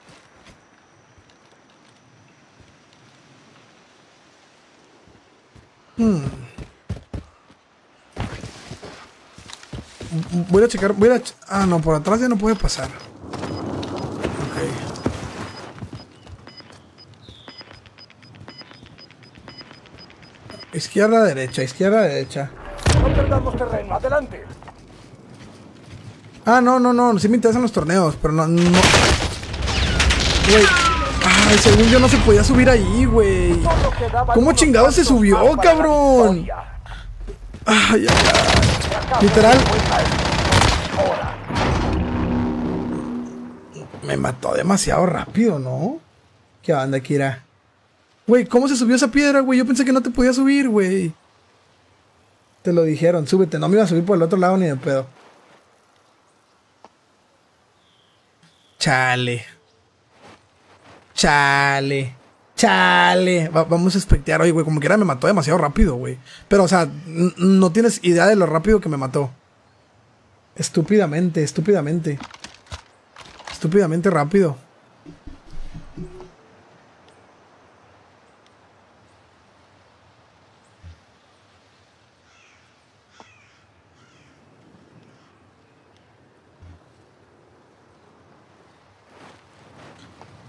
Hmm. Voy a checar, voy a... ch- Ah, no, por atrás ya no puede pasar. Ok. Izquierda, derecha, izquierda, derecha. No perdamos terreno. Adelante. Ah, no, no, no, sí me interesan los torneos, pero no, no. Güey. Ay, según yo no se podía subir ahí, güey. Solo quedaban ¿Cómo unos chingado se cuantos subió, más para la cabrón? victoria. Ay, ay, ay. Se acabó Literal. la vuelta. Ahora. Me mató demasiado rápido, ¿no? ¿Qué onda, Kira? Güey, ¿cómo se subió esa piedra, güey? Yo pensé que no te podía subir, güey. Te lo dijeron, súbete. No me iba a subir por el otro lado ni de pedo. Chale. Chale. Chale. Va- vamos a espectear. Oye, güey, como quiera me mató demasiado rápido, güey. Pero, o sea, n- no tienes idea de lo rápido que me mató. Estúpidamente, estúpidamente. Estúpidamente rápido.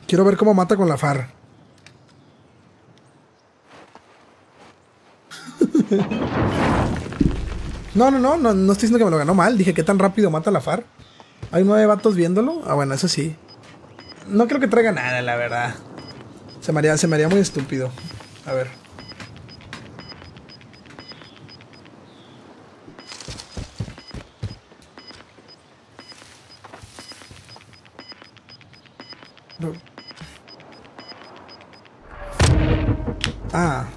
Quiero ver cómo mata con la F A R. No, no, no, no, no estoy diciendo que me lo ganó mal. Dije, ¿qué tan rápido mata la F A R? Hay nueve vatos viéndolo. Ah, bueno, eso sí. No creo que traiga nada, la verdad. Se me haría, se me haría muy estúpido. A ver. No. Ah.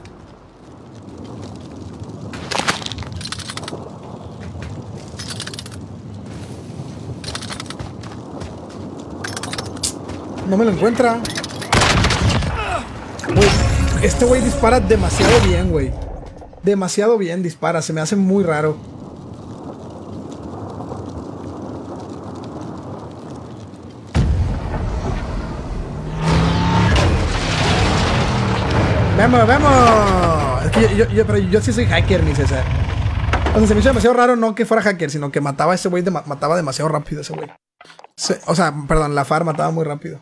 No me lo encuentra. Wey, este güey dispara demasiado bien, güey. Demasiado bien dispara. Se me hace muy raro. ¡Vamos, vamos! Es que yo, yo, yo, pero yo sí soy hacker, mi César. O sea, se me hizo demasiado raro no que fuera hacker, sino que mataba a ese güey, de, mataba demasiado rápido ese güey. Se, o sea, perdón, la F A R mataba muy rápido.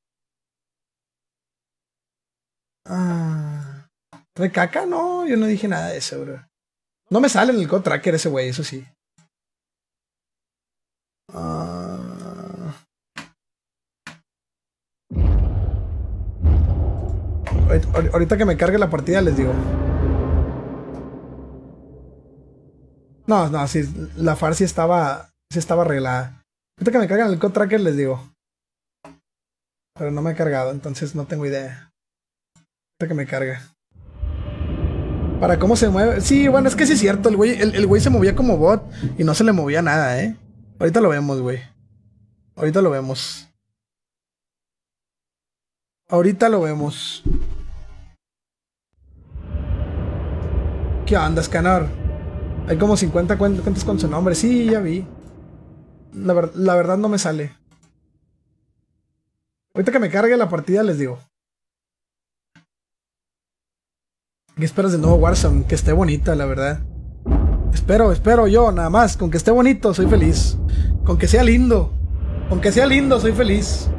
Ah, ¿trae caca? No, yo no dije nada de eso, bro. No me sale en el code tracker ese güey, eso sí. Ah. Ahorita, ahorita que me cargue la partida les digo. No, no, sí, la F A R sí estaba, sí estaba arreglada. Ahorita que me carguen el code tracker les digo. Pero no me he cargado, entonces no tengo idea. Que me carga. Para cómo se mueve. Sí, bueno, es que sí es cierto. El güey, el, el güey se movía como bot y no se le movía nada, ¿eh? Ahorita lo vemos, güey. Ahorita lo vemos. Ahorita lo vemos. ¿Qué onda, Scanner? Hay como cincuenta cuentas con su nombre. Sí, ya vi. La, ver, la verdad no me sale. Ahorita que me cargue la partida les digo. ¿Qué esperas del nuevo Warzone? Que esté bonita, la verdad. Espero, espero yo, nada más. Con que esté bonito, soy feliz. Con que sea lindo. Con que sea lindo, soy feliz.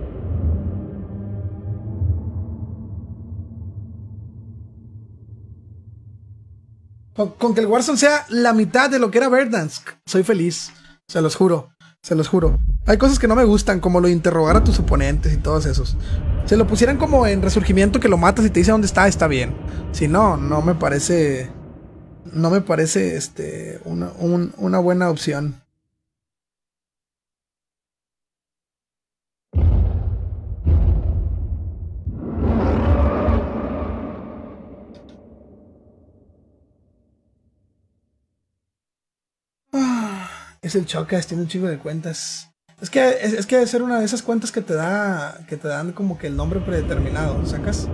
Con, con que el Warzone sea la mitad de lo que era Verdansk, soy feliz. Se los juro, se los juro. Hay cosas que no me gustan, como lo de interrogar a tus oponentes y todos esos. Si lo pusieran como en Resurgimiento, que lo matas y te dice dónde está, está bien. Si no, no me parece... No me parece este una, un, una buena opción. Ah, es el Chocas, tiene un chingo de cuentas. Es que es, es que debe ser una de esas cuentas que te da que te dan como que el nombre predeterminado, ¿sacas?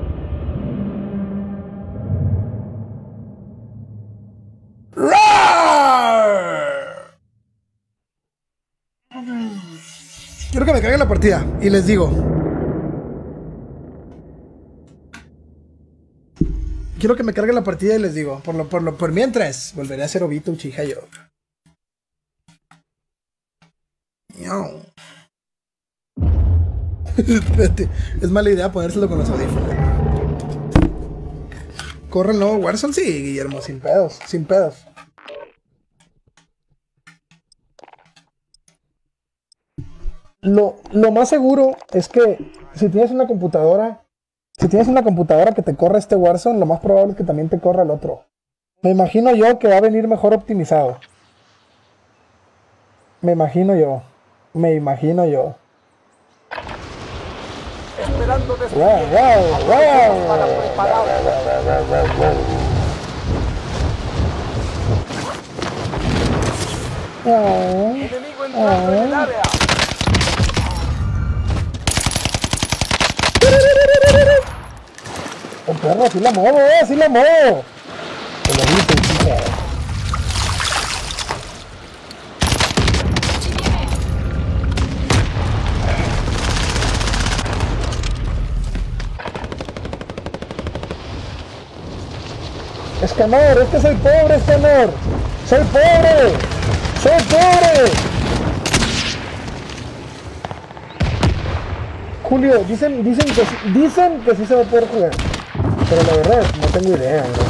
Quiero que me cargue la partida y les digo. Quiero que me cargue la partida y les digo. Por lo, por lo, por mientras, volveré a hacer Obito Uchiha yo. Es mala idea ponérselo con los audífonos. ¿Corre el nuevo Warzone? Sí, Guillermo, sin pedos, sin pedos. Lo, lo más seguro es que si tienes una computadora, si tienes una computadora que te corra este Warzone, lo más probable es que también te corra el otro. Me imagino yo que va a venir mejor optimizado. Me imagino yo. Me imagino yo. Esperando wow, wow, wow. para preparar. Oh, Enemigo entrando oh. en el área. ¡Oh, perro! ¡Sí la muevo, eh! ¡Sí la muevo! Te lo dije, chica. Escanor, es que soy pobre, Escanor. Soy pobre. Soy pobre. Julio, dicen, dicen, que, dicen que sí se va a poder jugar. Pero la verdad, no tengo idea, bro.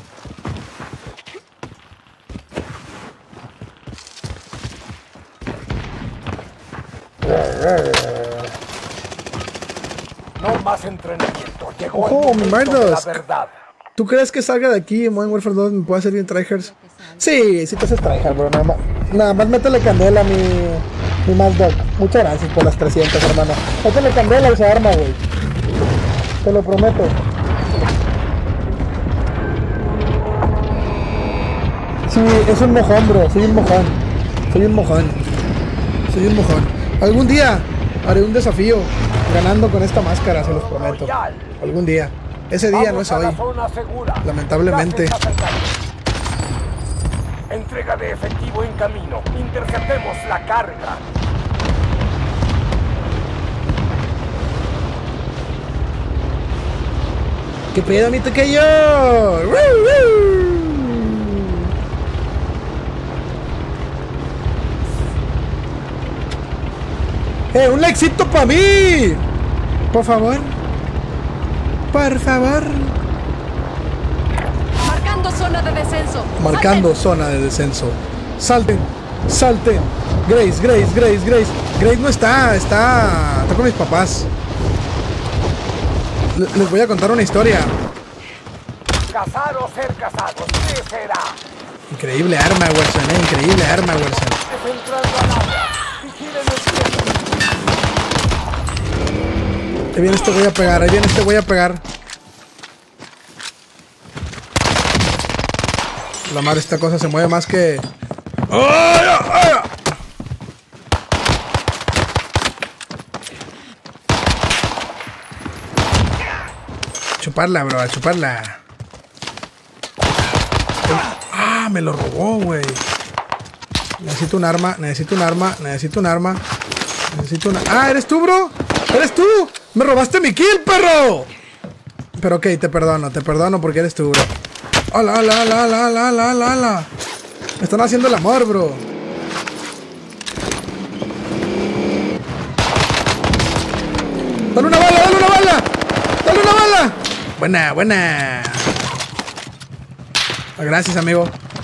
No más entrenamiento. Llegó Ojo, el mi momento de la Mardos. verdad. ¿Tú crees que salga de aquí en Modern Warfare dos me puede hacer bien tryhards? Sí, sí te haces tryhard, bro. Nada más, nada más métele candela a mi, mi Mad Dog. Muchas gracias por las trescientas, hermano. Métele candela a esa arma, güey. Te lo prometo. Sí, es un mojón, bro. Soy un mojón. Soy un mojón. Soy un mojón. Algún día haré un desafío ganando con esta máscara, se los prometo. Algún día. Ese día no es hoy. Lamentablemente. Entrega de efectivo en camino. Interceptemos la carga. ¿Qué pedo, mi toquillo? ¡Eh, un likecito para mí! Por favor. Por favor. Marcando zona de descenso. Marcando zona de descenso. Salten, salten. Grace, Grace, Grace, Grace. Grace no está, está. Está con mis papás. Le- Les voy a contar una historia. Cazar o ser cazados. ¿Qué será? Increíble arma, Wilson, eh. Increíble arma, Wilson. Es entrando al área. Vigilen el tiempo. Ahí viene este voy a pegar, ahí viene este voy a pegar. La madre, esta cosa se mueve más que... ¡Ay, ay! Chuparla, bro, a chuparla. Ah, me lo robó, güey. Necesito un arma, necesito un arma, necesito un arma. Necesito una... ¡Ah, eres tú, bro! ¡Eres tú! ¡Me robaste mi kill, perro! Pero ok, te perdono, te perdono porque eres tú, bro. ¡Hola, hola, hola, hola, hola, hola, hola, hola! Me están haciendo el amor, bro. ¡Dale una bala, dale una bala! ¡Dale una bala! Buena, buena. Gracias, amigo.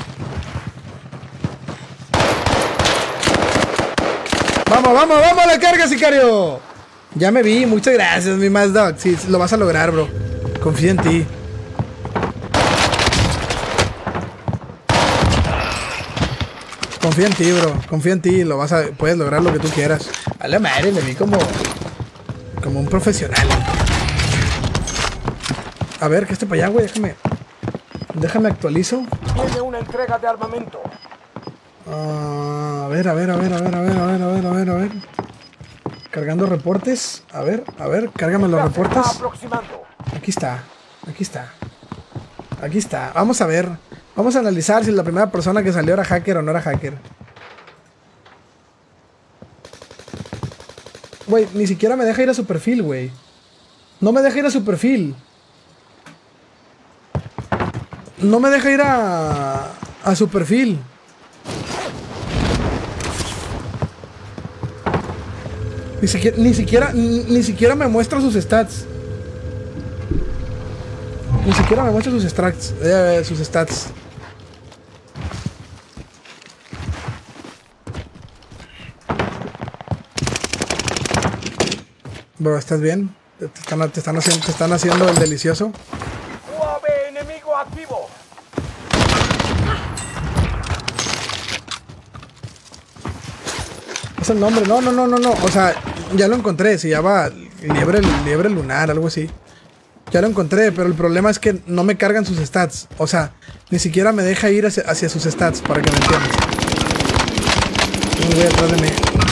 Vamos, vamos, vamos a la carga, sicario. Ya me vi, muchas gracias, mi Mad Dog. Sí, lo vas a lograr, bro. Confío en ti. Confío en ti, bro. Confío en ti. Lo vas a, puedes lograr lo que tú quieras. A la madre, me vi como, como un profesional. A ver, que esté para allá, güey. Déjame, déjame actualizo. Tiene una entrega de armamento. Uh, a ver, a ver, a ver, a ver, a ver, a ver, a ver, a ver, a ver. Cargando reportes. A ver, a ver, cárgame los reportes. Aquí está, aquí está. Aquí está. Vamos a ver. Vamos a analizar si la primera persona que salió era hacker o no era hacker. Güey, ni siquiera me deja ir a su perfil, güey. No me deja ir a su perfil. No me deja ir a, a su perfil. Ni siquiera, ni siquiera, ni, ni siquiera me muestra sus stats. Ni siquiera me muestra sus stats. Eh, sus stats. Bro, ¿estás bien? ¿Te están, te están haciendo, te están haciendo el delicioso? U A V enemigo activo. Es el nombre. No, no, no, no, no. O sea, ya lo encontré. Se llama liebre, liebre lunar, algo así. Ya lo encontré, pero el problema es que no me cargan sus stats. O sea, ni siquiera me deja ir hacia, hacia sus stats, para que me entiendas. Voy atrás de mí.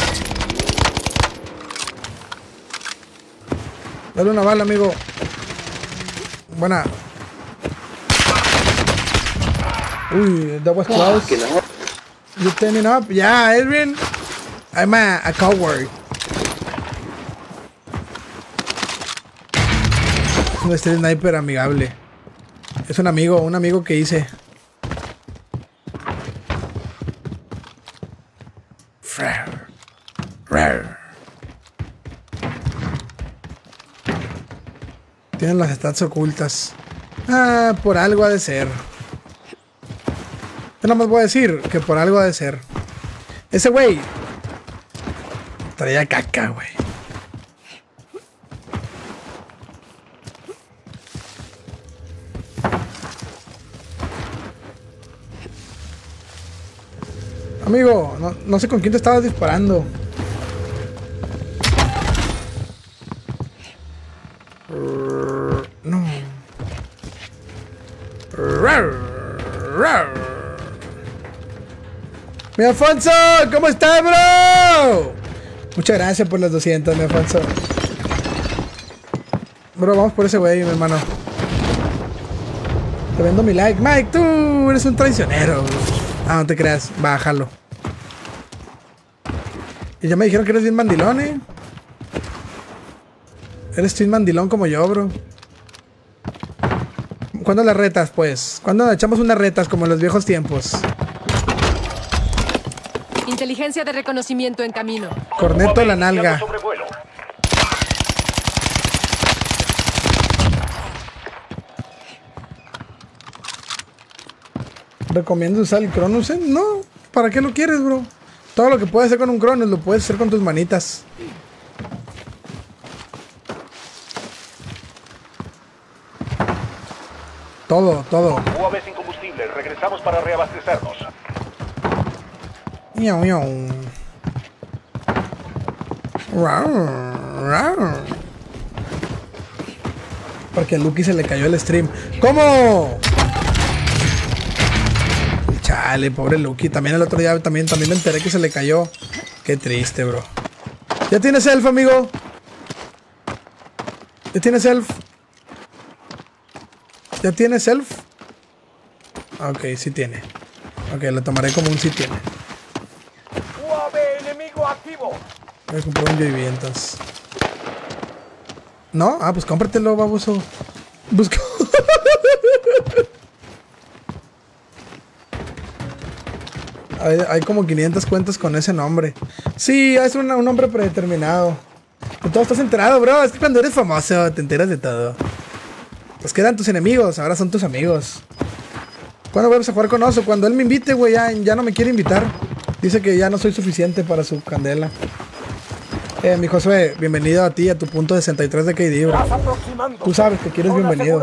Dale una bala, amigo. Buena. Uy, that was close. You turning up? Yeah, Edwin. I'm a, a coward. Este sniper amigable. Es un amigo, un amigo que hice. Tienen las stats ocultas. Ah, por algo ha de ser. Yo nada más voy a decir que por algo ha de ser. Ese güey traía caca, güey. Amigo, no, no sé con quién te estabas disparando. No. Mi Alfonso, ¿cómo estás, bro? Muchas gracias por los doscientos, mi Alfonso. Bro, vamos por ese güey, mi hermano. Te vendo mi like. Mike, tú eres un traicionero, bro. Ah, no te creas, bájalo. Y ya me dijeron que eres bien mandilón, eh. Eres bien mandilón como yo, bro. ¿Cuándo las retas, pues? ¿Cuándo echamos unas retas como en los viejos tiempos? Inteligencia de reconocimiento en camino. Corneto a la nalga. ¿Recomiendas usar el Cronus? No. ¿Para qué lo quieres, bro? Todo lo que puedes hacer con un Cronus lo puedes hacer con tus manitas. Todo, todo. U A V sin combustible. Regresamos para reabastecernos. Miau, miau. Porque a Lucky se le cayó el stream. ¿Cómo? Chale, pobre Lucky. También el otro día también, también me enteré que se le cayó. Qué triste, bro. ¿Ya tienes elf, amigo? ¿Ya tienes elf? ¿Ya tienes elf? Ok, sí tiene. Ok, lo tomaré como un sí tiene. U A V enemigo activo. Voy a comprar un Yoivientas. ¿No? Ah, pues cómpratelo, baboso. Busca. hay, hay como quinientas cuentas con ese nombre. Sí, es un, un nombre predeterminado. De todo estás enterado, bro. Es que cuando eres famoso te enteras de todo. Pues que eran tus enemigos, ahora son tus amigos. ¿Cuándo vuelves a jugar con Oso? Cuando él me invite, güey, ya, ya no me quiere invitar. Dice que ya no soy suficiente para su candela. Eh, mi Josué, bienvenido a ti, a tu punto sesenta y tres de K D, bro. Tú sabes que quieres bienvenido.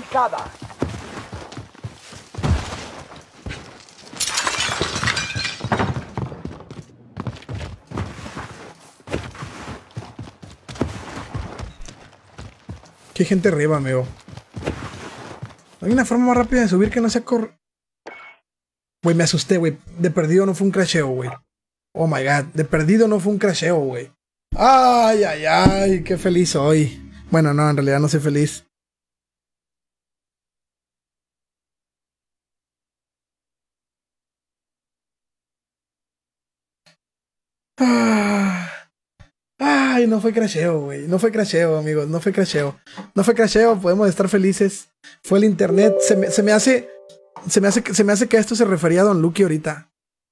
Qué gente arriba, amigo. Hay una forma más rápida de subir que no sea cor... Güey, me asusté, güey. De perdido no fue un crasheo, güey. Oh my god. De perdido no fue un crasheo, güey. Ay, ay, ay. Qué feliz soy. Bueno, no, en realidad no soy feliz. Ah. Ay, no fue crasheo, güey. No fue crasheo, amigos. No fue crasheo. No fue crasheo. Podemos estar felices. Fue el internet. Se me, se me hace... Se me hace, se me hace que a esto se refería a Don Lucky ahorita.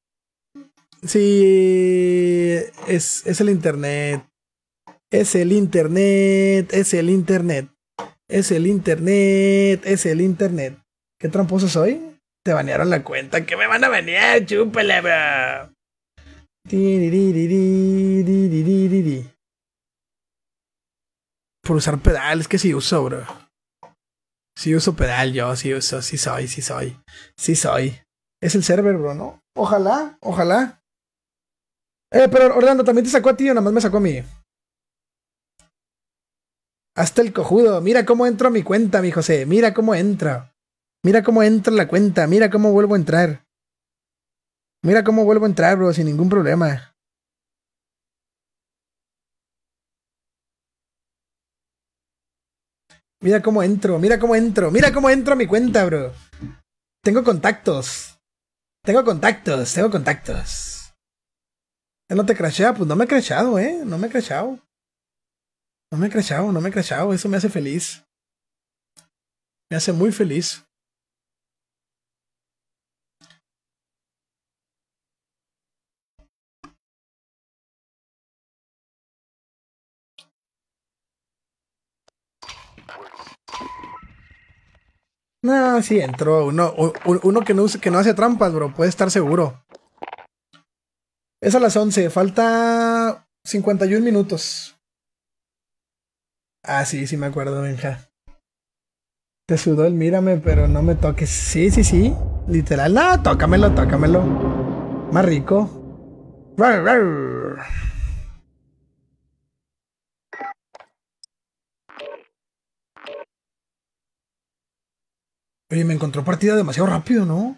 Sí, es, es el internet. Es el internet. Es el internet. Es el internet. Es el internet. ¿Qué tramposo soy? Te banearon la cuenta. ¿Qué me van a banear? Chúpale, bro. Por usar pedales, que sí uso, bro. Sí uso pedal, yo sí uso, sí soy, sí soy. Sí soy. Es el server, bro, ¿no? Ojalá, ojalá. Eh, pero Orlando, ¿también te sacó a ti o nada más me sacó a mí? Hasta el cojudo. Mira cómo entro a mi cuenta, mi José. Mira cómo entra. Mira cómo entra la cuenta. Mira cómo vuelvo a entrar. Mira cómo vuelvo a entrar, bro, sin ningún problema. Mira cómo entro, mira cómo entro, mira cómo entro a mi cuenta, bro. Tengo contactos. Tengo contactos, tengo contactos. ¿No te crashea? Pues no me he crashado, eh. No me he crashado. No me he crashado, no me he crashado. Eso me hace feliz. Me hace muy feliz. No, sí entró. Uno, uno que, no use, que no hace trampas, bro. Puede estar seguro. Es a las once. Falta cincuenta y un minutos. Ah, sí, sí me acuerdo, Benja. Te sudó el mírame, pero no me toques. Sí, sí, sí. Literal. No, tócamelo, tócamelo. Más rico. Rar, rar. Oye, me encontró partida demasiado rápido, ¿no?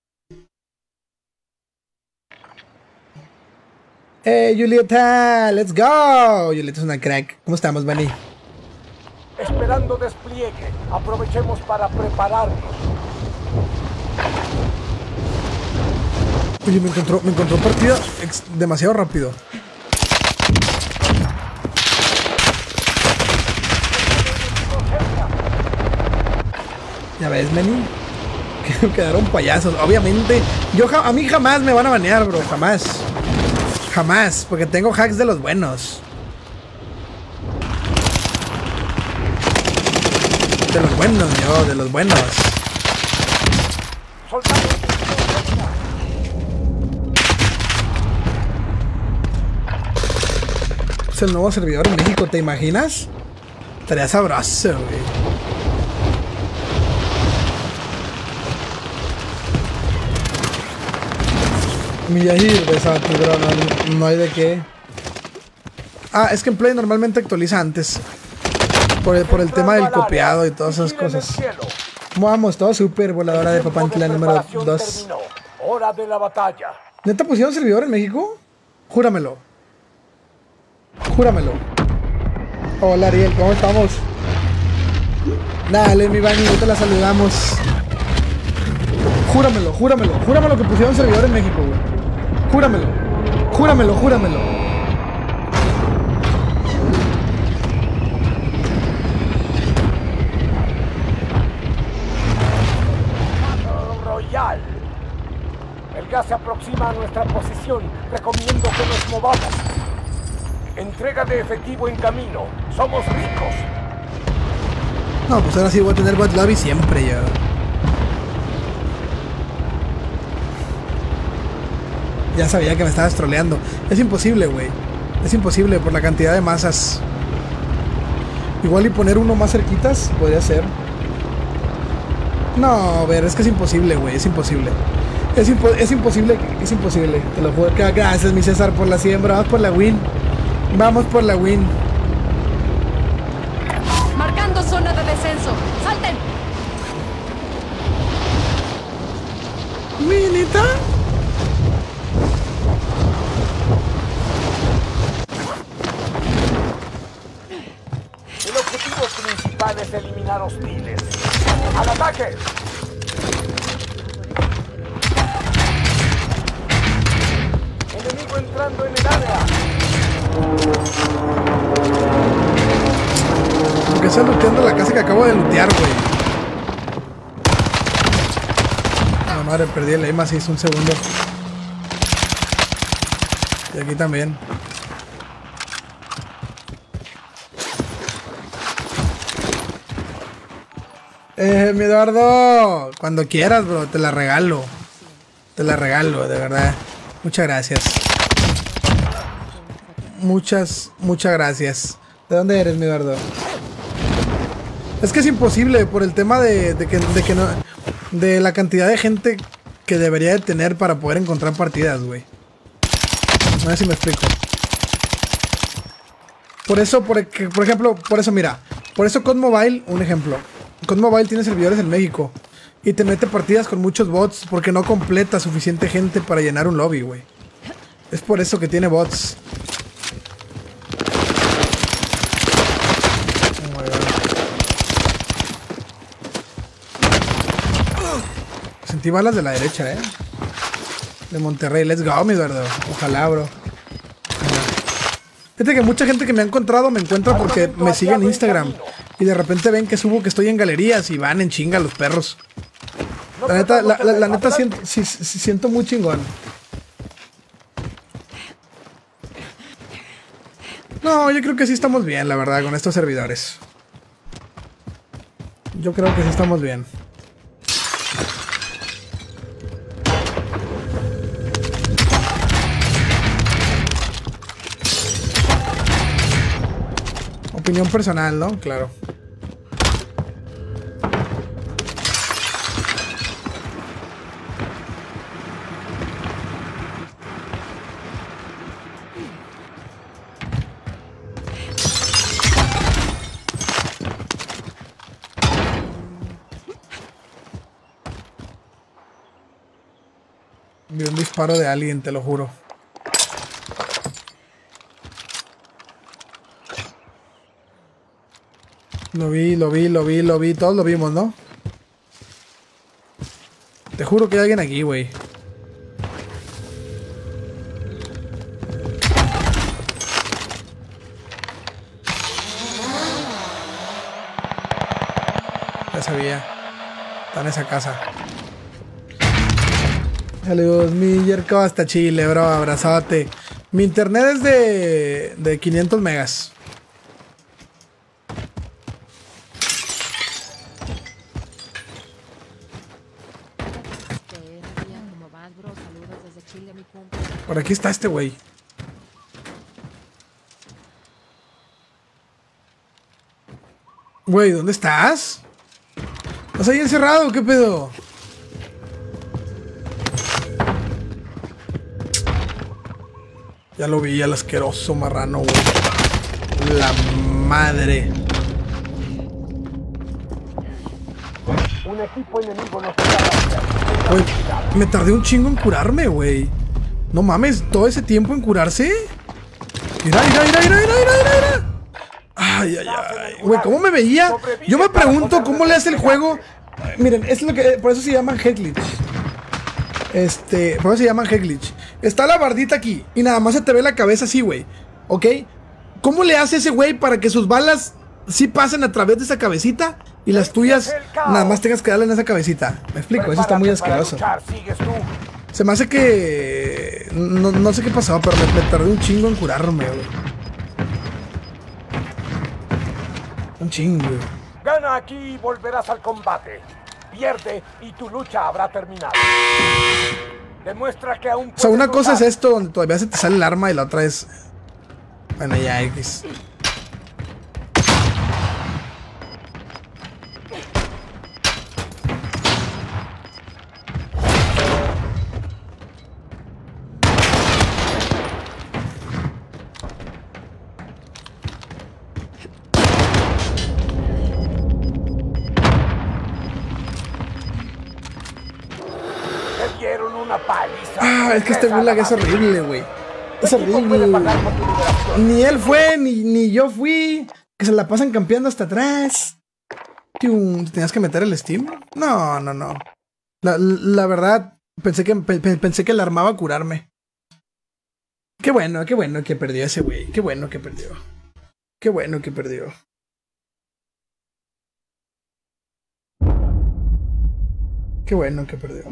¡Hey, Julieta! ¡Let's go! Julieta es una crack. ¿Cómo estamos, Bunny? Esperando despliegue. Aprovechemos para prepararnos. Oye, me encontró, me encontró partida ex demasiado rápido. Ya ves, Manny. Quedaron payasos. Obviamente, yo a mí jamás me van a banear, bro. Jamás. Jamás. Porque tengo hacks de los buenos. De los buenos, yo. De los buenos. Es el nuevo servidor en México, ¿te imaginas? Estaría sabroso, güey. Miyahir, besate, bro, no, no hay de qué. Ah, es que en Play normalmente actualiza antes. Por el, por el tema del copiado y todas esas cosas. ¿Cómo vamos? Todo súper, voladora de Papantla número dos. Hora de la batalla. ¿Neta pusieron servidor en México? Júramelo. Júramelo. Hola, Ariel, ¿cómo estamos? Dale, mi Bani, te la saludamos. Júramelo, júramelo, júramelo que pusieron servidor en México, güey. Júramelo, júramelo, júramelo. Royal. El gas se aproxima a nuestra posición. Recomiendo que nos movamos. Entrega de efectivo en camino. Somos ricos. No, pues ahora sí voy a tener bot lobby siempre ya. Ya sabía que me estabas troleando. Es imposible, güey. Es imposible por la cantidad de masas. Igual y poner uno más cerquitas podría ser. No, a ver, es que es imposible, güey. Es imposible. Es, impo es imposible. Es imposible. Te lo juro. Gracias, mi César, por la siembra. Vamos por la win. Vamos por la win. Marcando zona de descenso. ¡Salten! Minita. El objetivo principal es eliminar hostiles. ¡Al ataque! Enemigo entrando en el área. Aunque sea looteando la casa que acabo de lootear, güey. No, madre, perdí el aim así, es un segundo. Y aquí también. Eh, mi Eduardo, cuando quieras, bro, te la regalo. Te la regalo, de verdad. Muchas gracias. Muchas, muchas gracias. ¿De dónde eres, mi Eduardo? Es que es imposible por el tema de, de, que, de que no... De la cantidad de gente que debería de tener para poder encontrar partidas, güey. No sé si me explico. Por eso, por, por ejemplo, por eso, mira. Por eso C O D Mobile, un ejemplo. C O D Mobile tiene servidores en México. Y te mete partidas con muchos bots porque no completa suficiente gente para llenar un lobby, güey. Es por eso que tiene bots. Sentí balas de la derecha, eh. De Monterrey. Let's go, mi Eduardo. Ojalá, bro. Fíjate que mucha gente que me ha encontrado me encuentra porque me sigue en Instagram. Y de repente ven que subo que estoy en galerías y van en chinga los perros. La neta, la, la, la neta siento, sí, sí, siento muy chingón. No, yo creo que sí estamos bien, la verdad, con estos servidores. Yo creo que sí estamos bien. Opinión personal, ¿no? Claro. Vi un disparo de alguien, te lo juro. Lo vi, lo vi, lo vi, lo vi. Todos lo vimos, ¿no? Te juro que hay alguien aquí, güey. Ya sabía. Está en esa casa. Saludos, mi Yerko hasta Chile, bro. Abrazate. Mi internet es de, de quinientos megas. Por aquí está este güey. Güey, ¿dónde estás? ¿Estás ahí encerrado? ¿Qué pedo? Ya lo vi, al asqueroso marrano, güey. La madre. Un equipo enemigo nos está. Güey, me tardé un chingo en curarme, güey. No mames, todo ese tiempo en curarse. Mira, mira, mira, mira, mira, mira, mira. Ay, ay, ay. Güey, ¿cómo me veía? Yo me pregunto cómo le hace el juego. Miren, es lo que. Por eso se llaman head glitch. Este. Por eso se llaman head glitch. Está la bardita aquí. Y nada más se te ve la cabeza así, güey. ¿Ok? ¿Cómo le hace ese güey para que sus balas sí pasen a través de esa cabecita? Y las tuyas nada más tengas que darle en esa cabecita. Me explico, eso está muy asqueroso. Se me hace que... No, no sé qué pasaba, pero me, me tardé un chingo en curarme, güey. Un chingo. Gana aquí y volverás al combate. Pierde y tu lucha habrá terminado. Demuestra que aún... O sea, una cosa es esto, donde todavía se te sale el arma, y la otra es... Bueno, ya, X. Ah, es que este Gulag es horrible, güey. Es horrible. Ni él fue, ni, ni yo fui. Que se la pasan campeando hasta atrás. ¿Tenías que meter el Steam? No, no, no. La, la verdad, pensé que, pe, pensé que le armaba a curarme. Qué bueno, qué bueno que perdió ese güey. Qué bueno que perdió. Qué bueno que perdió. Qué bueno que perdió.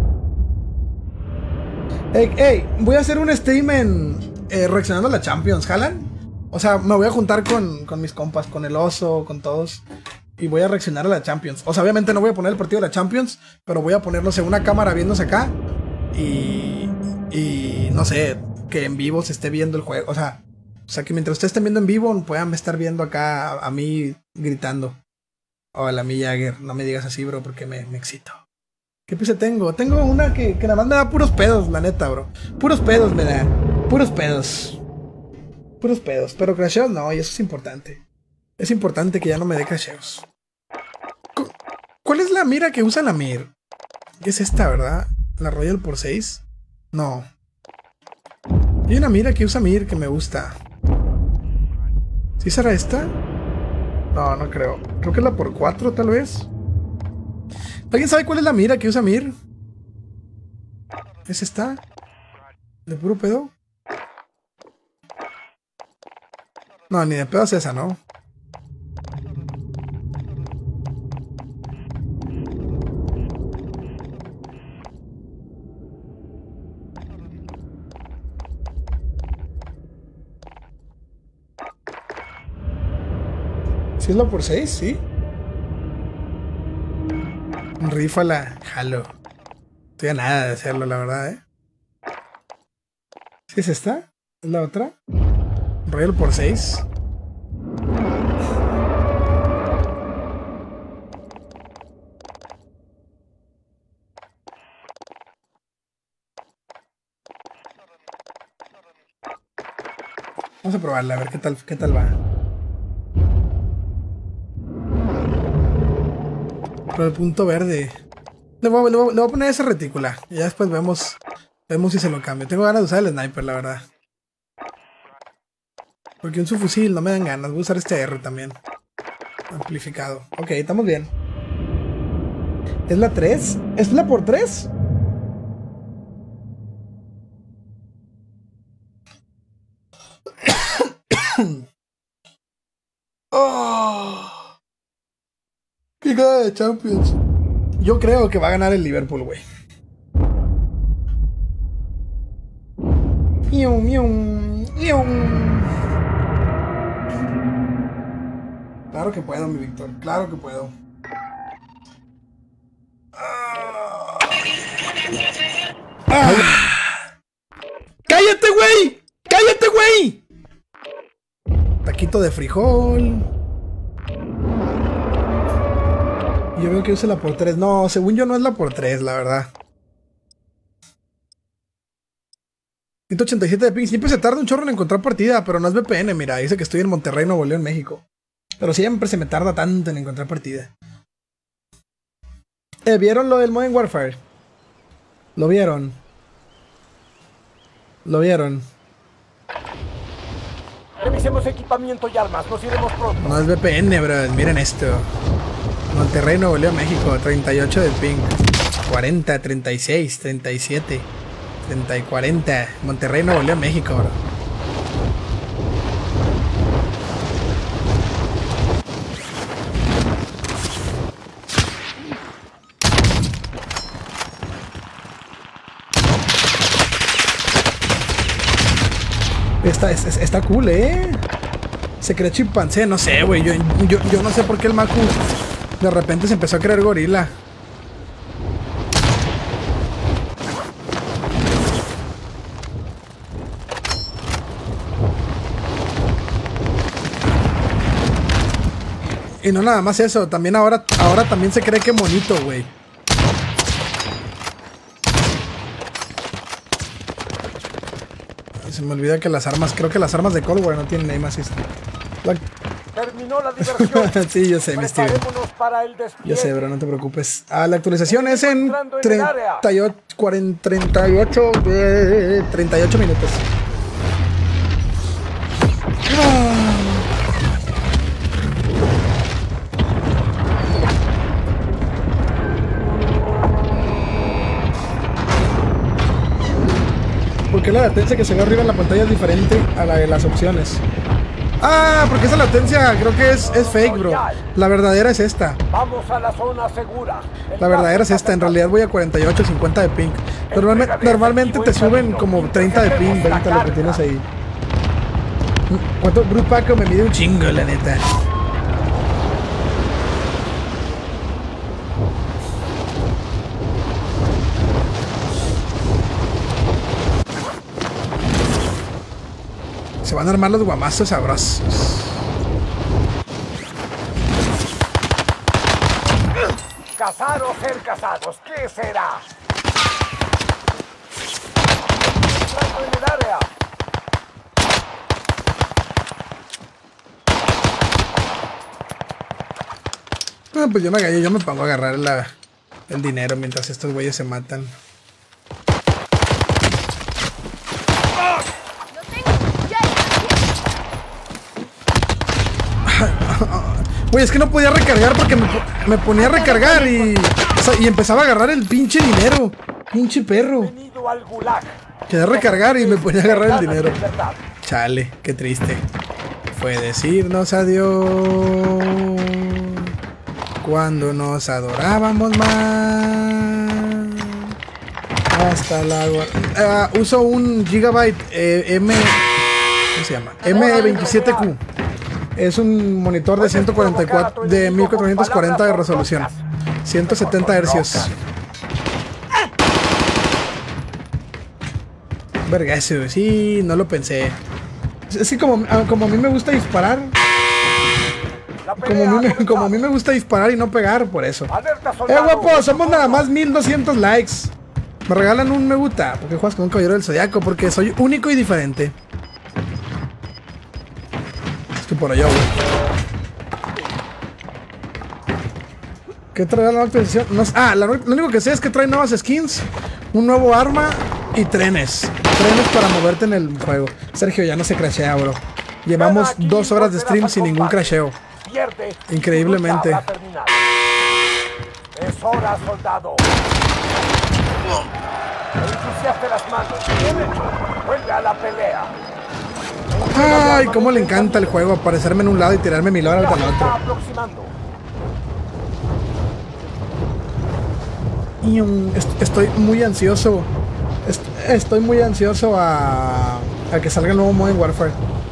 Hey, hey, voy a hacer un stream en eh, reaccionando a la Champions, ¿jalan? O sea, me voy a juntar con, con mis compas, con el oso, con todos. Y voy a reaccionar a la Champions. O sea, obviamente no voy a poner el partido de la Champions, pero voy a poner, no sé, una cámara viéndose acá. Y... Y... no sé, que en vivo se esté viendo el juego. O sea, o sea que mientras ustedes estén viendo en vivo, puedan estar viendo acá a, a mí gritando. Hola, mi Jagger. No me digas así, bro, porque me, me excito. ¿Qué puse tengo? Tengo una que, que nada más me da puros pedos, la neta, bro. Puros pedos me da. Puros pedos. Puros pedos. Pero crasheos no, y eso es importante. Es importante que ya no me dé crasheos. ¿Cuál es la mira que usa la Mir? ¿Qué es esta, verdad? ¿La Royal por seis? No. Hay una mira que usa Mir que me gusta. ¿Sí será esta? No, no creo. Creo que es la por cuatro, tal vez. ¿Alguien sabe cuál es la mira que usa Mir? ¿Es esta? ¿De puro pedo? No, ni de pedo es esa, ¿no? ¿Sí es la por seis? Sí. Rífala, jalo. Estoy a nada de hacerlo, la verdad, ¿eh? ¿Sí es esta? ¿Es la otra? Royal por seis. Vamos a probarla, a ver qué tal, qué tal va. Pero el punto verde. Le voy, le, voy, le voy a poner esa retícula. Y ya después vemos, vemos si se lo cambio. Tengo ganas de usar el sniper, la verdad. Porque un subfusil no me dan ganas. Voy a usar este R también. Amplificado. Ok, estamos bien. ¿Es la tres? ¿Es la por tres? Oh. ¡Qué cara de Champions! Yo creo que va a ganar el Liverpool, güey. Miau, miau, miau. Claro que puedo, mi Víctor. Claro que puedo. Ah. Ah. ¡Cállate, güey! ¡Cállate, güey! Taquito de frijol. Yo veo que use la por tres. No, según yo no es la por tres, la verdad. ciento ochenta y siete de ping. Siempre se tarda un chorro en encontrar partida, pero no es V P N, mira. Dice que estoy en Monterrey, Nuevo León, México. Pero siempre se me tarda tanto en encontrar partida. Eh, ¿vieron lo del Modern Warfare? ¿Lo vieron? ¿Lo vieron? Revisemos equipamiento y armas, nos iremos pronto. No es V P N, bro. Miren esto. Monterrey, Nuevo León, México. treinta y ocho de ping. cuarenta, treinta y seis, treinta y siete, treinta y cuarenta. Monterrey, Nuevo León, México, bro. Está, es, está cool, eh. Se cree chimpancé, no sé, güey. Yo, yo, yo no sé por qué el Maku de repente se empezó a creer gorila. Y no nada más eso, también ahora, ahora también se cree que monito, güey. Se me olvida que las armas, creo que las armas de Cold War no tienen aim assist. La... Terminó la diversión. Sí, yo sé, mi Steven. Para el yo sé, bro, no te preocupes. Ah, la actualización es en treinta y ocho, cuarenta, treinta y ocho, eh, treinta y ocho minutos. Ah. ¿Por qué la latencia que se ve arriba en la pantalla es diferente a la de las opciones? Ah, porque esa latencia creo que es, es fake, bro. La verdadera es esta. Vamos a la zona segura. La verdadera es esta. En realidad voy a cuarenta y ocho, cincuenta de ping. Normalmente, normalmente te suben como treinta de ping, veinte lo que tienes ahí. ¿Cuánto? Brute Paco me mide un chingo, la neta. Se van a armar los guamazos sabrosos. Cazar o ser cazados, ¿qué será? Entrando en el área. Ah, pues yo me, yo me pongo a agarrar la, el dinero mientras estos güeyes se matan. Güey, es que no podía recargar porque me, me ponía a recargar y, o sea, y empezaba a agarrar el pinche dinero. Pinche perro. Quedé a recargar y me ponía a agarrar el dinero. Chale, qué triste. Fue decirnos adiós cuando nos adorábamos más. Hasta la... Uh, uso un Gigabyte eh, M... ¿Cómo se llama? M veintisiete Q. Es un monitor de ciento cuarenta y cuatro, de mil cuatrocientos cuarenta de resolución. ciento setenta hercios. Verga ese, güey. Sí, no lo pensé. Es que como, como a mí me gusta disparar. Como a, mí me, como a mí me gusta disparar y no pegar, por eso. Eh, guapo, somos nada más mil doscientos likes. Me regalan un me gusta porque juegas con un caballero del zodiaco, porque soy único y diferente. Es que por allá, güey. ¿Qué trae la nueva actualización? No, ah, lo, lo único que sé es que trae nuevas skins, un nuevo arma y trenes. Trenes para moverte en el juego. Sergio, ya no se crashea, bro. Llevamos dos horas de stream sin ningún crasheo. Increíblemente. Es hora, soldado. Ensuciaste las manos. Bien hecho. Vuelve a la pelea. Ay, cómo le encanta el juego aparecerme en un lado y tirarme mi lora al otro. Y um, est estoy muy ansioso. Est estoy muy ansioso a, a que salga el nuevo Modern Warfare.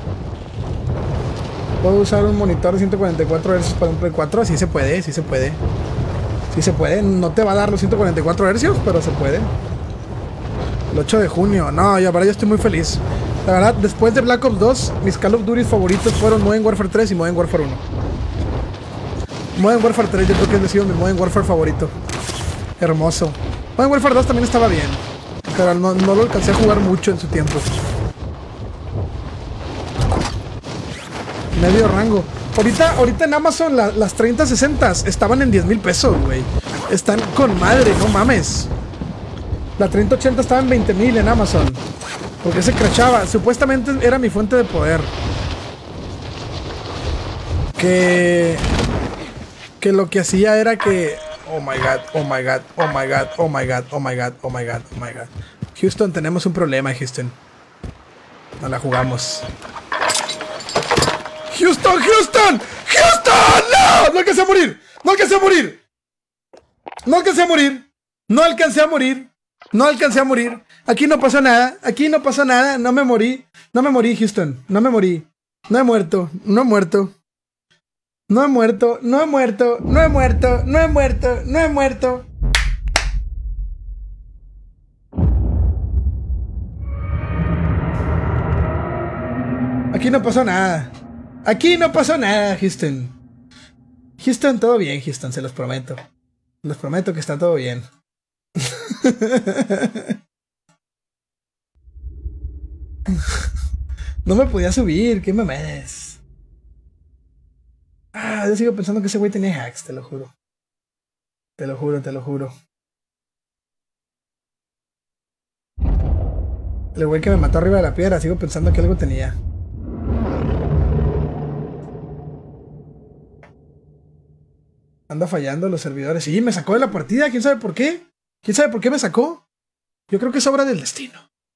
¿Puedo usar un monitor de ciento cuarenta y cuatro hercios para un Play cuatro? Sí se puede, sí se puede. Sí se puede. No te va a dar los ciento cuarenta y cuatro hercios, pero se puede. El ocho de junio. No, ya para yo estoy muy feliz. La verdad, después de Black Ops dos, mis Call of Duty favoritos fueron Modern Warfare tres y Modern Warfare uno. Modern Warfare tres yo creo que ha sido mi Modern Warfare favorito. Hermoso. Modern Warfare dos también estaba bien, pero no, no lo alcancé a jugar mucho en su tiempo. Medio rango. Ahorita, ahorita en Amazon la, las treinta sesenta estaban en diez mil pesos, güey. Están con madre, no mames. La treinta ochenta estaba en veinte mil en Amazon. Porque se crashaba. Supuestamente era mi fuente de poder. Que... Que lo que hacía era que... Oh my god, oh my god, oh my god, oh my god, oh my god, oh my god, oh my god. Houston, tenemos un problema, Houston. No la jugamos. ¡Houston, Houston! ¡Houston! ¡No! ¡No alcancé a morir! ¡No alcancé a morir! ¡No alcancé a morir! ¡No alcancé a morir! ¡No alcancé a morir! Aquí no pasó nada. Aquí no pasó nada. No me morí. No me morí, Houston. No me morí. No he muerto. No he muerto. No he muerto. No he muerto. No he muerto. No he muerto. No he muerto. Aquí no pasó nada. Aquí no pasó nada, Houston. Houston, todo bien, Houston, se los prometo. Les prometo que está todo bien. No me podía subir, qué mames. Ah, yo sigo pensando que ese güey tenía hacks, te lo juro. Te lo juro, te lo juro. El güey que me mató arriba de la piedra, sigo pensando que algo tenía. Anda fallando los servidores. Sí, me sacó de la partida. ¿Quién sabe por qué? ¿Quién sabe por qué me sacó? Yo creo que es obra del destino.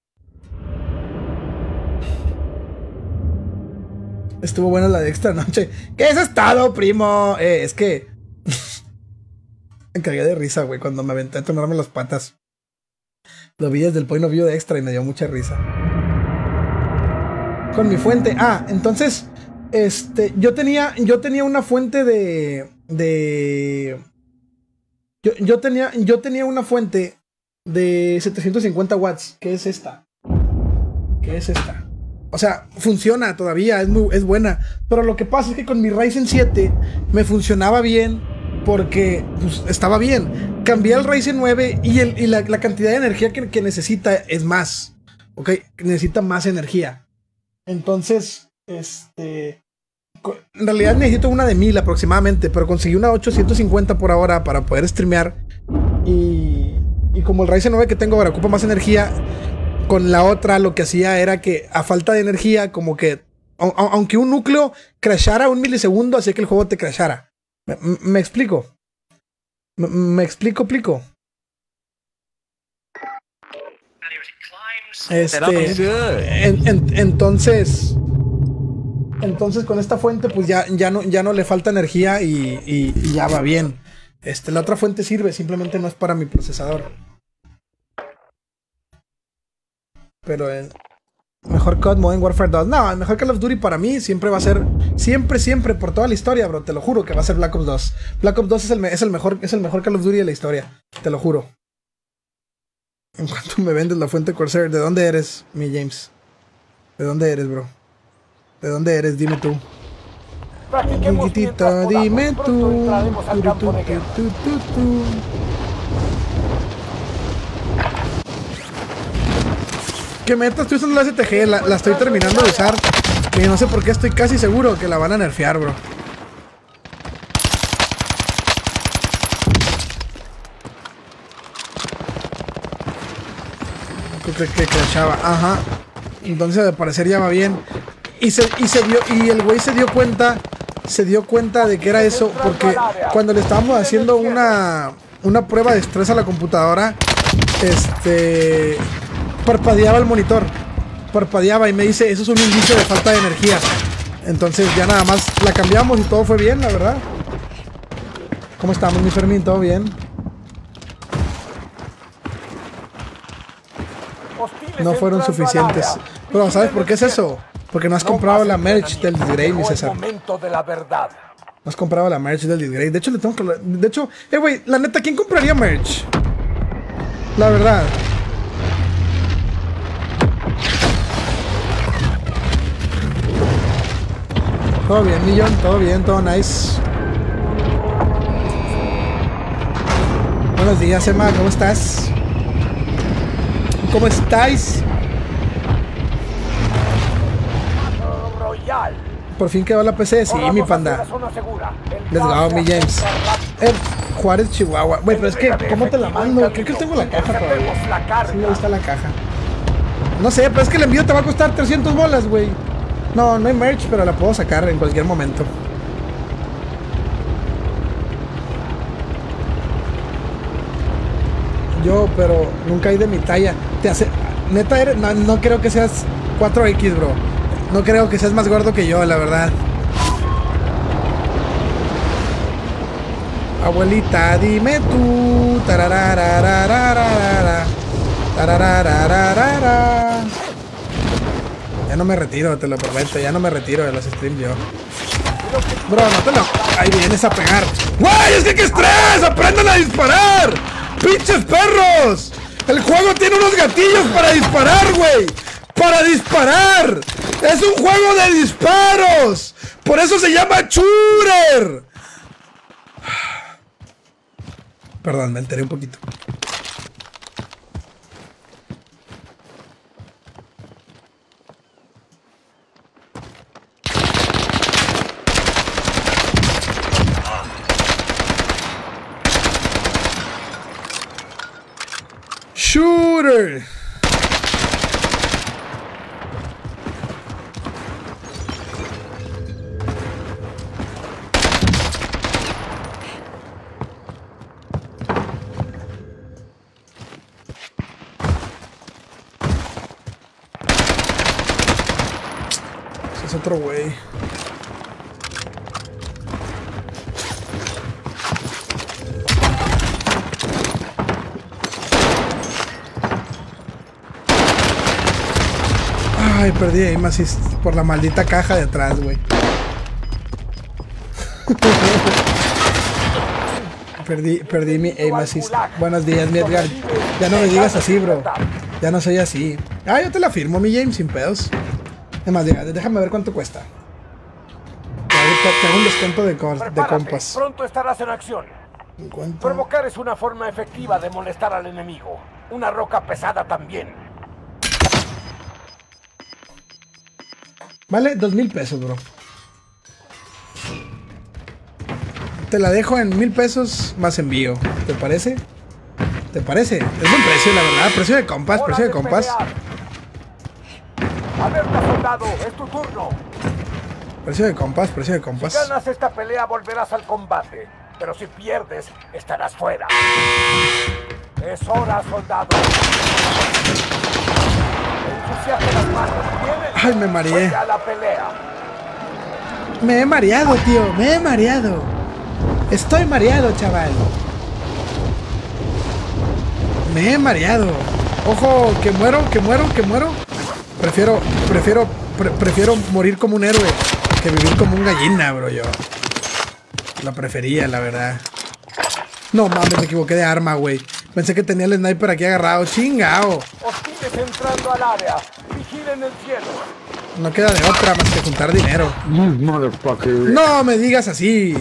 Estuvo buena la de extra noche. ¿Qué es estado, primo? Eh, es que... me cagué de risa, güey, cuando me aventé a tonarme las patas. Lo vi desde el point of view de extra y me dio mucha risa. Con mi fuente. Ah, entonces... Este... Yo tenía... Yo tenía una fuente de... De... Yo, yo, tenía, yo tenía una fuente de setecientos cincuenta watts. ¿Qué es esta? ¿Qué es esta? O sea, funciona todavía, es, muy, es buena. Pero lo que pasa es que con mi Ryzen siete me funcionaba bien porque pues, estaba bien. Cambié al Ryzen nueve y, el, y la, la cantidad de energía que, que necesita es más. ¿Ok? Necesita más energía. Entonces, este... En realidad necesito una de mil aproximadamente, pero conseguí una ochocientos cincuenta por ahora para poder streamear. Y, y como el Ryzen nueve que tengo ahora ocupa más energía, con la otra lo que hacía era que a falta de energía, como que a, a, aunque un núcleo crashara un milisegundo, hacía que el juego te crashara. ¿Me, me explico? ¿Me, me explico, explico? Este, en, en, entonces... Entonces con esta fuente pues ya, ya, no, ya no le falta energía y, y, y ya va bien. Este, la otra fuente sirve, simplemente no es para mi procesador. Pero, eh, Mejor C O D Modern Warfare dos. No, el mejor Call of Duty para mí siempre va a ser... Siempre, siempre, por toda la historia, bro. Te lo juro que va a ser Black Ops dos. Black Ops dos es el, es el, mejor, es el mejor Call of Duty de la historia. Te lo juro. En cuanto me vendes la fuente Corsair, ¿de dónde eres, mi James? ¿De dónde eres, bro? ¿De dónde eres? Dime tú. Chiquitito, dime tú. Tu, tu, tu, tu, tu, tu. Que meta, estoy usando la S T G, la, la estoy terminando de usar. Y no sé por qué estoy casi seguro que la van a nerfear, bro. Que, que crashaba, ajá. Entonces al parecer ya va bien. Y se, y se dio, y el güey se dio cuenta, se dio cuenta de que era eso, porque cuando le estábamos haciendo una, una prueba de estrés a la computadora, este parpadeaba el monitor. Parpadeaba y me dice, eso es un indicio de falta de energía. Entonces ya nada más la cambiamos y todo fue bien, la verdad. ¿Cómo estamos, mi Fermín? ¿Todo bien? No fueron suficientes. Pero ¿sabes por qué es eso? Porque no has comprado la merch del Disgrace, mi César. No has comprado la merch del Disgrace. De hecho, le tengo que... De hecho, eh, güey, la neta, ¿quién compraría merch? La verdad. Todo bien, Millón, todo bien, todo nice. Buenos días, Emma, ¿cómo estás? ¿Cómo estáis? Por fin quedó la P C, sí, mi panda. Let's go, mi James. Eh, Juárez, Chihuahua. Güey, pero es que, ¿cómo te la mando? Creo que tengo la caja todavía. Sí, ahí está la caja. No sé, pero es que el envío te va a costar trescientas bolas, güey. No, no hay merch, pero la puedo sacar en cualquier momento. Yo, pero nunca hay de mi talla. Te hace... Neta, eres... no, no creo que seas cuatro equis, bro. No creo que seas más gordo que yo, la verdad. Abuelita, dime tú. Tararararararara. Tarararararara. Ya no me retiro, te lo prometo. Ya no me retiro de los streams yo. Bro, no te lo... Ahí vienes a pegar. ¡Güey! ¡Es que qué estrés! ¡Aprendan a disparar! ¡Pinches perros! El juego tiene unos gatillos para disparar, güey. ¡Para disparar! ¡Es un juego de disparos! ¡Por eso se llama shooter! Perdón, me alteré un poquito. Shooter. Ese es otro güey. Ay, perdí aim assist por la maldita caja de atrás, güey. perdí, perdí mi aim assist. Buenos días, mi Edgar. Ya no me digas así, bro. Ya no soy así. Ah, yo te la firmo, mi James, sin pedos. Además, déjame ver cuánto cuesta. Te hago un descuento de, co de compas. Pronto estarás en acción. Provocar es una forma efectiva de molestar al enemigo. Una roca pesada también. Vale, dos mil pesos, bro. Te la dejo en mil pesos más envío. ¿Te parece? ¿Te parece? Es buen precio, la verdad. Precio de compas, precio de compas. Alerta, soldado, es tu turno. Precio de compas, precio de compas. Si ganas esta pelea, volverás al combate. Pero si pierdes, estarás fuera. Es hora, soldado. Las manos. Ay, me mareé. La pelea. Me he mareado, tío. Me he mareado. Estoy mareado, chaval. Me he mareado. Ojo, que muero, que muero, que muero. Prefiero, prefiero, pre prefiero morir como un héroe que vivir como un gallina, bro, yo. Lo prefería, la verdad. No mames, me equivoqué de arma, güey. Pensé que tenía el sniper aquí agarrado. Chingao. Hostiles entrando al área. Vigilen el cielo. No queda de otra más que juntar dinero. No me digas así.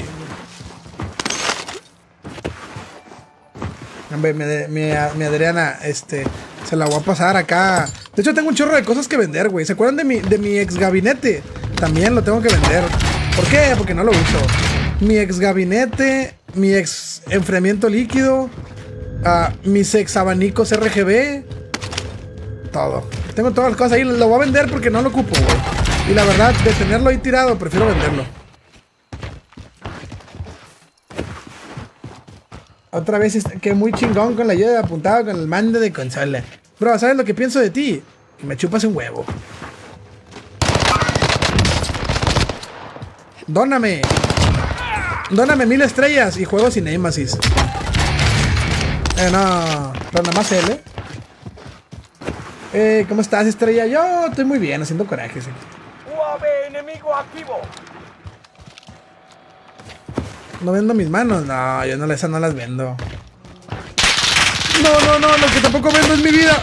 Hombre, mi, mi, mi Adriana, este, se la voy a pasar acá. De hecho, tengo un chorro de cosas que vender, güey. ¿Se acuerdan de mi, de mi ex gabinete? También lo tengo que vender. ¿Por qué? Porque no lo uso. Mi ex gabinete, mi ex enfriamiento líquido, uh, mis ex abanicos R G B, todo. Tengo todas las cosas ahí, lo voy a vender porque no lo ocupo, güey. Y la verdad, de tenerlo ahí tirado, prefiero venderlo. Otra vez, que muy chingón con la ayuda de apuntado con el mando de consola. Bro, ¿sabes lo que pienso de ti? Que me chupas un huevo. Dóname. Dóname mil estrellas y juego sin énfasis. Eh, no. Pero nada más él, ¿eh? Eh, ¿cómo estás, estrella? Yo estoy muy bien, haciendo coraje, sí. U A V enemigo activo. No vendo mis manos. No, yo no, esas no las vendo. No, no, no, lo que tampoco vendo es mi vida.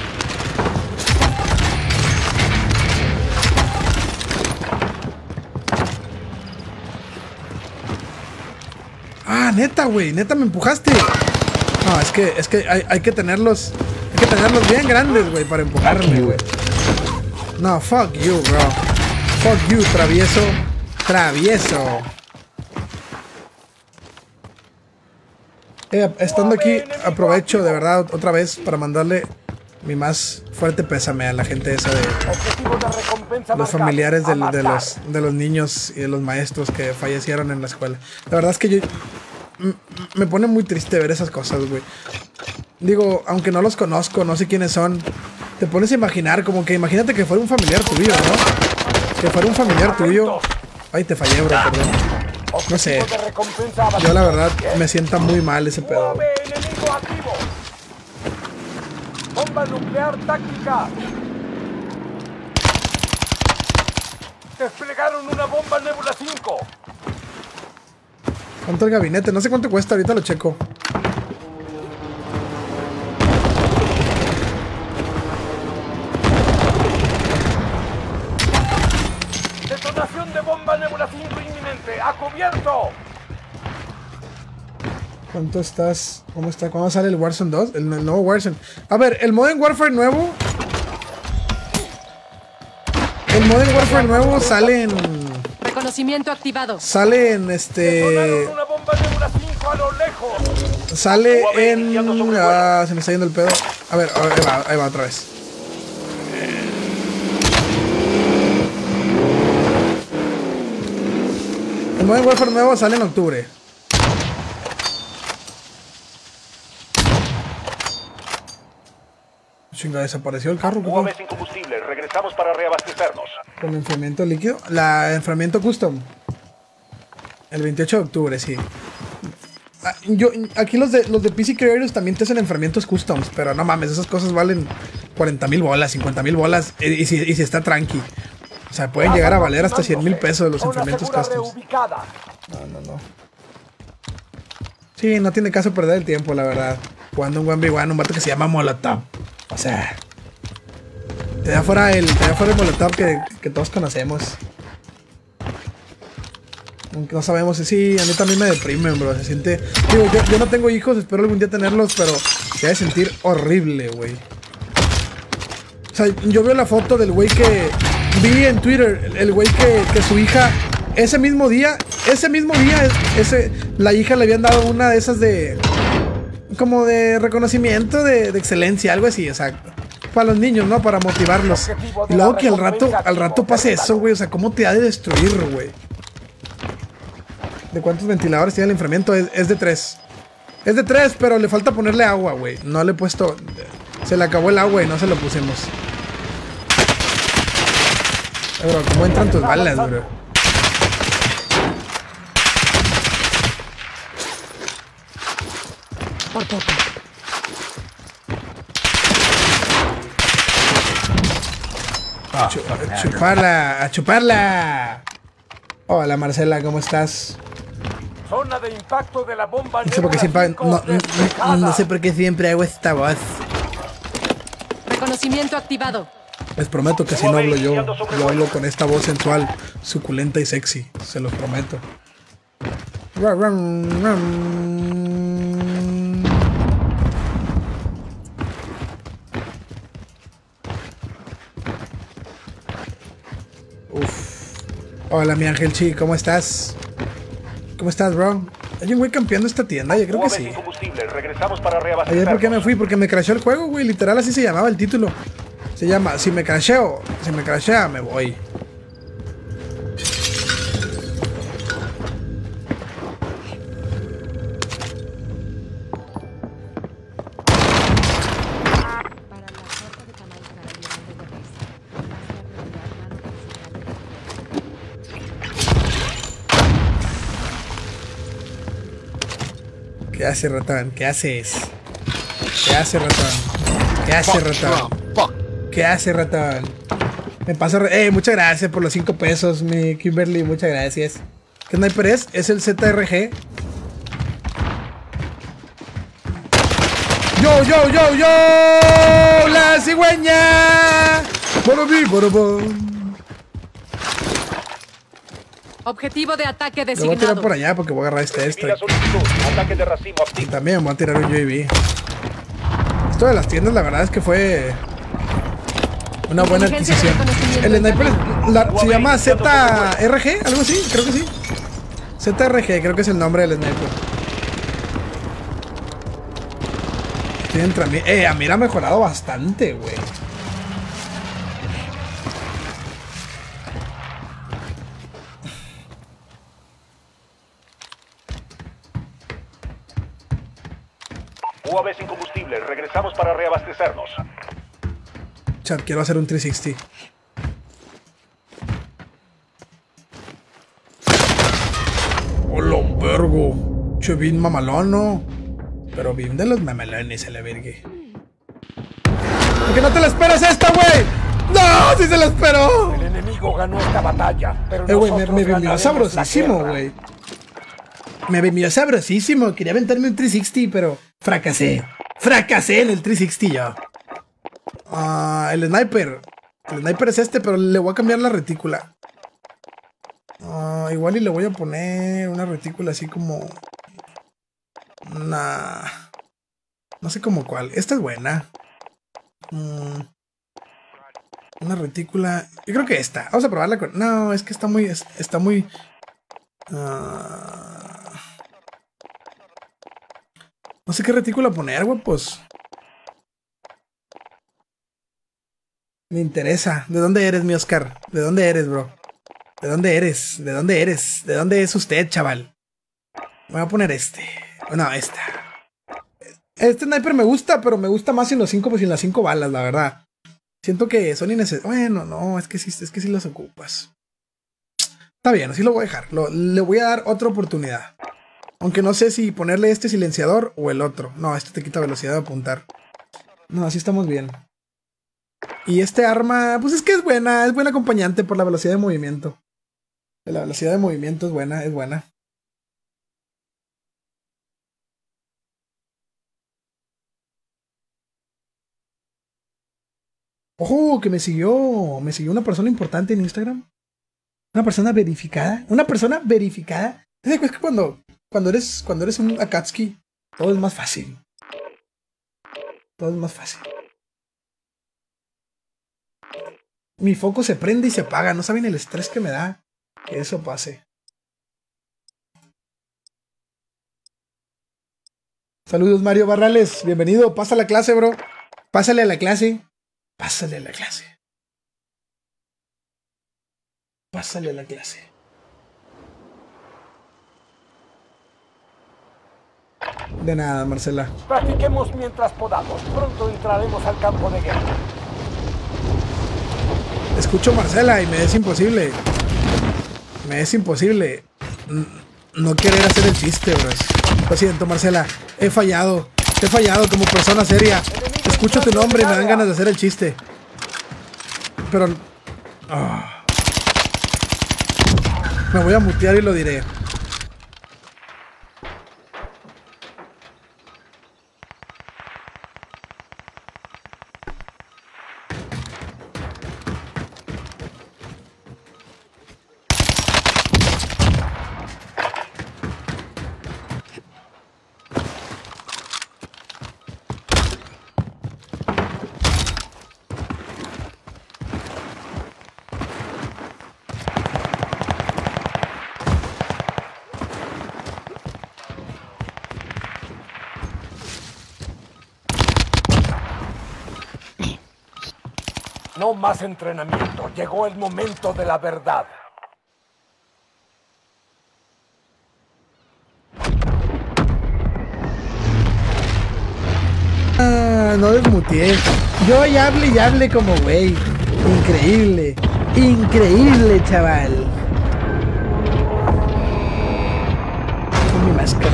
Ah, neta, güey, neta me empujaste. No, es que, es que hay, hay que tenerlos, hay que tenerlos bien grandes, güey, para empujarme, güey. No, fuck you, bro. Fuck you, travieso. Travieso. Eh, estando aquí, aprovecho de verdad otra vez para mandarle mi más fuerte pésame a la gente esa de los familiares de, de, los, de los niños y de los maestros que fallecieron en la escuela. La verdad es que yo me pone muy triste ver esas cosas, güey. Digo, aunque no los conozco, no sé quiénes son, te pones a imaginar, como que imagínate que fuera un familiar tuyo, ¿no? Que fuera un familiar tuyo. Ay, te fallé, bro, perdón. No sé, yo la verdad me sienta muy mal ese pedo. Bomba nuclear táctica. Desplegaron una bomba Nebula cinco. ¿Cuánto el gabinete? No sé cuánto cuesta, ahorita lo checo. Detonación de bomba Nebula cinco inminente. ¡A cubierto! ¿Cuánto estás? ¿Cómo está? ¿Cuándo sale el Warzone dos? El, el nuevo Warzone. A ver, el Modern Warfare nuevo. El Modern Warfare nuevo sale en. Reconocimiento activado. Sale en este. Una bomba Nebula cinco a lo lejos. Sale en. Ah, se me está yendo el pedo. A ver, ahí va, ahí va otra vez. El Modern Warfare nuevo sale en octubre. Chinga, desapareció el carro. U A V sin combustible, regresamos para reabastecernos. Con enfriamiento líquido. La enfriamiento custom. El veintiocho de octubre, sí. Ah, yo, aquí los de los de P C Creators también te hacen enfriamientos customs, pero no mames, esas cosas valen cuarenta mil bolas, cincuenta mil bolas, y, y, si, y si está tranqui. O sea, pueden llegar a valer hasta cien mil pesos los enfriamientos customs. No, no, no. Sí, no tiene caso perder el tiempo, la verdad. Jugando un uno ve uno, un vato que se llama Molotov. O sea, te da fuera el, te da fuera el Molotov que, que todos conocemos. Aunque no sabemos si sí, a mí también me deprimen, bro. Se siente. Digo, yo, yo no tengo hijos, espero algún día tenerlos, pero se ha de sentir horrible, güey. O sea, yo veo la foto del güey que vi en Twitter, el güey que, que su hija, ese mismo día, ese mismo día, ese, la hija le habían dado una de esas de. Como de reconocimiento de, de excelencia, algo así, o sea, para los niños, ¿no? Para motivarlos. Y luego que al rato, al rato pase eso, güey, o sea, ¿cómo te ha de destruir, güey? ¿De cuántos ventiladores tiene el enfriamiento? Es, es de tres. Es de tres, pero le falta ponerle agua, güey. No le he puesto. Se le acabó el agua y no se lo pusimos. Eh, bro, ¿cómo entran tus balas, bro? Por poco. A, chu a chuparla, a chuparla. Hola Marcela, ¿cómo estás? Zona de impacto de la bomba. No sé por qué siempre, no, no, no sé por qué siempre hago esta voz. Reconocimiento activado. Les prometo que si no hablo yo, yo hablo con esta voz sensual, suculenta y sexy. Se los prometo. Uf. Hola mi Ángel Chi, ¿cómo estás? ¿Cómo estás, bro? ¿Hay un güey campeando esta tienda? Yo creo que sí. Ayer, ¿por qué me fui? Porque me crashó el juego, güey. Literal, así se llamaba el título. Se llama, si me crasheo, si me crashea, me voy. ¿Qué hace, ratón? ¿Qué haces? ¿Qué hace, ratón? ¿Qué hace, ratón? ¿Qué hace, ratón? Me paso... Eh, muchas gracias por los cinco pesos, mi Kimberly. Muchas gracias. ¿Qué sniper es? Es el Z R G. ¡Yo, yo, yo, yo! ¡La cigüeña! ¡Borobí, borobón! Objetivo de ataque Lo voy a tirar designado. por allá porque voy a agarrar este extra. Y también voy a tirar un U A V. Esto de las tiendas, la verdad es que fue una buena adquisición. El sniper la, se llama Z R G, algo así, creo que sí. Z R G, creo que es el nombre del sniper. Estoy entre mí. Eh, a mí ha mejorado bastante, güey. U A V sin combustible, regresamos para reabastecernos. Chat, quiero hacer un trescientos sesenta. Hola, vergo. Che, bien mamalón, ¿no? Pero bien de los mamalones a la verga. ¿Por qué no te la esperas esta, güey? ¡No! ¡Sí se la esperó! El enemigo ganó esta batalla, pero Eh, güey, me, nosotros me vimió ganaremos sabrosísimo, la guerra. güey. Me vimió sabrosísimo. Quería aventarme un trescientos sesenta, pero fracasé. Fracasé en el trescientos sesenta yo. Ah, el sniper. El sniper es este, pero le voy a cambiar la retícula. Ah, igual y le voy a poner una retícula así como... Nah. No sé como cuál. Esta es buena. Mm. Una retícula... Yo creo que esta. Vamos a probarla con... No, es que está muy... Está muy... Uh... No sé qué retícula poner, güey, pues... Me interesa. ¿De dónde eres, mi Oscar? ¿De dónde eres, bro? ¿De dónde eres? ¿De dónde eres? ¿De dónde es usted, chaval? Voy a poner este. No, esta. Este sniper me gusta, pero me gusta más sin los cinco, pues sin las cinco balas, la verdad. Siento que son innecesarios. Bueno, no, es que sí, es que sí los ocupas. Está bien, así lo voy a dejar. Lo, le voy a dar otra oportunidad. Aunque no sé si ponerle este silenciador o el otro. No, este te quita velocidad de apuntar. No, así estamos bien. Y este arma, pues es que es buena, es buen acompañante por la velocidad de movimiento. La velocidad de movimiento es buena, es buena. Ojo, que me siguió, me siguió una persona importante en Instagram. Una persona verificada, una persona verificada. Es que cuando, cuando eres, cuando eres un Akatsuki, todo es más fácil. Todo es más fácil. Mi foco se prende y se apaga. No saben el estrés que me da que eso pase. Saludos, Mario Barrales. Bienvenido. Pasa a la clase, bro. Pásale a la clase. Pásale a la clase. Pásale a la clase. De nada, Marcela. Practiquemos mientras podamos. Pronto entraremos al campo de guerra. Escucho Marcela y me es imposible. Me es imposible no querer hacer el chiste, bro. Lo siento, Marcela. He fallado. He fallado como persona seria. Escucho tu nombre y me dan ganas de hacer el chiste. Pero Oh. Me voy a mutear y lo diré. No más entrenamiento. Llegó el momento de la verdad. Ah, no desmuteé. Yo ya hable y hable como güey. Increíble. Increíble, chaval. Con mi máscara.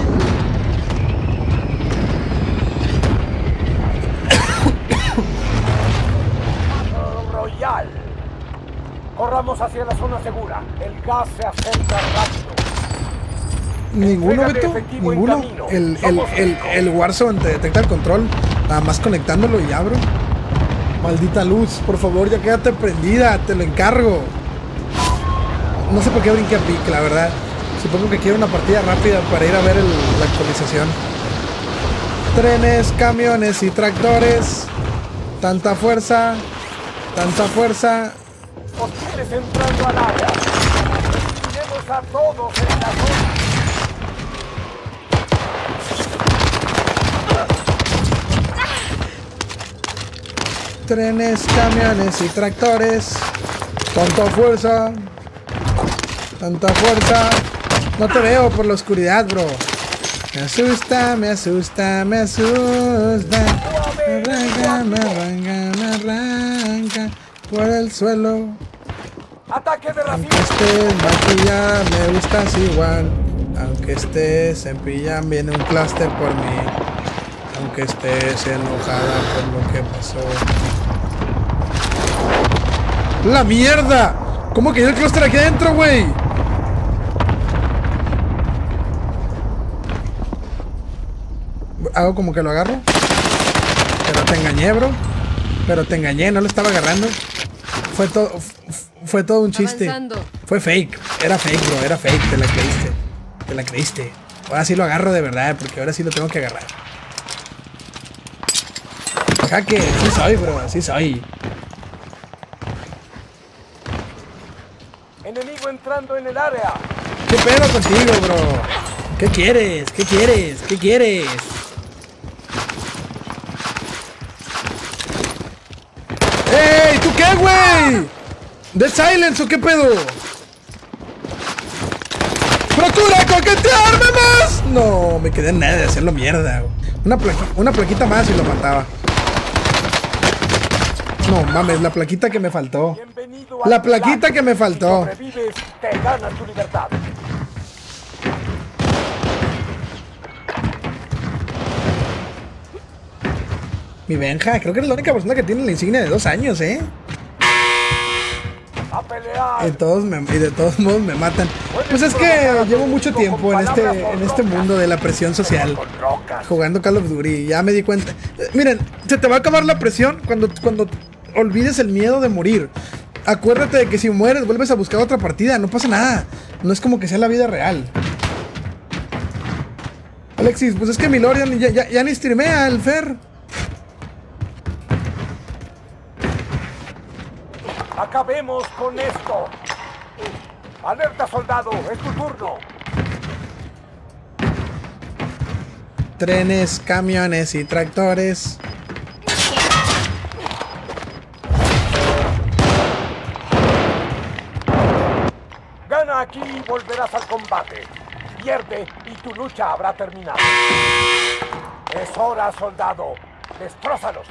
Royal. Corramos hacia la zona segura. El gas se acerca rápido. Ninguno, Beto. Ninguno. El, el, el, el Warzone te detecta el control. Nada más conectándolo y abro. Maldita luz, por favor, ya quédate prendida. Te lo encargo. No sé por qué brinqué a pic, la verdad. Supongo que quiero una partida rápida para ir a ver el, la actualización. Trenes, camiones y tractores. Tanta fuerza. Tanta fuerza. Hostiles entrando al área. Tenemos a todos en la zona. Trenes, camiones y tractores. Tanta fuerza. Tanta fuerza. No te veo por la oscuridad, bro. Me asusta, me asusta, me asusta. Me arranca, me arranca, me arranca por el suelo. Ataque de Aunque racimo. estés maquillada, me gustas igual. Aunque estés en pijama, viene un cluster por mí. Aunque estés enojada por lo que pasó. ¡La mierda! ¿Cómo que hay el cluster aquí adentro, güey? Hago como que lo agarro. Pero te engañé, bro. Pero te engañé, no lo estaba agarrando. Fue todo, fue todo un chiste. Avanzando. Fue fake. Era fake, bro. Era fake. Te la creíste. Te la creíste. Ahora sí lo agarro de verdad, porque ahora sí lo tengo que agarrar. Jaque, sí soy, bro. Sí soy. Enemigo entrando en el área. ¿Qué pedo contigo, bro? ¿Qué quieres? ¿Qué quieres? ¿Qué quieres? ¡Ey! ¿Tú qué, güey? ¿Dead Silence o qué pedo? ¡Procura coquetearme más! No, me quedé en nada de hacerlo mierda. Una, plaqui una plaquita más y lo mataba. No mames, la plaquita que me faltó. Bienvenido a La plaquita que me faltó. Si sobrevives, te ganas tu libertad. Mi Benja, creo que eres la única persona que tiene la insignia de dos años, ¿eh? A pelear. Y, todos me, y de todos modos me matan. Pues es que llevo mucho tiempo en este, en este mundo de la presión social. Con rocas. Jugando Call of Duty, y ya me di cuenta. Eh, miren, se te va a acabar la presión cuando, cuando olvides el miedo de morir. Acuérdate de que si mueres vuelves a buscar otra partida, no pasa nada. No es como que sea la vida real. Alexis, pues es que mi Lord ya, ya, ya, ya ni streamea el Fer. Acabemos con esto. Alerta, soldado, es tu turno. Trenes, camiones y tractores. Gana aquí y volverás al combate. Pierde y tu lucha habrá terminado. Es hora, soldado. Destrózalos.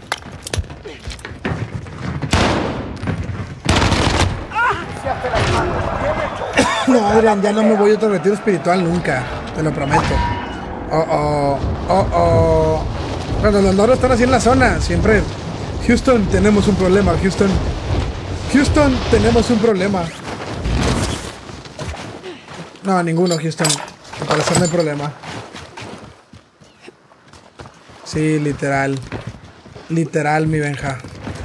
Iniciaste las manos. Adrián, ya no me voy a otro retiro espiritual nunca. Te lo prometo. Oh, oh, oh, oh. Cuando los loros están así en la zona, siempre. Houston, tenemos un problema, Houston. Houston, tenemos un problema. No, ninguno, Houston. Al parecer no hay problema. Sí, literal. Literal, mi Benja.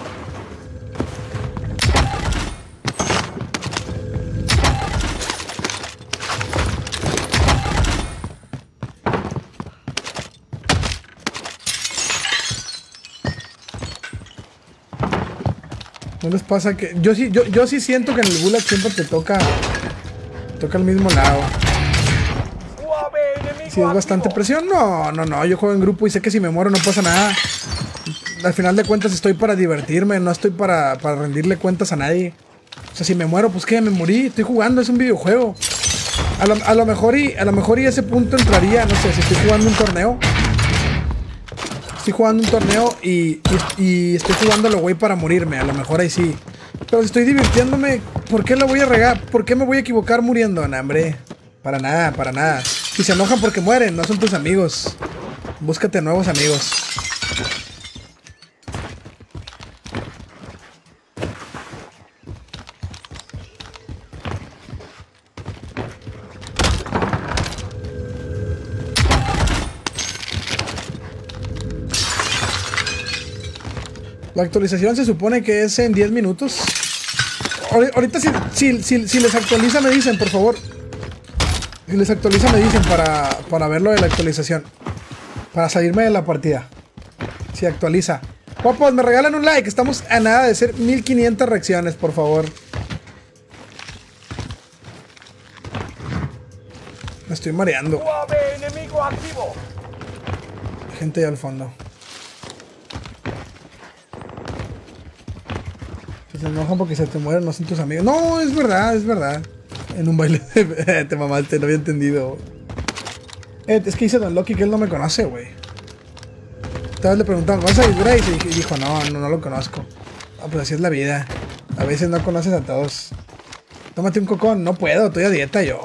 ¿No les pasa que...? Yo sí, yo, yo sí siento que en el Gulag siempre te toca... Te toca al mismo lado. Si es bastante presión, no, no, no. Yo juego en grupo y sé que si me muero no pasa nada. Al final de cuentas estoy para divertirme, no estoy para, para rendirle cuentas a nadie. O sea, si me muero, pues qué, me morí. Estoy jugando, es un videojuego. A lo, a lo mejor y a lo mejor y ese punto entraría, no sé, si estoy jugando un torneo. Estoy jugando un torneo y, y, y estoy jugándolo, güey, para morirme. A lo mejor ahí sí. Pero si estoy divirtiéndome, ¿por qué lo voy a regar? ¿Por qué me voy a equivocar muriendo? No, hombre. Para nada, para nada. Si se enojan porque mueren, no son tus amigos. Búscate nuevos amigos. La actualización se supone que es en diez minutos. Ahorita si, si, si, si les actualiza me dicen, por favor. Si les actualiza me dicen para, para ver lo de la actualización. Para salirme de la partida. Si actualiza. Guapos, me regalan un like. Estamos a nada de ser mil quinientas reacciones, por favor. Me estoy mareando. Gente ahí al fondo. Se enojan porque se te mueren, no son tus amigos. No, es verdad, es verdad. En un baile de... te mamaste, no había entendido. Eh, es que dice Don Loki que él no me conoce, güey. Tal vez le preguntaron, ¿vas a ir Grace? Y dijo, no, no, no lo conozco. Ah, pues así es la vida. A veces no conoces a todos. Tómate un cocón. No puedo, estoy a dieta yo.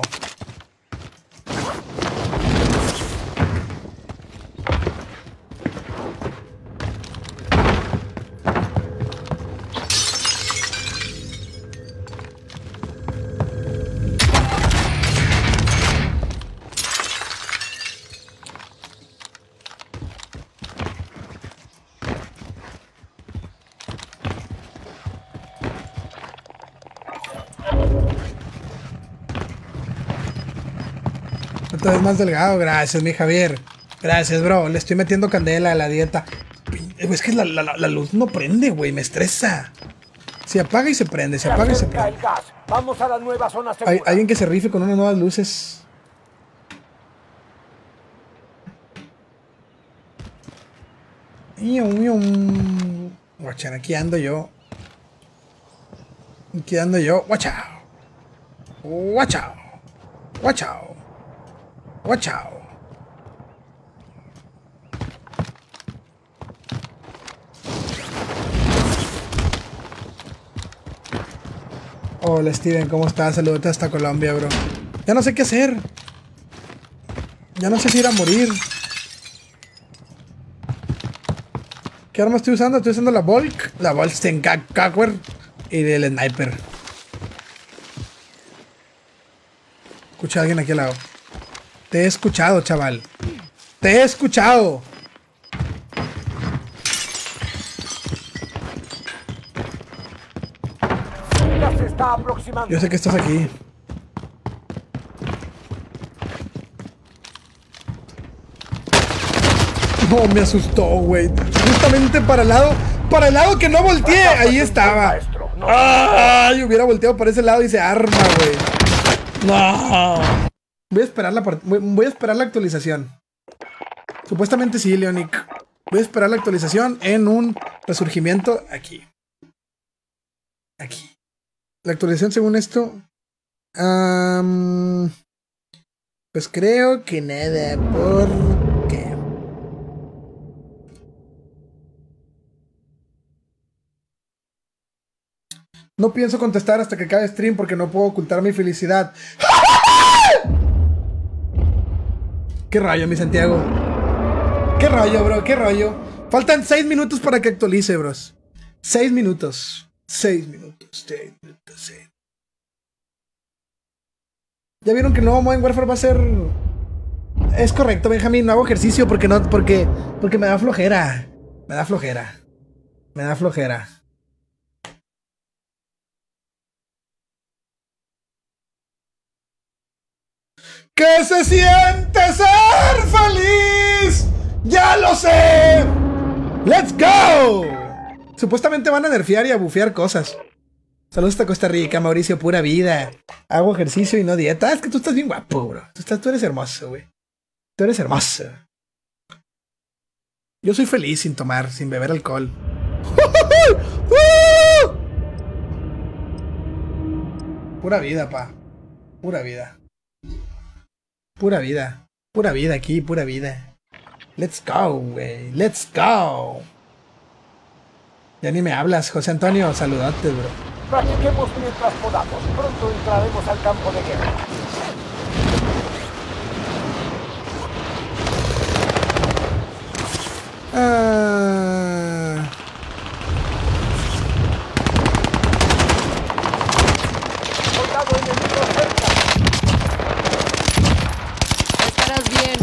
Es más delgado, gracias mi Javier. Gracias, bro, le estoy metiendo candela a la dieta. Es que la, la, la luz no prende, güey, me estresa. Se apaga y se prende, se apaga y se prende. Vamos a la nueva zona segura. Hay alguien que se rife con unas nuevas luces. Guachan, aquí ando yo. Aquí ando yo. Guachao. Guachao. Guachao. Watch out. Hola Steven, ¿cómo estás? Saludos hasta Colombia, bro. Ya no sé qué hacer. Ya no sé si ir a morir. ¿Qué arma estoy usando? Estoy usando la Volk, la Volstenkawer y el Sniper. Escucha a alguien aquí al lado. Te he escuchado, chaval. Te he escuchado. Ya se está aproximando. Yo sé que estás aquí. No, me asustó, güey. Justamente para el lado. Para el lado que no volteé. Ahí estaba. Ay, hubiera volteado para ese lado y se arma, güey. No. Voy a esperar la voy a esperar la actualización. Supuestamente sí, Leonic. Voy a esperar la actualización en un resurgimiento aquí. Aquí. La actualización según esto. Um, pues creo que nada. ¿Por qué? No pienso contestar hasta que acabe stream porque no puedo ocultar mi felicidad. ¿Qué rollo, mi Santiago? ¿Qué rollo, bro? ¿Qué rollo? Faltan seis minutos para que actualice, bros. Seis minutos. Seis minutos. Seis minutos. Seis. ¿Ya vieron que el nuevo Modern Warfare va a ser...? Es correcto, Benjamín. No hago ejercicio porque no... Porque, porque me da flojera. Me da flojera. Me da flojera. ¿Qué se siente ser feliz? ¡Ya lo sé! ¡Let's go! Supuestamente van a nerfear y a bufear cosas. Saludos hasta Costa Rica, Mauricio, pura vida. Hago ejercicio y no dieta. Ah, es que tú estás bien guapo, bro. Tú, estás, tú eres hermoso, güey. Tú eres hermoso. Yo soy feliz sin tomar, sin beber alcohol. Pura vida, pa. Pura vida. Pura vida. Pura vida aquí, pura vida. Let's go, güey. Let's go. Ya ni me hablas, José Antonio. Saludate, bro. Practiquemos mientras podamos. Pronto entraremos al campo de guerra. Ah... Soldado enemigo cerca. Estarás bien.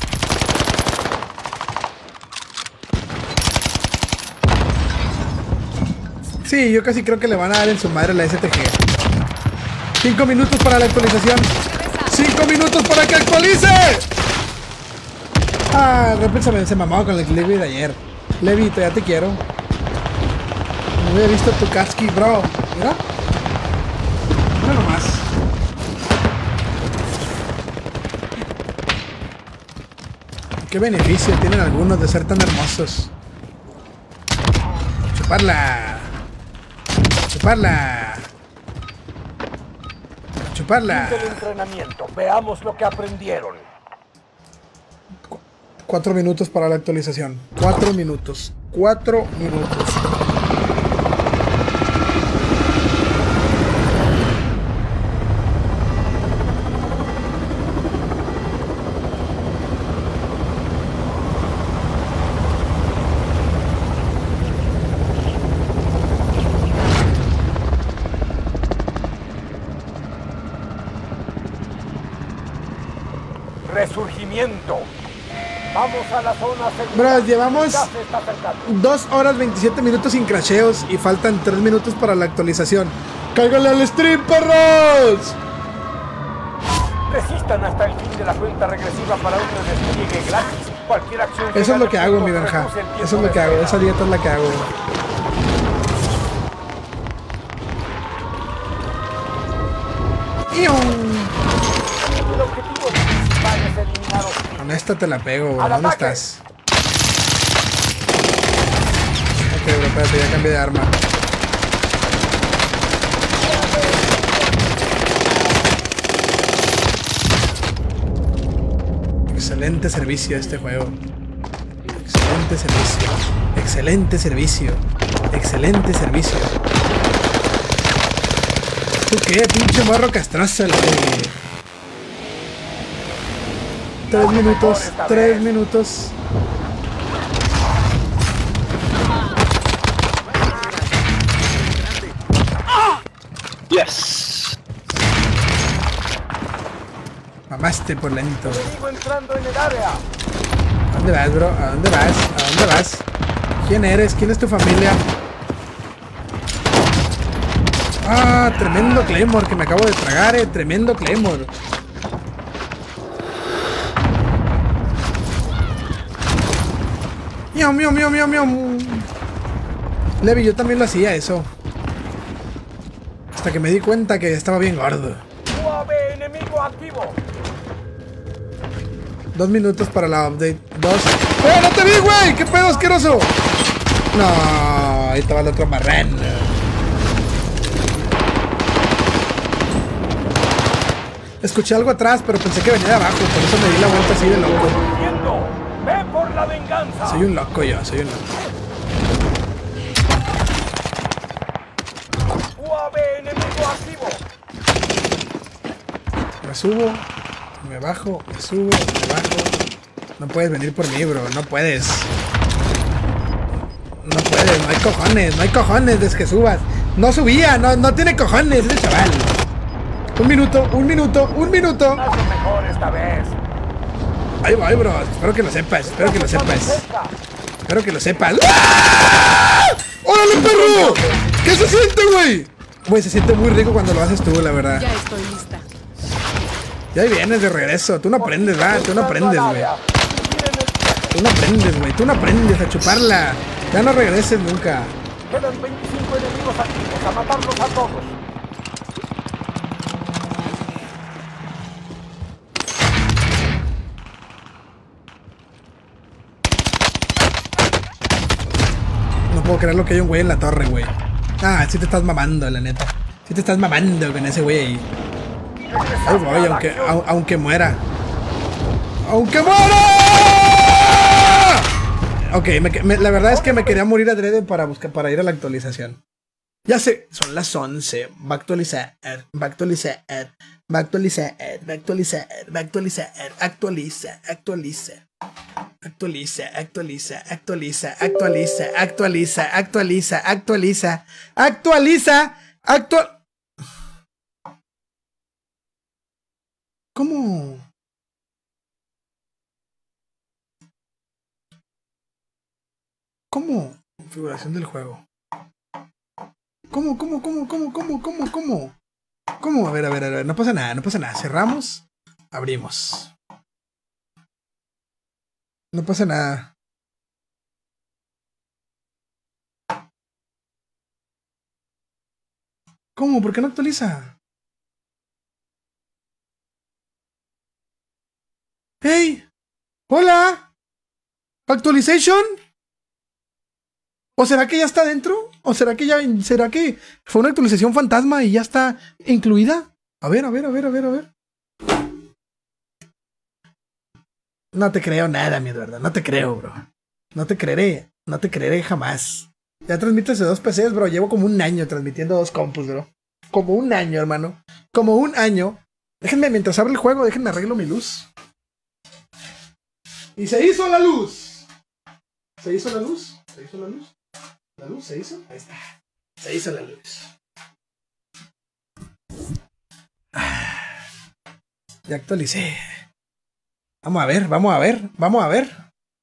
Sí, yo casi creo que le van a dar en su madre la S T G. Cinco minutos para la actualización. Cinco minutos para que actualice. Ah, de repente se, me, se mamó con el Levi de ayer. Levi, ya te quiero. No había visto tu Katsuki, bro. Mira. Mira nomás. ¿Qué beneficio tienen algunos de ser tan hermosos? Chuparla. Chuparla. Chuparla. Fin del entrenamiento. Veamos lo que aprendieron. Cu cuatro minutos para la actualización. Cuatro minutos. Cuatro minutos. Resurgimiento. Vamos a la zona segura. Bro, llevamos Ya se está acercando. dos horas veintisiete minutos sin crasheos y faltan tres minutos para la actualización. ¡Cáiganle al stream, perros! Resistan hasta el fin de la cuenta regresiva para un despliegue gratis. Cualquier acción. Eso es lo que hago, mi Benja. Eso es lo que hago. Esa dieta es la que hago. El objetivo principal es eliminar hostiles. Con esta te la pego, bro. ¡Al ¿Dónde ataque! estás? Ok, bro, espérate, ya cambié de arma. Excelente servicio este juego. Excelente servicio. Excelente servicio. Excelente servicio. ¿Tú qué? Pinche morro castroso, el güey. Tres minutos. Tres minutos. Yes. Mamaste por lento. Enemigo entrando en el área. ¿A dónde vas, bro? ¿A dónde vas? ¿A dónde vas? ¿Quién eres? ¿Quién es tu familia? Ah, tremendo Claymore que me acabo de tragar, eh. Tremendo Claymore. Miau, miau, miau, miau, miau. Levi, yo también lo hacía eso. Hasta que me di cuenta que estaba bien gordo. U A V enemigo activo. Dos minutos para la update. Dos. ¡Eh, no te vi, güey! ¿Qué pedo asqueroso? No, ahí estaba el otro marrano. Escuché algo atrás, pero pensé que venía de abajo. Por eso me di la vuelta así de loco. Viendo. Ve por la venganza. Soy un loco yo, soy un loco. U A V enemigo activo. Me subo. Me bajo, me subo, me bajo. No puedes venir por mí, bro. No puedes. No puedes, no hay cojones, no hay cojones desde que subas. No subía, no, no tiene cojones ese chaval. Un minuto, un minuto, un minuto. Haz lo mejor esta vez. Ahí voy, bro. Espero que lo sepas, espero que lo sepas. Espero que lo sepas. ¡Ah! ¡Órale, perro! ¿Qué se siente, güey? Güey, se siente muy rico cuando lo haces tú, la verdad. Ya estoy lista. Ya ahí vienes de regreso. Tú no aprendes, va. Tú no aprendes, güey. Tú no aprendes, güey. Tú no aprendes a chuparla. Ya no regreses nunca. Quedan veinticinco enemigos activos. A matarlos a todos. No puedo creer lo que hay un güey en la torre, güey. Ah, sí te estás mamando, la neta. Sí te estás mamando con ese güey ahí. Ahí voy, aunque, au, aunque muera. ¡Aunque muera! Ok, me, me, la verdad es que me quería morir adrede para buscar, para ir a la actualización. Ya sé, son las once. Va a actualizar, va a actualizar, va a actualizar, va a actualizar, va a actualizar, actualiza, actualiza. Actualiza, actualiza, actualiza, actualiza, actualiza, actualiza, actualiza, actualiza, actual. ¿Cómo? ¿Cómo? Configuración del juego. ¿Cómo, cómo, cómo, cómo, cómo, cómo, cómo? ¿Cómo? A ver, a ver, a ver, no pasa nada, no pasa nada. Cerramos, abrimos. No pasa nada. ¿Cómo? ¿Por qué no actualiza? ¡Hey! ¡Hola! ¿Actualization? ¿O será que ya está dentro? ¿O será que ya... ¿Será que fue una actualización fantasma y ya está incluida? A ver, a ver, a ver, a ver, a ver. No te creo nada, mi verdad. No te creo, bro. No te creeré. No te creeré jamás. Ya transmites de dos P Cs, bro. Llevo como un año transmitiendo dos compus, bro. Como un año, hermano. Como un año. Déjenme, mientras abre el juego, déjenme arreglo mi luz. Y se hizo la luz. ¿Se hizo la luz? ¿Se hizo la luz? ¿La luz se hizo? Ahí está. Se hizo la luz. Ya actualicé. Vamos a ver, vamos a ver, vamos a ver.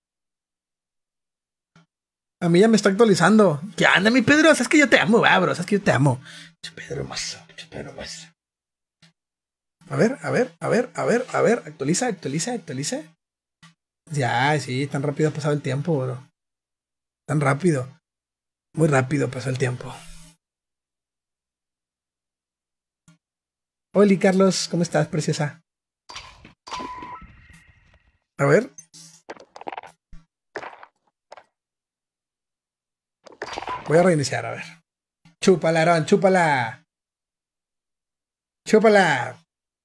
A mí ya me está actualizando. ¿Qué anda, mi Pedro? Sabes que yo te amo, va, bro. Sabes que yo te amo. Pedro hermoso, Pedro hermoso. A ver, a ver, a ver, a ver, a ver. Actualiza, actualiza, actualiza. Ya, sí, tan rápido ha pasado el tiempo, bro. Tan rápido. Muy rápido pasó el tiempo. Hola, Carlos. ¿Cómo estás, preciosa? A ver. Voy a reiniciar, a ver. Chúpala, Aaron, chúpala. Chúpala.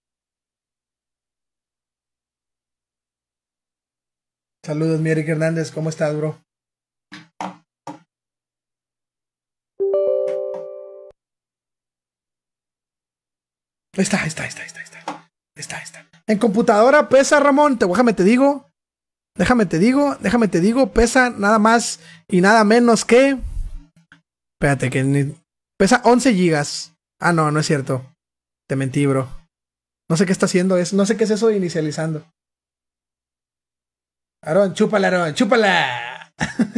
Saludos, mi Eric Hernández. ¿Cómo estás, bro? Ahí está, ahí está, ahí está, ahí está, ahí está. Está, está. En computadora pesa, Ramón, te, déjame te digo, déjame te digo, déjame te digo, pesa nada más y nada menos que... Espérate, que ni... pesa once gigas. Ah, no, no es cierto. Te mentí, bro. No sé qué está haciendo eso, no sé qué es eso de inicializando. Aarón, chúpala, Aarón, chúpala.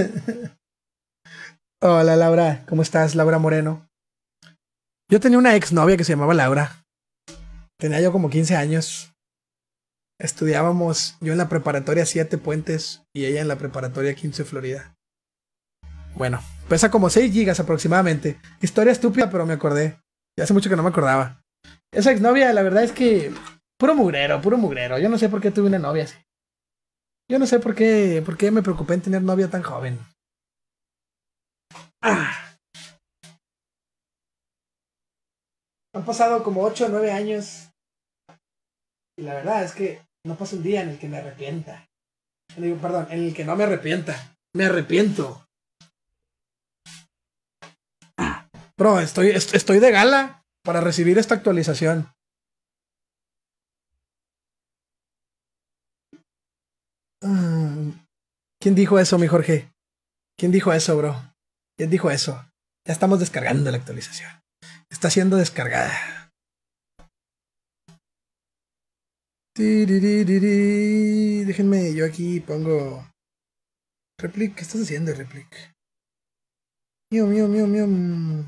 Hola, Laura, ¿cómo estás, Laura Moreno? Yo tenía una exnovia que se llamaba Laura. Tenía yo como quince años. Estudiábamos yo en la preparatoria siete Puentes y ella en la preparatoria quince Florida. Bueno, pesa como seis gigas aproximadamente. Historia estúpida, pero me acordé. Ya hace mucho que no me acordaba. Esa exnovia, la verdad es que... Puro mugrero, puro mugrero. Yo no sé por qué tuve una novia así. Yo no sé por qué, por qué me preocupé en tener novia tan joven. Ah. Han pasado como ocho o nueve años. Y la verdad es que no pasa un día en el que me arrepienta. Perdón, en el que no me arrepienta. Me arrepiento. Bro, estoy, estoy de gala para recibir esta actualización. Uh, ¿Quién dijo eso, mi Jorge? ¿Quién dijo eso, bro? ¿Quién dijo eso? Ya estamos descargando la actualización. Está siendo descargada. Tiririri. Déjenme, yo aquí pongo... Replic, ¿qué estás haciendo, Replic? Mío, mío, mío, mío.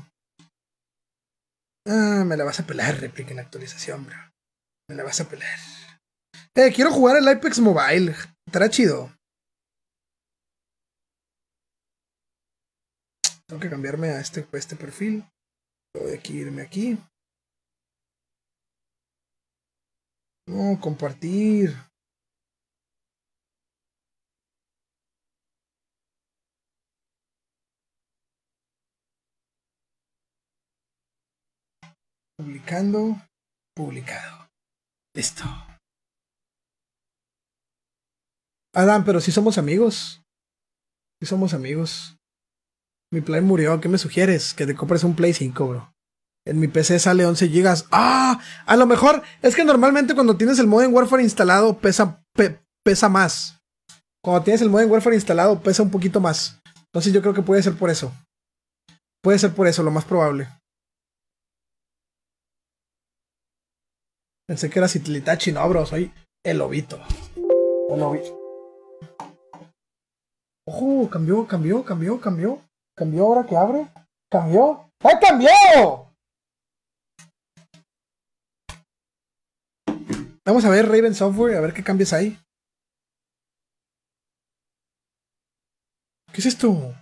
Ah, me la vas a pelar, Replic, en la actualización, bro. Me la vas a pelar. Eh, quiero jugar el Apex Mobile. Estará chido. Tengo que cambiarme a este, a este perfil. Voy a irme aquí. No, compartir. Publicando. Publicado. Listo. Adam, pero si somos amigos. Si somos amigos. Mi Play murió. ¿Qué me sugieres? Que te compres un Play cinco, bro. En mi P C sale once gigas. ¡Ah! A lo mejor es que normalmente cuando tienes el Modern Warfare instalado pesa, pe, pesa más. Cuando tienes el Modern Warfare instalado pesa un poquito más. Entonces yo creo que puede ser por eso. Puede ser por eso, lo más probable. Pensé que era Citlitachi, no, bro. Soy el lobito. El lobito. Ojo, cambió, cambió, cambió, cambió. Cambió ahora que abre. Cambió. ¡Ah, cambió! Vamos a ver Raven Software, a ver qué cambios hay. ¿Qué es esto?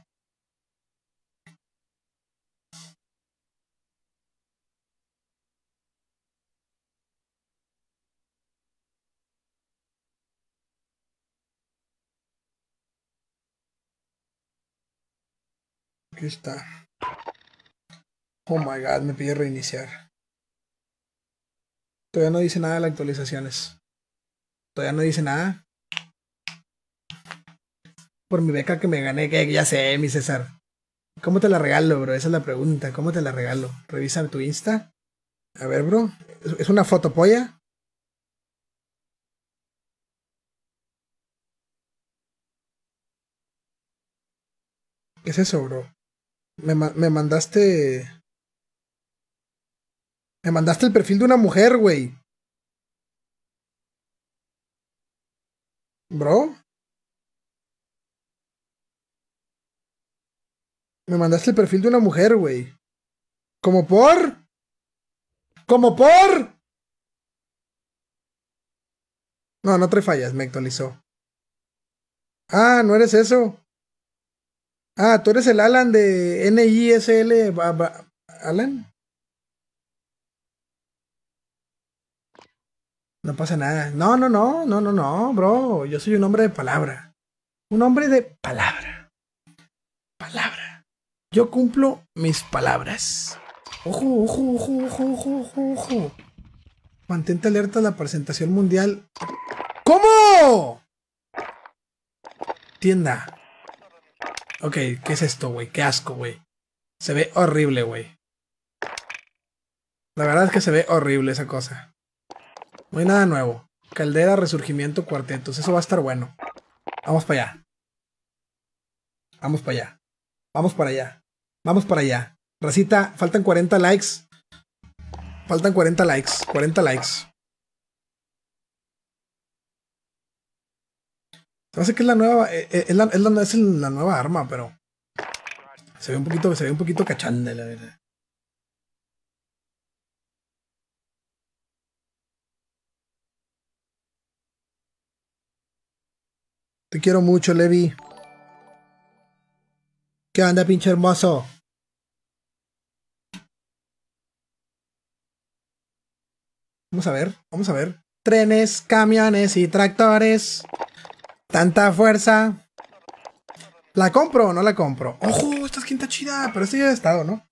Aquí está. Oh my god, me pide reiniciar. Todavía no dice nada de las actualizaciones. Todavía no dice nada. Por mi beca que me gané, que ya sé, mi César. ¿Cómo te la regalo, bro? Esa es la pregunta. ¿Cómo te la regalo? Revisa tu Insta. A ver, bro. ¿Es una fotopolla? ¿Qué es eso, bro? Me, ma me mandaste... Me mandaste el perfil de una mujer, güey. Bro. Me mandaste el perfil de una mujer, güey. ¿Como por? ¿Como por? No, no trae fallas, me actualizó. Ah, no eres eso. Ah, tú eres el Alan de N I S L. ¿Alan? No pasa nada. No, no, no, no, no, no, bro. Yo soy un hombre de palabra. Un hombre de palabra. Palabra. Yo cumplo mis palabras. Ojo, ojo, ojo, ojo, ojo, ojo, ojo. Mantente alerta a la presentación mundial. ¿Cómo? Tienda. Ok, ¿qué es esto, güey? Qué asco, güey. Se ve horrible, güey. La verdad es que se ve horrible esa cosa. No hay nada nuevo. Caldera, resurgimiento, cuartetos. Eso va a estar bueno. Vamos para allá. Vamos para allá. Vamos para allá. Vamos para allá. Racita, faltan cuarenta likes. Faltan cuarenta likes. cuarenta likes. Se me hace que es la nueva. Eh, es, la, es, la, es la nueva arma, pero. Se ve un poquito, se ve un poquito cachanda, la verdad. Te quiero mucho, Levi. ¿Qué onda, pinche hermoso? Vamos a ver, vamos a ver. Trenes, camiones y tractores. Tanta fuerza. ¿La compro o no la compro? ¡Ojo! Esta skin está chida, pero esta ya ha estado, ¿no?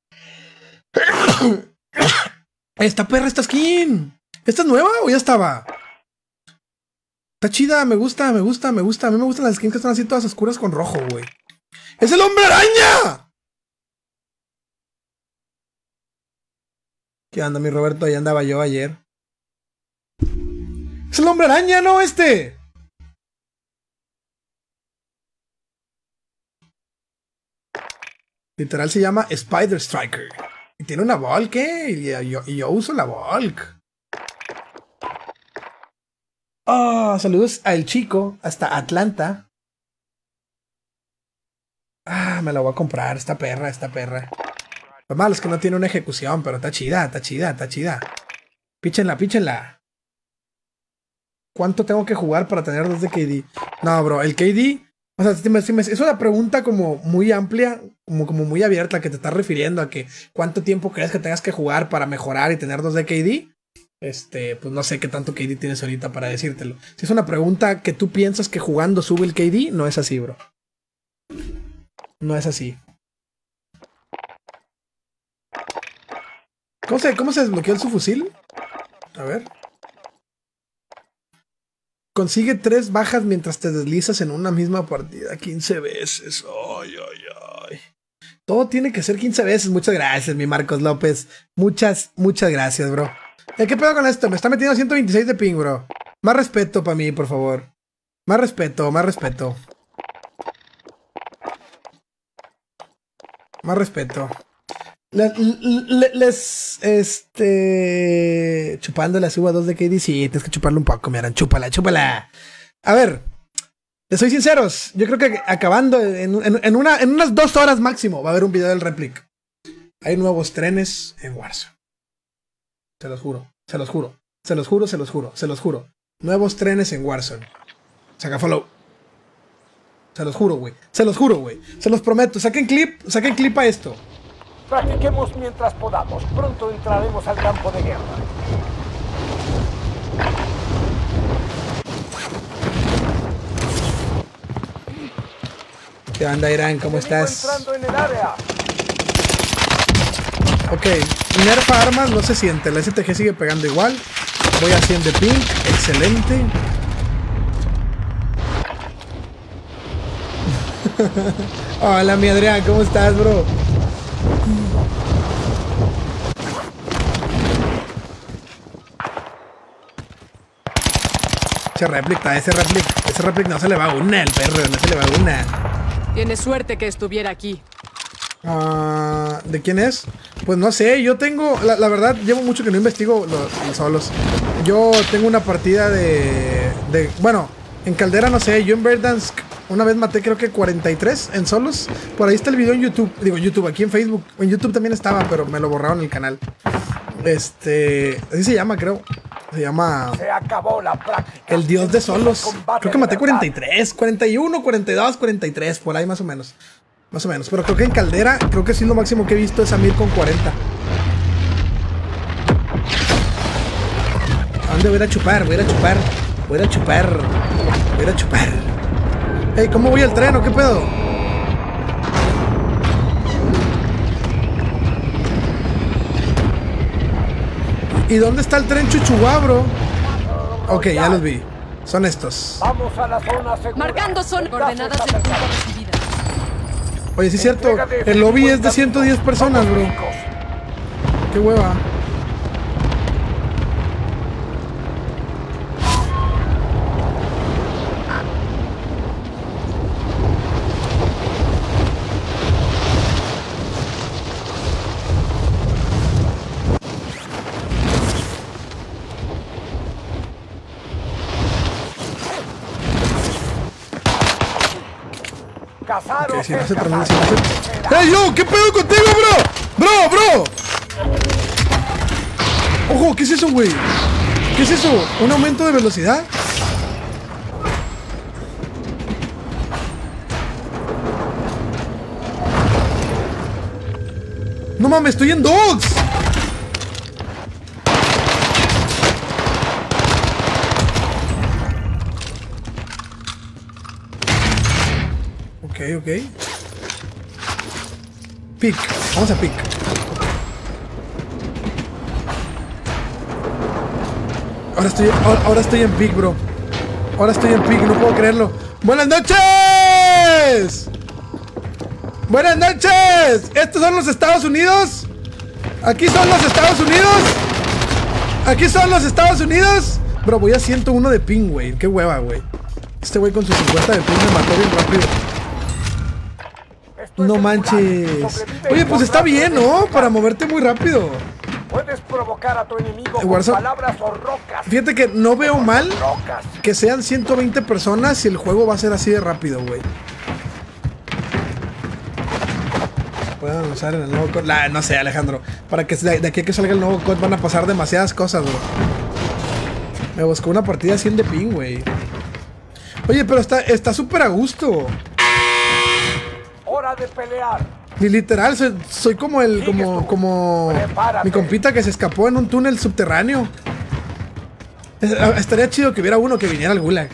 Esta perra, esta skin. ¿Esta es nueva o ya estaba? Está chida, me gusta, me gusta, me gusta. A mí me gustan las skins que están así todas oscuras con rojo, güey. ¡Es el hombre araña! ¿Qué onda, mi Roberto? Ahí andaba yo ayer. ¡Es el hombre araña, no este! Literal se llama Spider Striker. Y tiene una Volk, ¿eh? Y yo, y yo uso la Volk. Oh, saludos al chico hasta Atlanta. Ah, me la voy a comprar, esta perra, esta perra. Lo malo es que no tiene una ejecución, pero está chida, está chida, está chida. Píchenla, píchenla. ¿Cuánto tengo que jugar para tener dos de K D? No, bro, el K D... O sea, si me, si me, es una pregunta como muy amplia, como, como muy abierta, que te estás refiriendo a que cuánto tiempo crees que tengas que jugar para mejorar y tener dos de K D. Este, pues no sé qué tanto K D tienes ahorita para decírtelo. Si es una pregunta que tú piensas que jugando sube el K D, no es así, bro. No es así. ¿Cómo se, cómo se desbloqueó el subfusil? A ver. Consigue tres bajas mientras te deslizas en una misma partida quince veces. Ay, ay, ay. Todo tiene que ser quince veces. Muchas gracias, mi Marcos López. Muchas, muchas gracias, bro. ¿Eh, ¿Qué pedo con esto? Me está metiendo ciento veintiséis de ping, bro. Más respeto para mí, por favor. Más respeto, más respeto. Más respeto. Les, les, les este... chupando la suba dos de K D. Sí, tienes que chuparle un poco, miran. Chúpala, chúpala. A ver, les soy sinceros. Yo creo que acabando en, en, en, una, en unas dos horas máximo va a haber un video del Replic. Hay nuevos trenes en Warzone. Se los juro, se los juro. Se los juro, se los juro, se los juro. Nuevos trenes en Warzone. Saca follow. Se los juro, güey. Se los juro, güey. Se los prometo. Saquen clip, saquen clip a esto. Practiquemos mientras podamos. Pronto entraremos al campo de guerra. ¿Qué onda, Irán? ¿Cómo estás? Entrando en el área. Ok, nerfa armas no se siente. La S T G sigue pegando igual. Voy a cien de ping. Excelente. Hola, mi Adrián. ¿Cómo estás, bro? Ese replic, ese replic, ese replic no se le va una, el perro, no se le va una. Tienes suerte que estuviera aquí. Uh, ¿De quién es? Pues no sé, yo tengo, la, la verdad, llevo mucho que no investigo los, los solos. Yo tengo una partida de, de, bueno, en Caldera no sé, yo en Verdansk una vez maté creo que cuarenta y tres en solos. Por ahí está el video en YouTube, digo en YouTube, aquí en Facebook. En YouTube también estaba, pero me lo borraron el canal. Este, así se llama, creo. Se llama... Se acabó la práctica. El dios de solos. Creo que maté cuarenta y tres, cuarenta y uno, cuarenta y dos, cuarenta y tres, por ahí más o menos. Más o menos. Pero creo que en Caldera, creo que sí lo máximo que he visto es a mil con cuarenta. ¿A dónde voy a ir a chupar? Voy a ir a chupar. Voy a ir a chupar. Voy a ir a chupar. Ey, ¿cómo voy al tren o qué pedo? ¿Y dónde está el tren Chuchuá, bro? Ok, ya los vi. Son estos. Vamos a la zona segura. Marcando zona. Coordenadas de punto recibidas. Oye, sí es cierto. El lobby es de ciento diez personas, bro. Qué hueva. Ok, si no se termina, si no se... ¡Hey, yo! ¿Qué pedo contigo, bro? ¡Bro, bro! ¡Ojo! ¿Qué es eso, güey? ¿Qué es eso? ¿Un aumento de velocidad? ¡No mames! ¡Estoy en Dogs! Ok, ok. Pick. Vamos a pick. Ahora estoy, ahora, ahora estoy en pick, bro. Ahora estoy en pick, no puedo creerlo. ¡Buenas noches! ¡Buenas noches! ¿Estos son los Estados Unidos? ¿Aquí son los Estados Unidos? ¿Aquí son los Estados Unidos? Bro, voy a ciento uno de ping, güey. Qué hueva, güey. Este güey con su cincuenta de ping me mató bien rápido. esto No es el manches. Gulag. Sobrevive Oye, y pues está pondrás bien, tu ¿no? identidad. Para moverte muy rápido. Puedes provocar a tu enemigo El con Warzone- palabras o rocas. Fíjate que no veo Con mal rocas. que sean ciento veinte personas si el juego va a ser así de rápido, güey. Pueden anunciar en el nuevo code. La- no sé, Alejandro. Para que de de aquí a que salga el nuevo code van a pasar demasiadas cosas, güey. Me buscó una partida cien de ping, güey. Oye, pero está está súper a gusto. Hora de pelear. Y literal, soy, soy como el. como. como. Prepárate. mi compita que se escapó en un túnel subterráneo. Es- a- Estaría chido que hubiera uno que viniera al Gulag.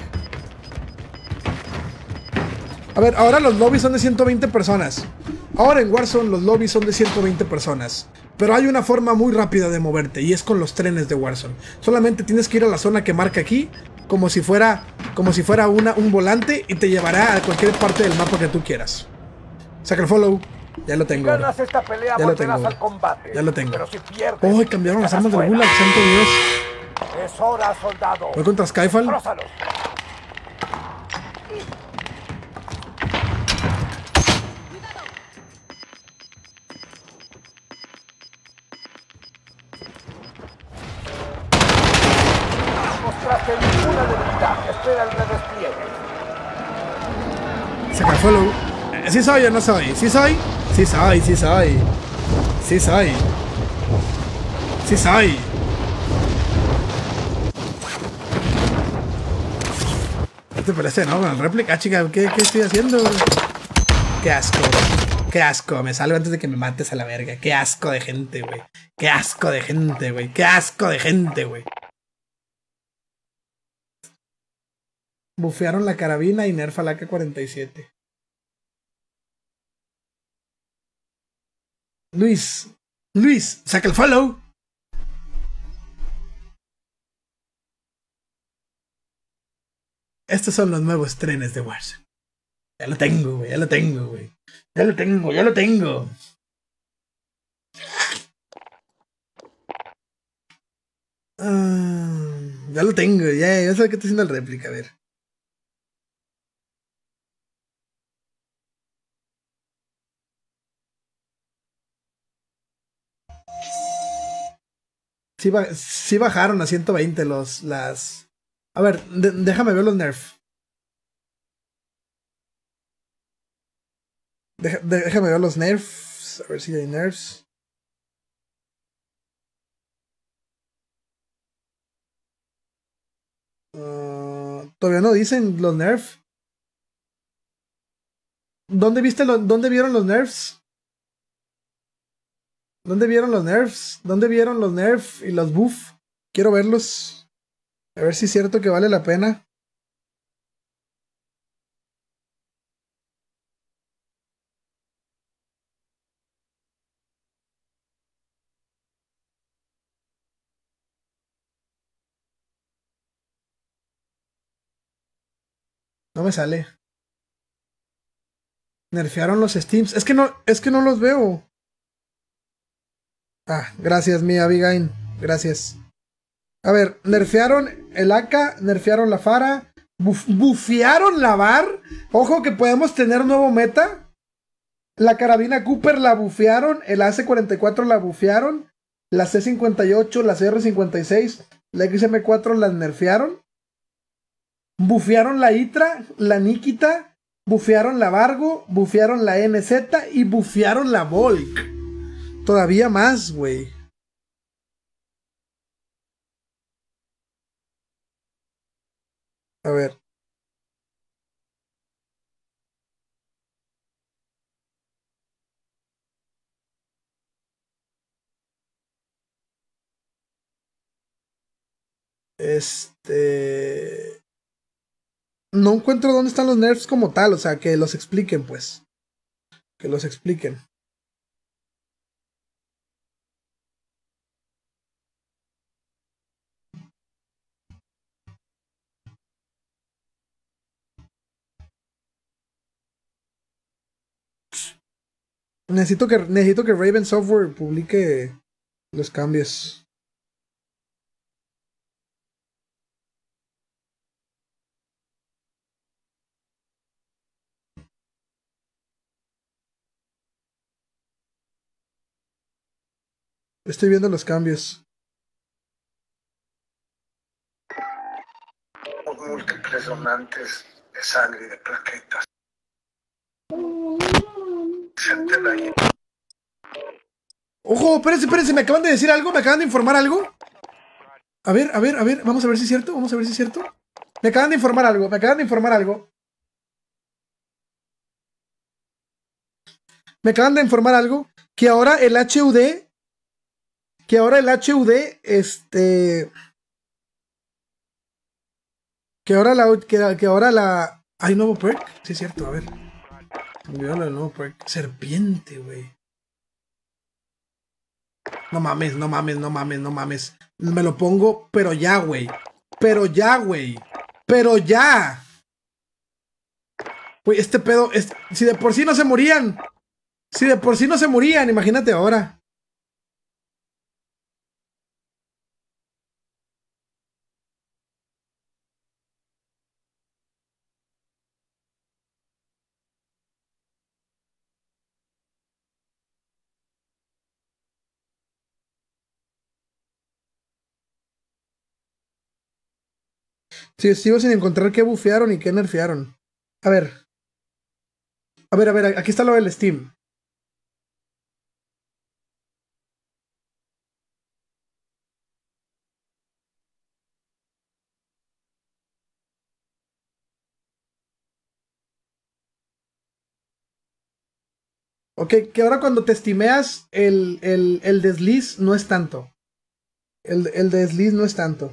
A ver, ahora los lobbies son de ciento veinte personas. Ahora en Warzone los lobbies son de ciento veinte personas. Pero hay una forma muy rápida de moverte y es con los trenes de Warzone. Solamente tienes que ir a la zona que marca aquí, como si fuera, como si fuera una, un volante y te llevará a cualquier parte del mapa que tú quieras. Saca el follow. Ya lo Si tengo. ahora. ganas esta pelea, Ya lo volverás tengo. al combate. Ya lo tengo. Pero si pierdes, Oh, cambiaron las estarás armas del fuera. Gulag, santo Dios. Es hora, soldado. Voy contra Skyfall. Rózalos. No mostraste ninguna debilidad. Espera el redespliegue. Saca el follow. Eh, ¿Sí soy o no soy? ¿Sí soy? Sí soy, sí soy. Sí soy. Sí soy. ¿No te parece, no? Con el réplica, ah, chica, ¿qué, ¿qué estoy haciendo? Qué asco. Qué asco. Me salgo antes de que me mates a la verga. Qué asco de gente, güey. Qué asco de gente, güey. Qué asco de gente, güey. Bufearon la carabina y nerfa la A K cuarenta y siete. Luis. Luis, saca el follow. Estos son los nuevos trenes de Warzone. Ya lo tengo, güey. Ya lo tengo, güey. Ya lo tengo, ya lo tengo. Ah, ya lo tengo, ya. Ya sé que estoy haciendo el réplica, a ver. Sí, ba- sí bajaron a ciento veinte los, las... A ver, de- déjame ver los nerf. Deja- de- déjame ver los nerfs. A ver si hay nerfs. Ah, todavía no dicen los nerfs. ¿Dónde viste lo- dónde vieron los nerfs? ¿Dónde vieron los nerfs? ¿Dónde vieron los nerfs y los buff? Quiero verlos. A ver si es cierto que vale la pena. No me sale. Nerfearon los Steams. Es que no, es que no los veo. Ah, gracias, mi Abigail. Gracias. A ver, nerfearon el A K, nerfearon la Fara, buf bufearon la V A R. Ojo que podemos tener nuevo meta. La carabina Cooper la bufearon, el A C cuarenta y cuatro la bufearon, la C cincuenta y ocho, la C R cincuenta y seis, la X M cuatro las nerfearon. Bufearon la Itra, la Nikita, bufearon la Vargo, bufearon la N Z y bufearon la Volk. Todavía más, güey. A ver. Este... No encuentro dónde están los nerfs como tal, o sea, que los expliquen, pues. Que los expliquen. Necesito que, necesito que Raven Software publique los cambios. Estoy viendo los cambios. Múltiples donantes de sangre y de plaquetas. Sienten ahí. Ojo, espérense, espérense, me acaban de decir algo, me acaban de informar algo. A ver, a ver, a ver, vamos a ver si es cierto, vamos a ver si es cierto. Me acaban de informar algo, me acaban de informar algo. Me acaban de informar algo, que ahora el H U D, que ahora el H U D, este... Que ahora la, que, que ahora la... ¿Hay nuevo perk? Sí, es cierto, a ver. Me olvidó el nuevo perk. Serpiente, güey. No mames, no mames, no mames, no mames. Me lo pongo, pero ya, güey. Pero ya, güey. Pero ya. Güey, este pedo... Es, si de por sí no se morían. Si de por sí no se morían, imagínate ahora. Sí, sigo sin encontrar qué bufearon y qué nerfearon. A ver. A ver, a ver, aquí está lo del Steam. Ok, que ahora cuando te estimeas, el, el, el desliz no es tanto. El, el desliz no es tanto.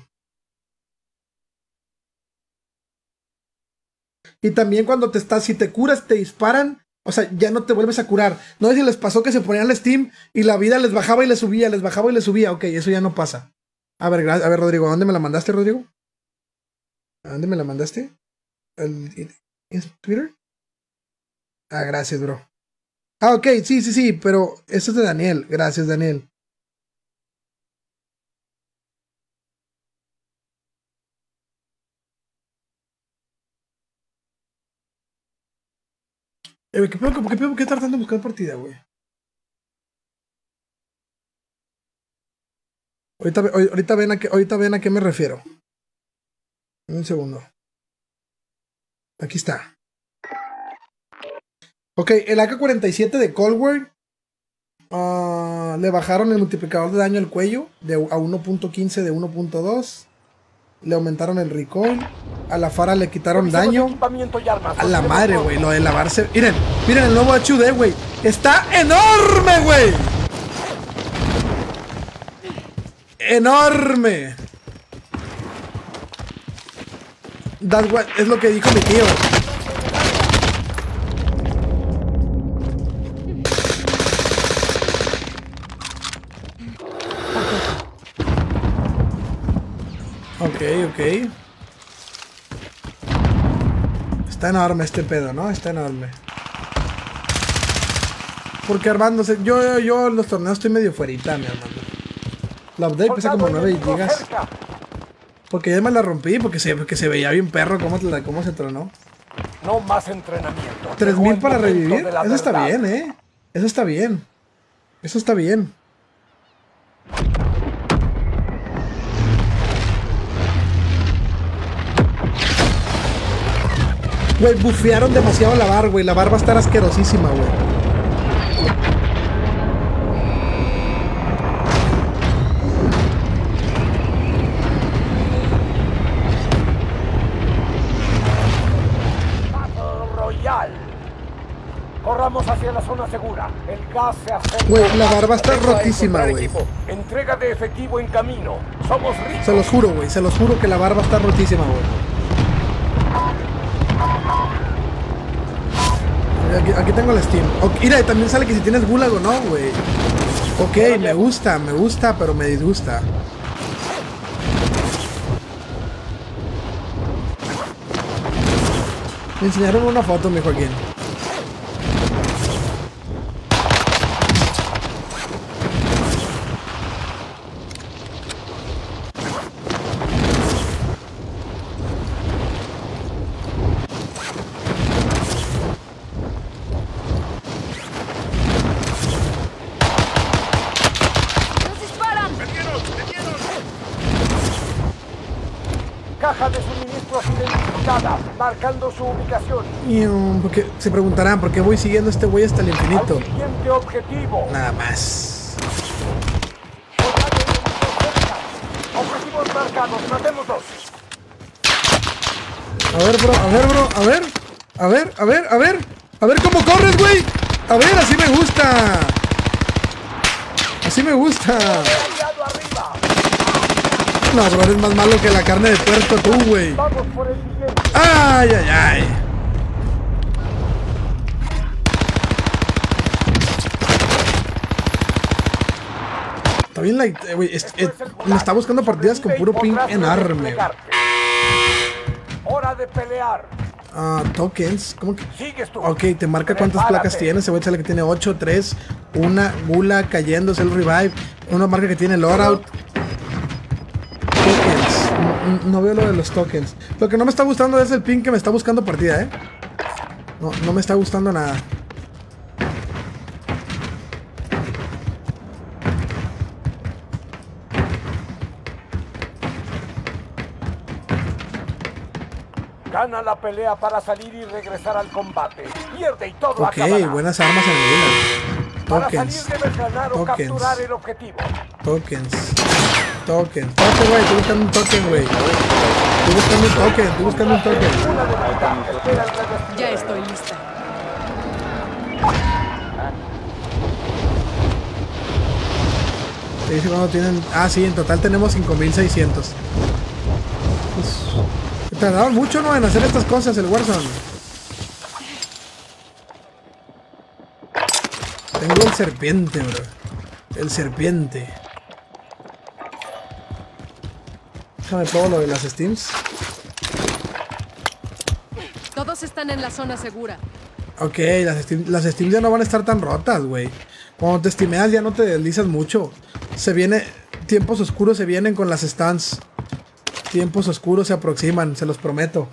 Y también cuando te estás, si te curas, te disparan, o sea, ya no te vuelves a curar. No sé si les pasó que se ponían al Steam y la vida les bajaba y les subía, les bajaba y les subía. Ok, eso ya no pasa. A ver, a ver, Rodrigo, ¿a dónde me la mandaste, Rodrigo? ¿A dónde me la mandaste? ¿El, ¿Es Twitter? Ah, gracias, bro. Ah, ok, sí, sí, sí, pero eso es de Daniel. Gracias, Daniel. Eh, ¿Qué pedo? ¿Qué pedo? ¿Qué tratando de buscar partida, güey? Ahorita, ahorita, ven a qué, ahorita ven a qué me refiero. Un segundo. Aquí está. Ok, el A K cuarenta y siete de Cold War. Uh, le bajaron el multiplicador de daño al cuello de, a uno punto quince de uno punto dos. Le aumentaron el recoil. A la Fara le quitaron daño. A la madre, güey. Lo de lavarse. Miren, miren el nuevo H U D, güey. Está enorme, güey. Enorme. That's what, es lo que dijo mi tío. Ok, ok. Está enorme este pedo, ¿no? Está enorme. Porque Armando, yo, yo, yo en los torneos estoy medio fuerita, mi hermano. La update pesa como nueve gigas. Porque ya me la rompí, porque se, porque se veía bien perro cómo, cómo se tronó. No más entrenamiento. tres mil para revivir. Eso está bien, ¿eh? Eso está bien. Eso está bien. Güey, bufearon demasiado la bar, güey. La bar va a estar asquerosísima, güey. Corramos hacia la zona segura. El gas se acerca. Güey, la barba está rotísima, güey. Entrega de efectivo en camino. Somos ricos. Se los juro, güey. Se los juro que la barba está rotísima, güey. Aquí, aquí tengo el Steam. Okay, mira, y también sale que si tienes gulag o no, güey. Ok, me gusta, me gusta, pero me disgusta. Me enseñaron una foto, mi Joaquín. suministros identificada, marcando su ubicación. Miau, porque se preguntarán por qué voy siguiendo a este güey hasta el infinito. Al siguiente objetivo. Nada más. Objetivos marcados, matémoslos. A ver, bro, a ver, bro, a ver. A ver, a ver, a ver. A ver cómo corres, güey. A ver, así me gusta. Así me gusta. No, bro, eres más malo que la carne de puerco tú, güey. Vamos por el siguiente. Ay, ay, ay. Está bien, like, eh, güey. Es- es- me está buscando partidas con puro ping enorme. Hora de pelear. Ah, tokens. ¿Cómo que? Sigues tú. Ok, te marca cuántas Prepárate. placas tiene. Ese güey sale que tiene ocho, tres, una, gula, cayéndose el revive. Una marca que tiene loadout. Tokens. No, no veo lo de los tokens. Lo que no me está gustando es el ping que me está buscando partida, eh. No, no me está gustando nada. Gana la pelea para salir y regresar al combate. Pierde y todo Ok, acabará. buenas armas en el gula. Para Tokens. salir debes ganar o Tokens. capturar el objetivo. Tokens. Tokens. Token, güey. Estoy buscando un token, güey. Estoy buscando un token. Estoy buscando un token. Una de vida. Espera el revestimiento. Ya estoy lista. Te dice cuando tienen... Ah, sí, en total tenemos cinco mil seiscientos. Pues, tardaron mucho, ¿no? En hacer estas cosas, el Warzone. Tengo el serpiente, bro. El serpiente. Déjame probar lo de las Steams. Todos están en la zona segura. Ok, las Steam, las Steam ya no van a estar tan rotas, güey. Cuando te estimeas ya no te deslizas mucho. Se viene... Tiempos oscuros se vienen con las stands. Tiempos oscuros se aproximan, se los prometo.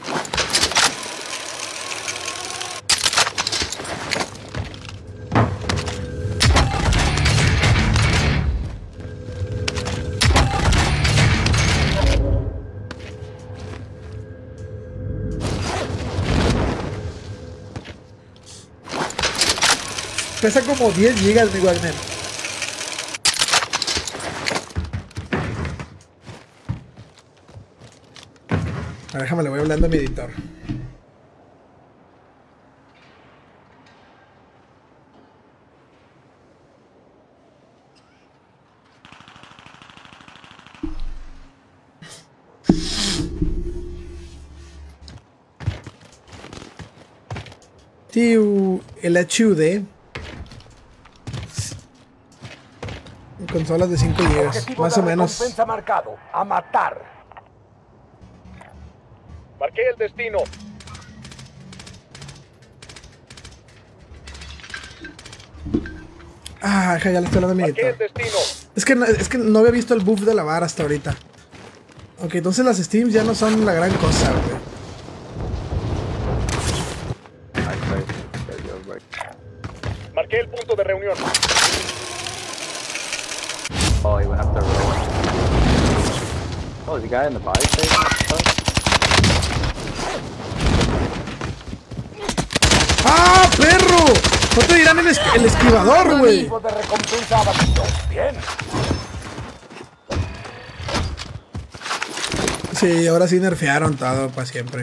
Pesa como diez gigas, mi Wagner. A ver, déjame, le voy hablando a mi editor. Tío, el H U D. Consolas de cinco gigas, Objetivo más de o menos. recompensa marcado. A matar. Marqué el destino. Ah, ya le estoy hablando a mi Marqué el editor. destino. Es que, no- es que no había visto el buff de la vara hasta ahorita. Ok, entonces las Steams ya no son la gran cosa, güey. Marqué el punto de reunión. Oh, he went up the road. Oh, is the guy in the buy station? ¡Ah, perro! No te dirán el, es- el esquivador, güey. Objetivo de recompensa abatido. Bien. Sí, ahora sí nerfearon todo para siempre.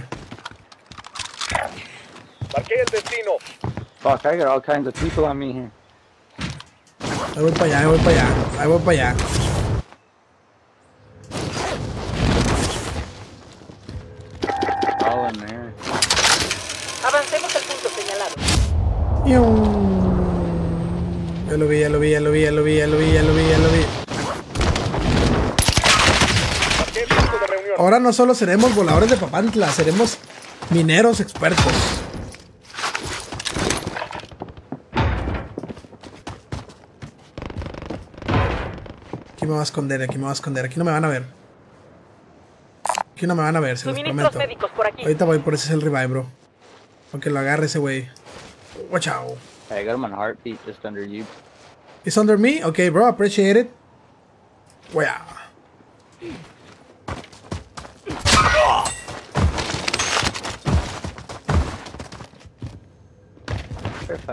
Marqué el destino. Fuck, I got all kinds of people on me here. Ahí voy para allá, ahí voy para allá, ahí voy para allá. All in there. Avancemos al punto señalado. Ium. Ya lo vi, ya lo vi, ya lo vi, ya lo vi, ya lo vi, ya lo vi, ya lo vi. Marqué el punto de reunión. Ahora no solo seremos voladores de Papantla, seremos mineros expertos. Aquí me voy a esconder, aquí me voy a esconder, aquí no me van a ver. Aquí no me van a ver, se los Suministros prometo. médicos por aquí. Ahorita voy por ese es el revive, bro. Aunque lo agarre ese güey. Watch out. Hey, I got him on heartbeat just under you. It's under me? Okay, bro, appreciate it. Wow.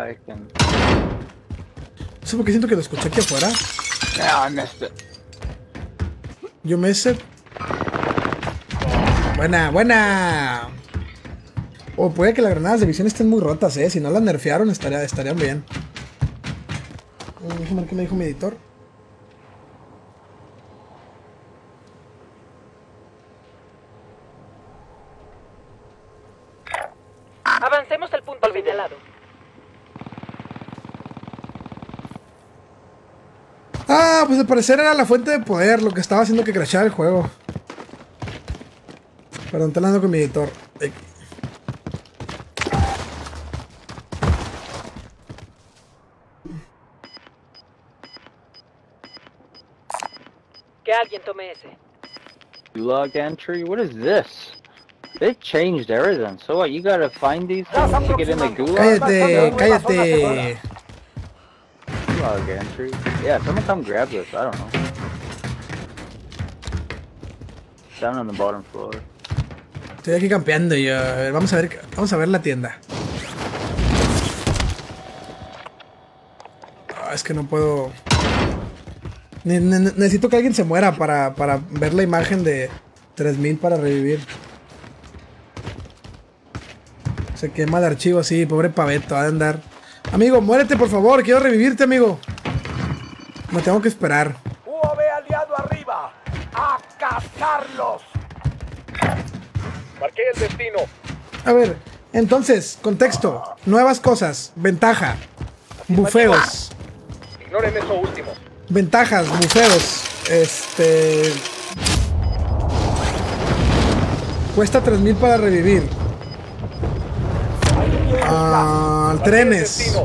I can. No sé por qué siento que lo escuché aquí afuera. Yeah, I missed it. Yo me sé. Buena, buena. O puede que las granadas de visión estén muy rotas, eh. Si no las nerfearon, estaría, estarían bien. Déjame ver qué me dijo mi editor. Avancemos al punto señalado. Ah, pues al parecer era la fuente de poder lo que estaba haciendo que crashara el juego. Perdón, estoy hablando con mi editor. Ay. Que alguien tome ese. Log entry? What is this? They changed everything. So what, you gotta find these things to get in the gulag? Cállate, cállate. Log entry? Yeah, someone come grab this. I don't know. Down on the bottom floor. Estoy aquí campeando yo. A ver, vamos a ver, vamos a ver la tienda. Ah, es que no puedo. Ne ne necesito que alguien se muera para, para ver la imagen de tres mil para revivir. Se quema el archivo así, pobre paveto, ha de andar. Amigo, muérete por favor, quiero revivirte, amigo. Me tengo que esperar. U A V aliado arriba. ¡A cazarlos! Marqué el destino. A ver, entonces, contexto, nuevas cosas, ventaja, bufeos. Ignoren eso último. Ventajas, bufeos, este... Cuesta tres mil para revivir. Ah, trenes.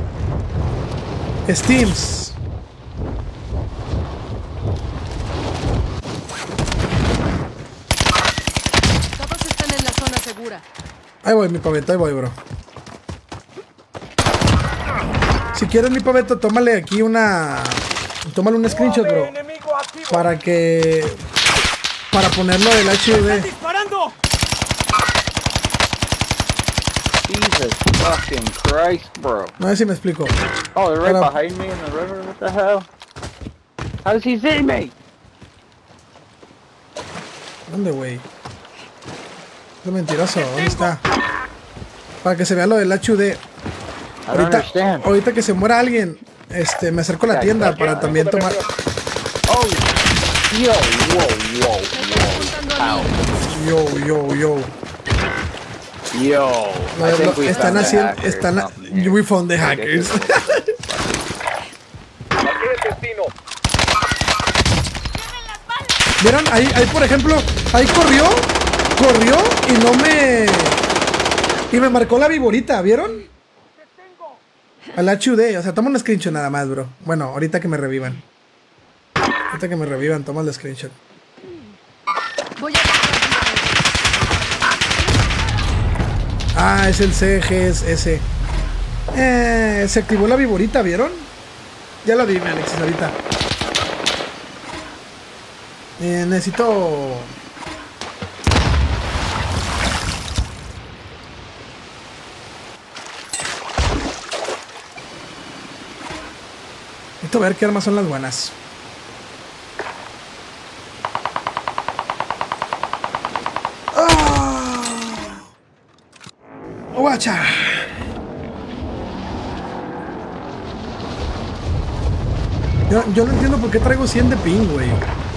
Steams. Todos están en la zona segura. Ahí voy, mi paveto, ahí voy, bro. Si quieres, mi paveto, tómale aquí una... Tómale un screenshot, bro. Enemigo activo. Para que... Para ponerlo del H U D. ¡Disparando! Jesus fucking Christ, bro. No sé si me explico. Oh, they're right Pero- behind me in the river? What the hell? How does he see me? ¿Dónde, güey? Es mentiroso. ¿Dónde está? Para que se vea lo del H U D. I don't Ahorita, understand. ahorita que se muera alguien, este, me acerco a la tienda para también tomar... Oh, yo, whoa, whoa, Están apuntando a mí. Yo, yo, yo. yo. No, I no, think we están found the haciendo... hacker Están... or something here. We found the hackers. Marqué el destino. ¿Vieron? Ahí, ahí, por ejemplo, ahí corrió, corrió y no me... Y me marcó la viborita, ¿vieron? Al H U D, o sea, toma un screenshot nada más, bro. Bueno, ahorita que me revivan. Ahorita que me revivan, toma el screenshot. Voy a... Ah, es el C G, es ese. Eh, se activó la viborita, ¿vieron? Ya lo vi, Alexis, ahorita. Eh, necesito... Necesito ver qué armas son las buenas. ¡Ah! ¡Guacha! Yo, yo no entiendo por qué traigo cien de ping, güey.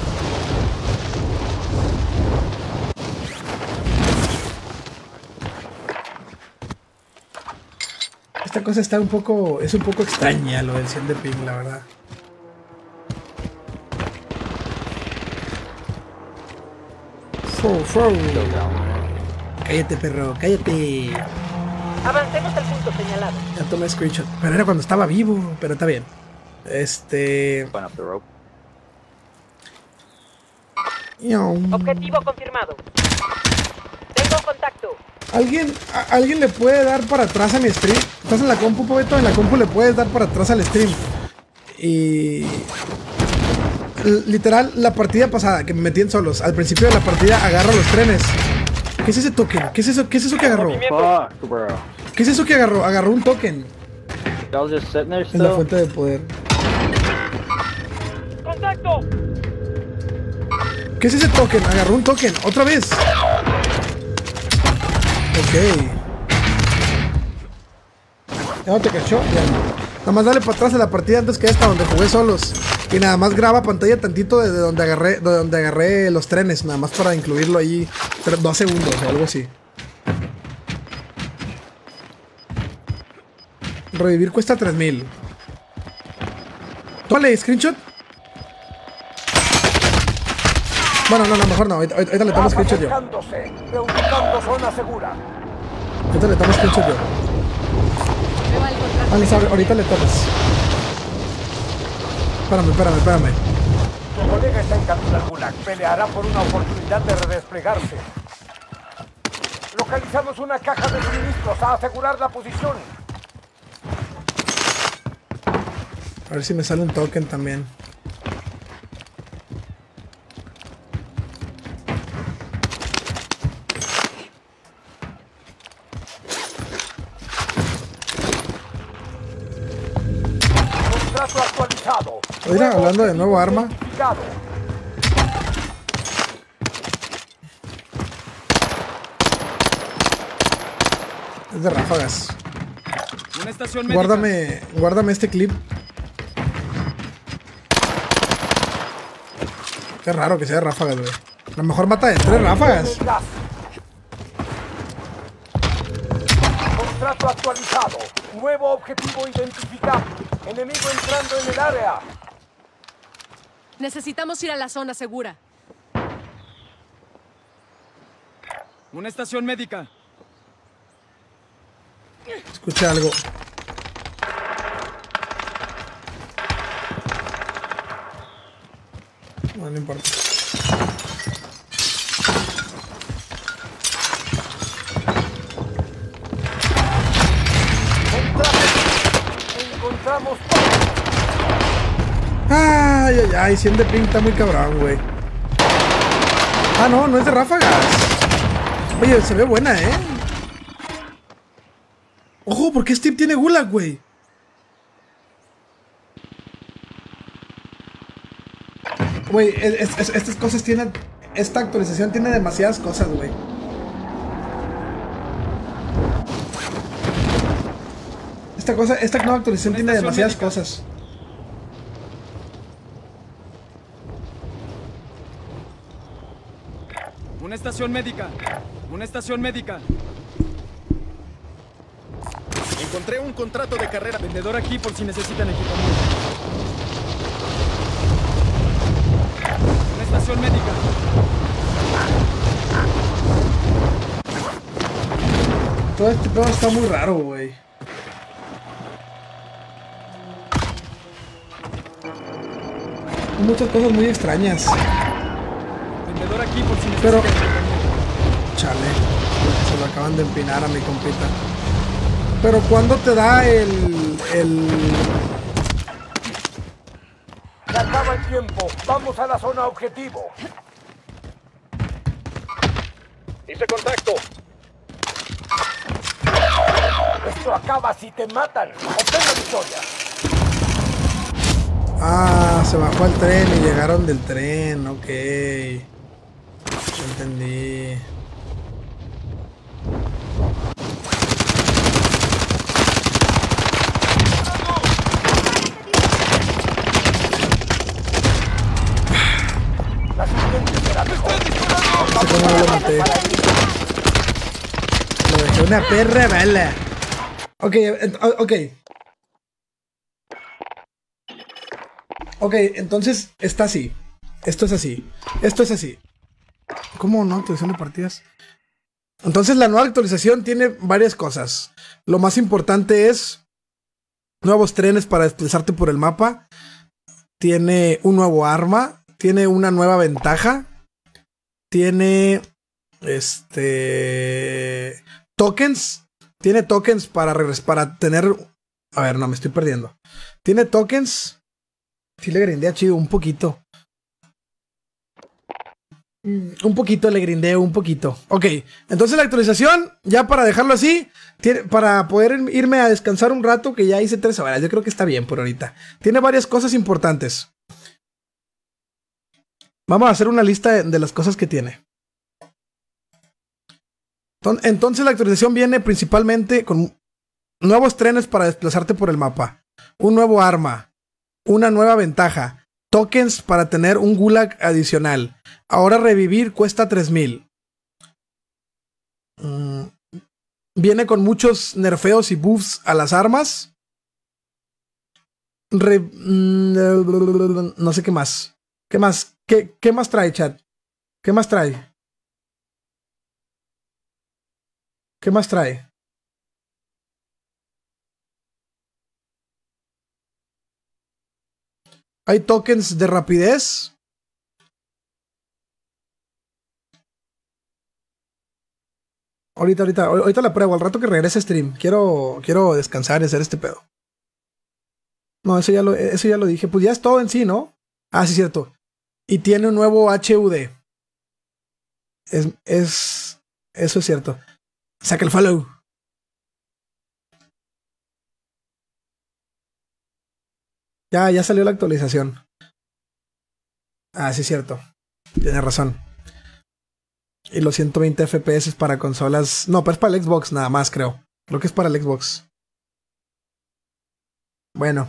Esta cosa está un poco... Es un poco extraña lo del cien de ping, la verdad. Fo, fo. Cállate, perro, cállate. Avancemos al punto señalado. Ya tomé screenshot. Pero era cuando estaba vivo, pero está bien. Este... Went up the rope. Yum. Objetivo confirmado. Tengo contacto. ¿Alguien, a- ¿Alguien le puede dar para atrás a mi stream? ¿Estás en la compu, Pobeto? En la compu le puedes dar para atrás al stream. Y... L- Literal, la partida pasada, que me metí en solos, al principio de la partida agarro los trenes. ¿Qué es ese token? ¿Qué es eso? ¿Qué es eso que agarró? Fuck, bro. ¿Qué es eso que agarró? Agarró un token. Y'all just sitting there En la still? fuente de poder. ¡Contacto! ¿Qué es ese token? Agarró un token. Otra vez. Ok. ¿Ya no te cachó? Ya no. Nada más dale para atrás a la partida antes que esta donde jugué solos. Y nada más graba pantalla tantito de, de donde agarré de donde agarré los trenes. Nada más para incluirlo ahí. Dos segundos o algo así. Revivir cuesta tres mil. Tómale, screenshot. Bueno, no, no, mejor no. Ahorita, ahorita le tomo screenshot yo. Reubicando zona segura. Ahorita le tomo screenshot yo. Veo algo atrás. Alex, ahor- ahorita le tomas. Espérame, espérame, espérame. Tu colega está en camino al Gulag. Peleará por una oportunidad de redesplegarse. Localizamos una caja de suministros a asegurar la posición. A ver si me sale un token también. Contrato actualizado. Oiga, hablando de nuevo arma. Identificado. Es de ráfagas. Una estación médica. Guárdame, guárdame este clip. Qué raro que sea de ráfagas, güey. A lo mejor mata de tres ráfagas. Gas. Contrato actualizado. Nuevo objetivo identificado. Enemigo entrando en el área. Necesitamos ir a la zona segura. Una estación médica. Escuché algo. No, no importa. Encontramos. Ay, ay, ay, cien de ping está muy cabrón, güey. Ah, no, no es de ráfagas. Oye, se ve buena, ¿eh? Ojo, ¿por qué Steve tiene gulag, güey? Güey, es- es- estas cosas tienen... Esta actualización tiene demasiadas cosas, güey. Esta cosa, esta nueva actualización tiene demasiadas cosas. Una estación médica. Una estación médica. Encontré un contrato de carrera. Vendedor aquí por si necesitan equipamiento. Una estación médica. Todo este pedo está muy raro, güey. Hay muchas cosas muy extrañas. Vendedor aquí por si necesitan Pero- equipamiento. Chale, se lo acaban de empinar a mi compita. Pero ¿cuándo te da el... el... Se acaba el tiempo. Vamos a la zona objetivo. Hice contacto. Esto acaba si te matan. Obtén la victoria. Ah, se bajó el tren y llegaron del tren, ok. Ya entendí. La siguiente será mejor. No sé cómo lo maté. Lo dejé una perra bala. Ok, ent- o- ok. Ok, entonces está así. Esto es así. Esto es así. ¿Cómo no? Actualización de partidas. Entonces la nueva actualización tiene varias cosas. Lo más importante es nuevos trenes para desplazarte por el mapa. Tiene un nuevo arma. Tiene una nueva ventaja. Tiene este tokens. Tiene tokens para regresar, para tener. A ver, no, me estoy perdiendo. Tiene tokens. Sí le grindé chido un poquito. Un poquito le grindeo, un poquito. Ok, entonces la actualización, ya para dejarlo así, tiene, para poder irme a descansar un rato, que ya hice tres horas, yo creo que está bien por ahorita. Tiene varias cosas importantes. Vamos a hacer una lista de, de las cosas que tiene. Entonces la actualización viene principalmente con nuevos trenes para desplazarte por el mapa, un nuevo arma, una nueva ventaja, tokens para tener un gulag adicional. Ahora revivir cuesta tres mil. Mm, viene con muchos nerfeos y buffs a las armas. Re, mm, no sé qué más. ¿Qué más? ¿Qué, qué más trae, chat? ¿Qué más trae? ¿Qué más trae? Hay tokens de rapidez. Ahorita, ahorita, ahorita la pruebo. Al rato que regrese stream. Quiero, quiero descansar y hacer este pedo. No, eso ya lo, eso ya lo dije. Pues ya es todo en sí, ¿no? Ah, sí, cierto. Y tiene un nuevo H U D. Es, es, eso es cierto. Saca el follow. Ya, ya salió la actualización. Ah, sí, es cierto. Tiene razón. Y los ciento veinte F P S para consolas. No, pero es para el Xbox nada más, creo. Creo que es para el Xbox. Bueno.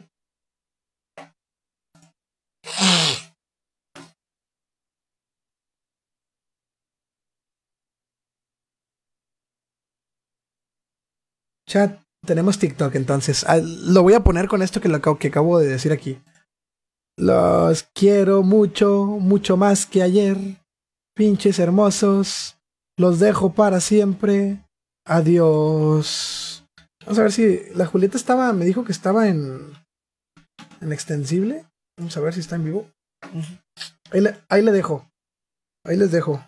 Chat, tenemos TikTok entonces. Ah, lo voy a poner con esto que, lo, que acabo de decir aquí. Los quiero mucho, mucho más que ayer. Pinches hermosos. Los dejo para siempre. Adiós. Vamos a ver si la Julieta estaba, me dijo que estaba en en extensible. Vamos a ver si está en vivo. Ahí le, ahí le dejo. Ahí les dejo.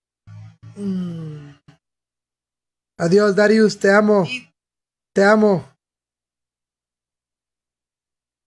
Mm. Adiós, Darius, te amo. Te amo.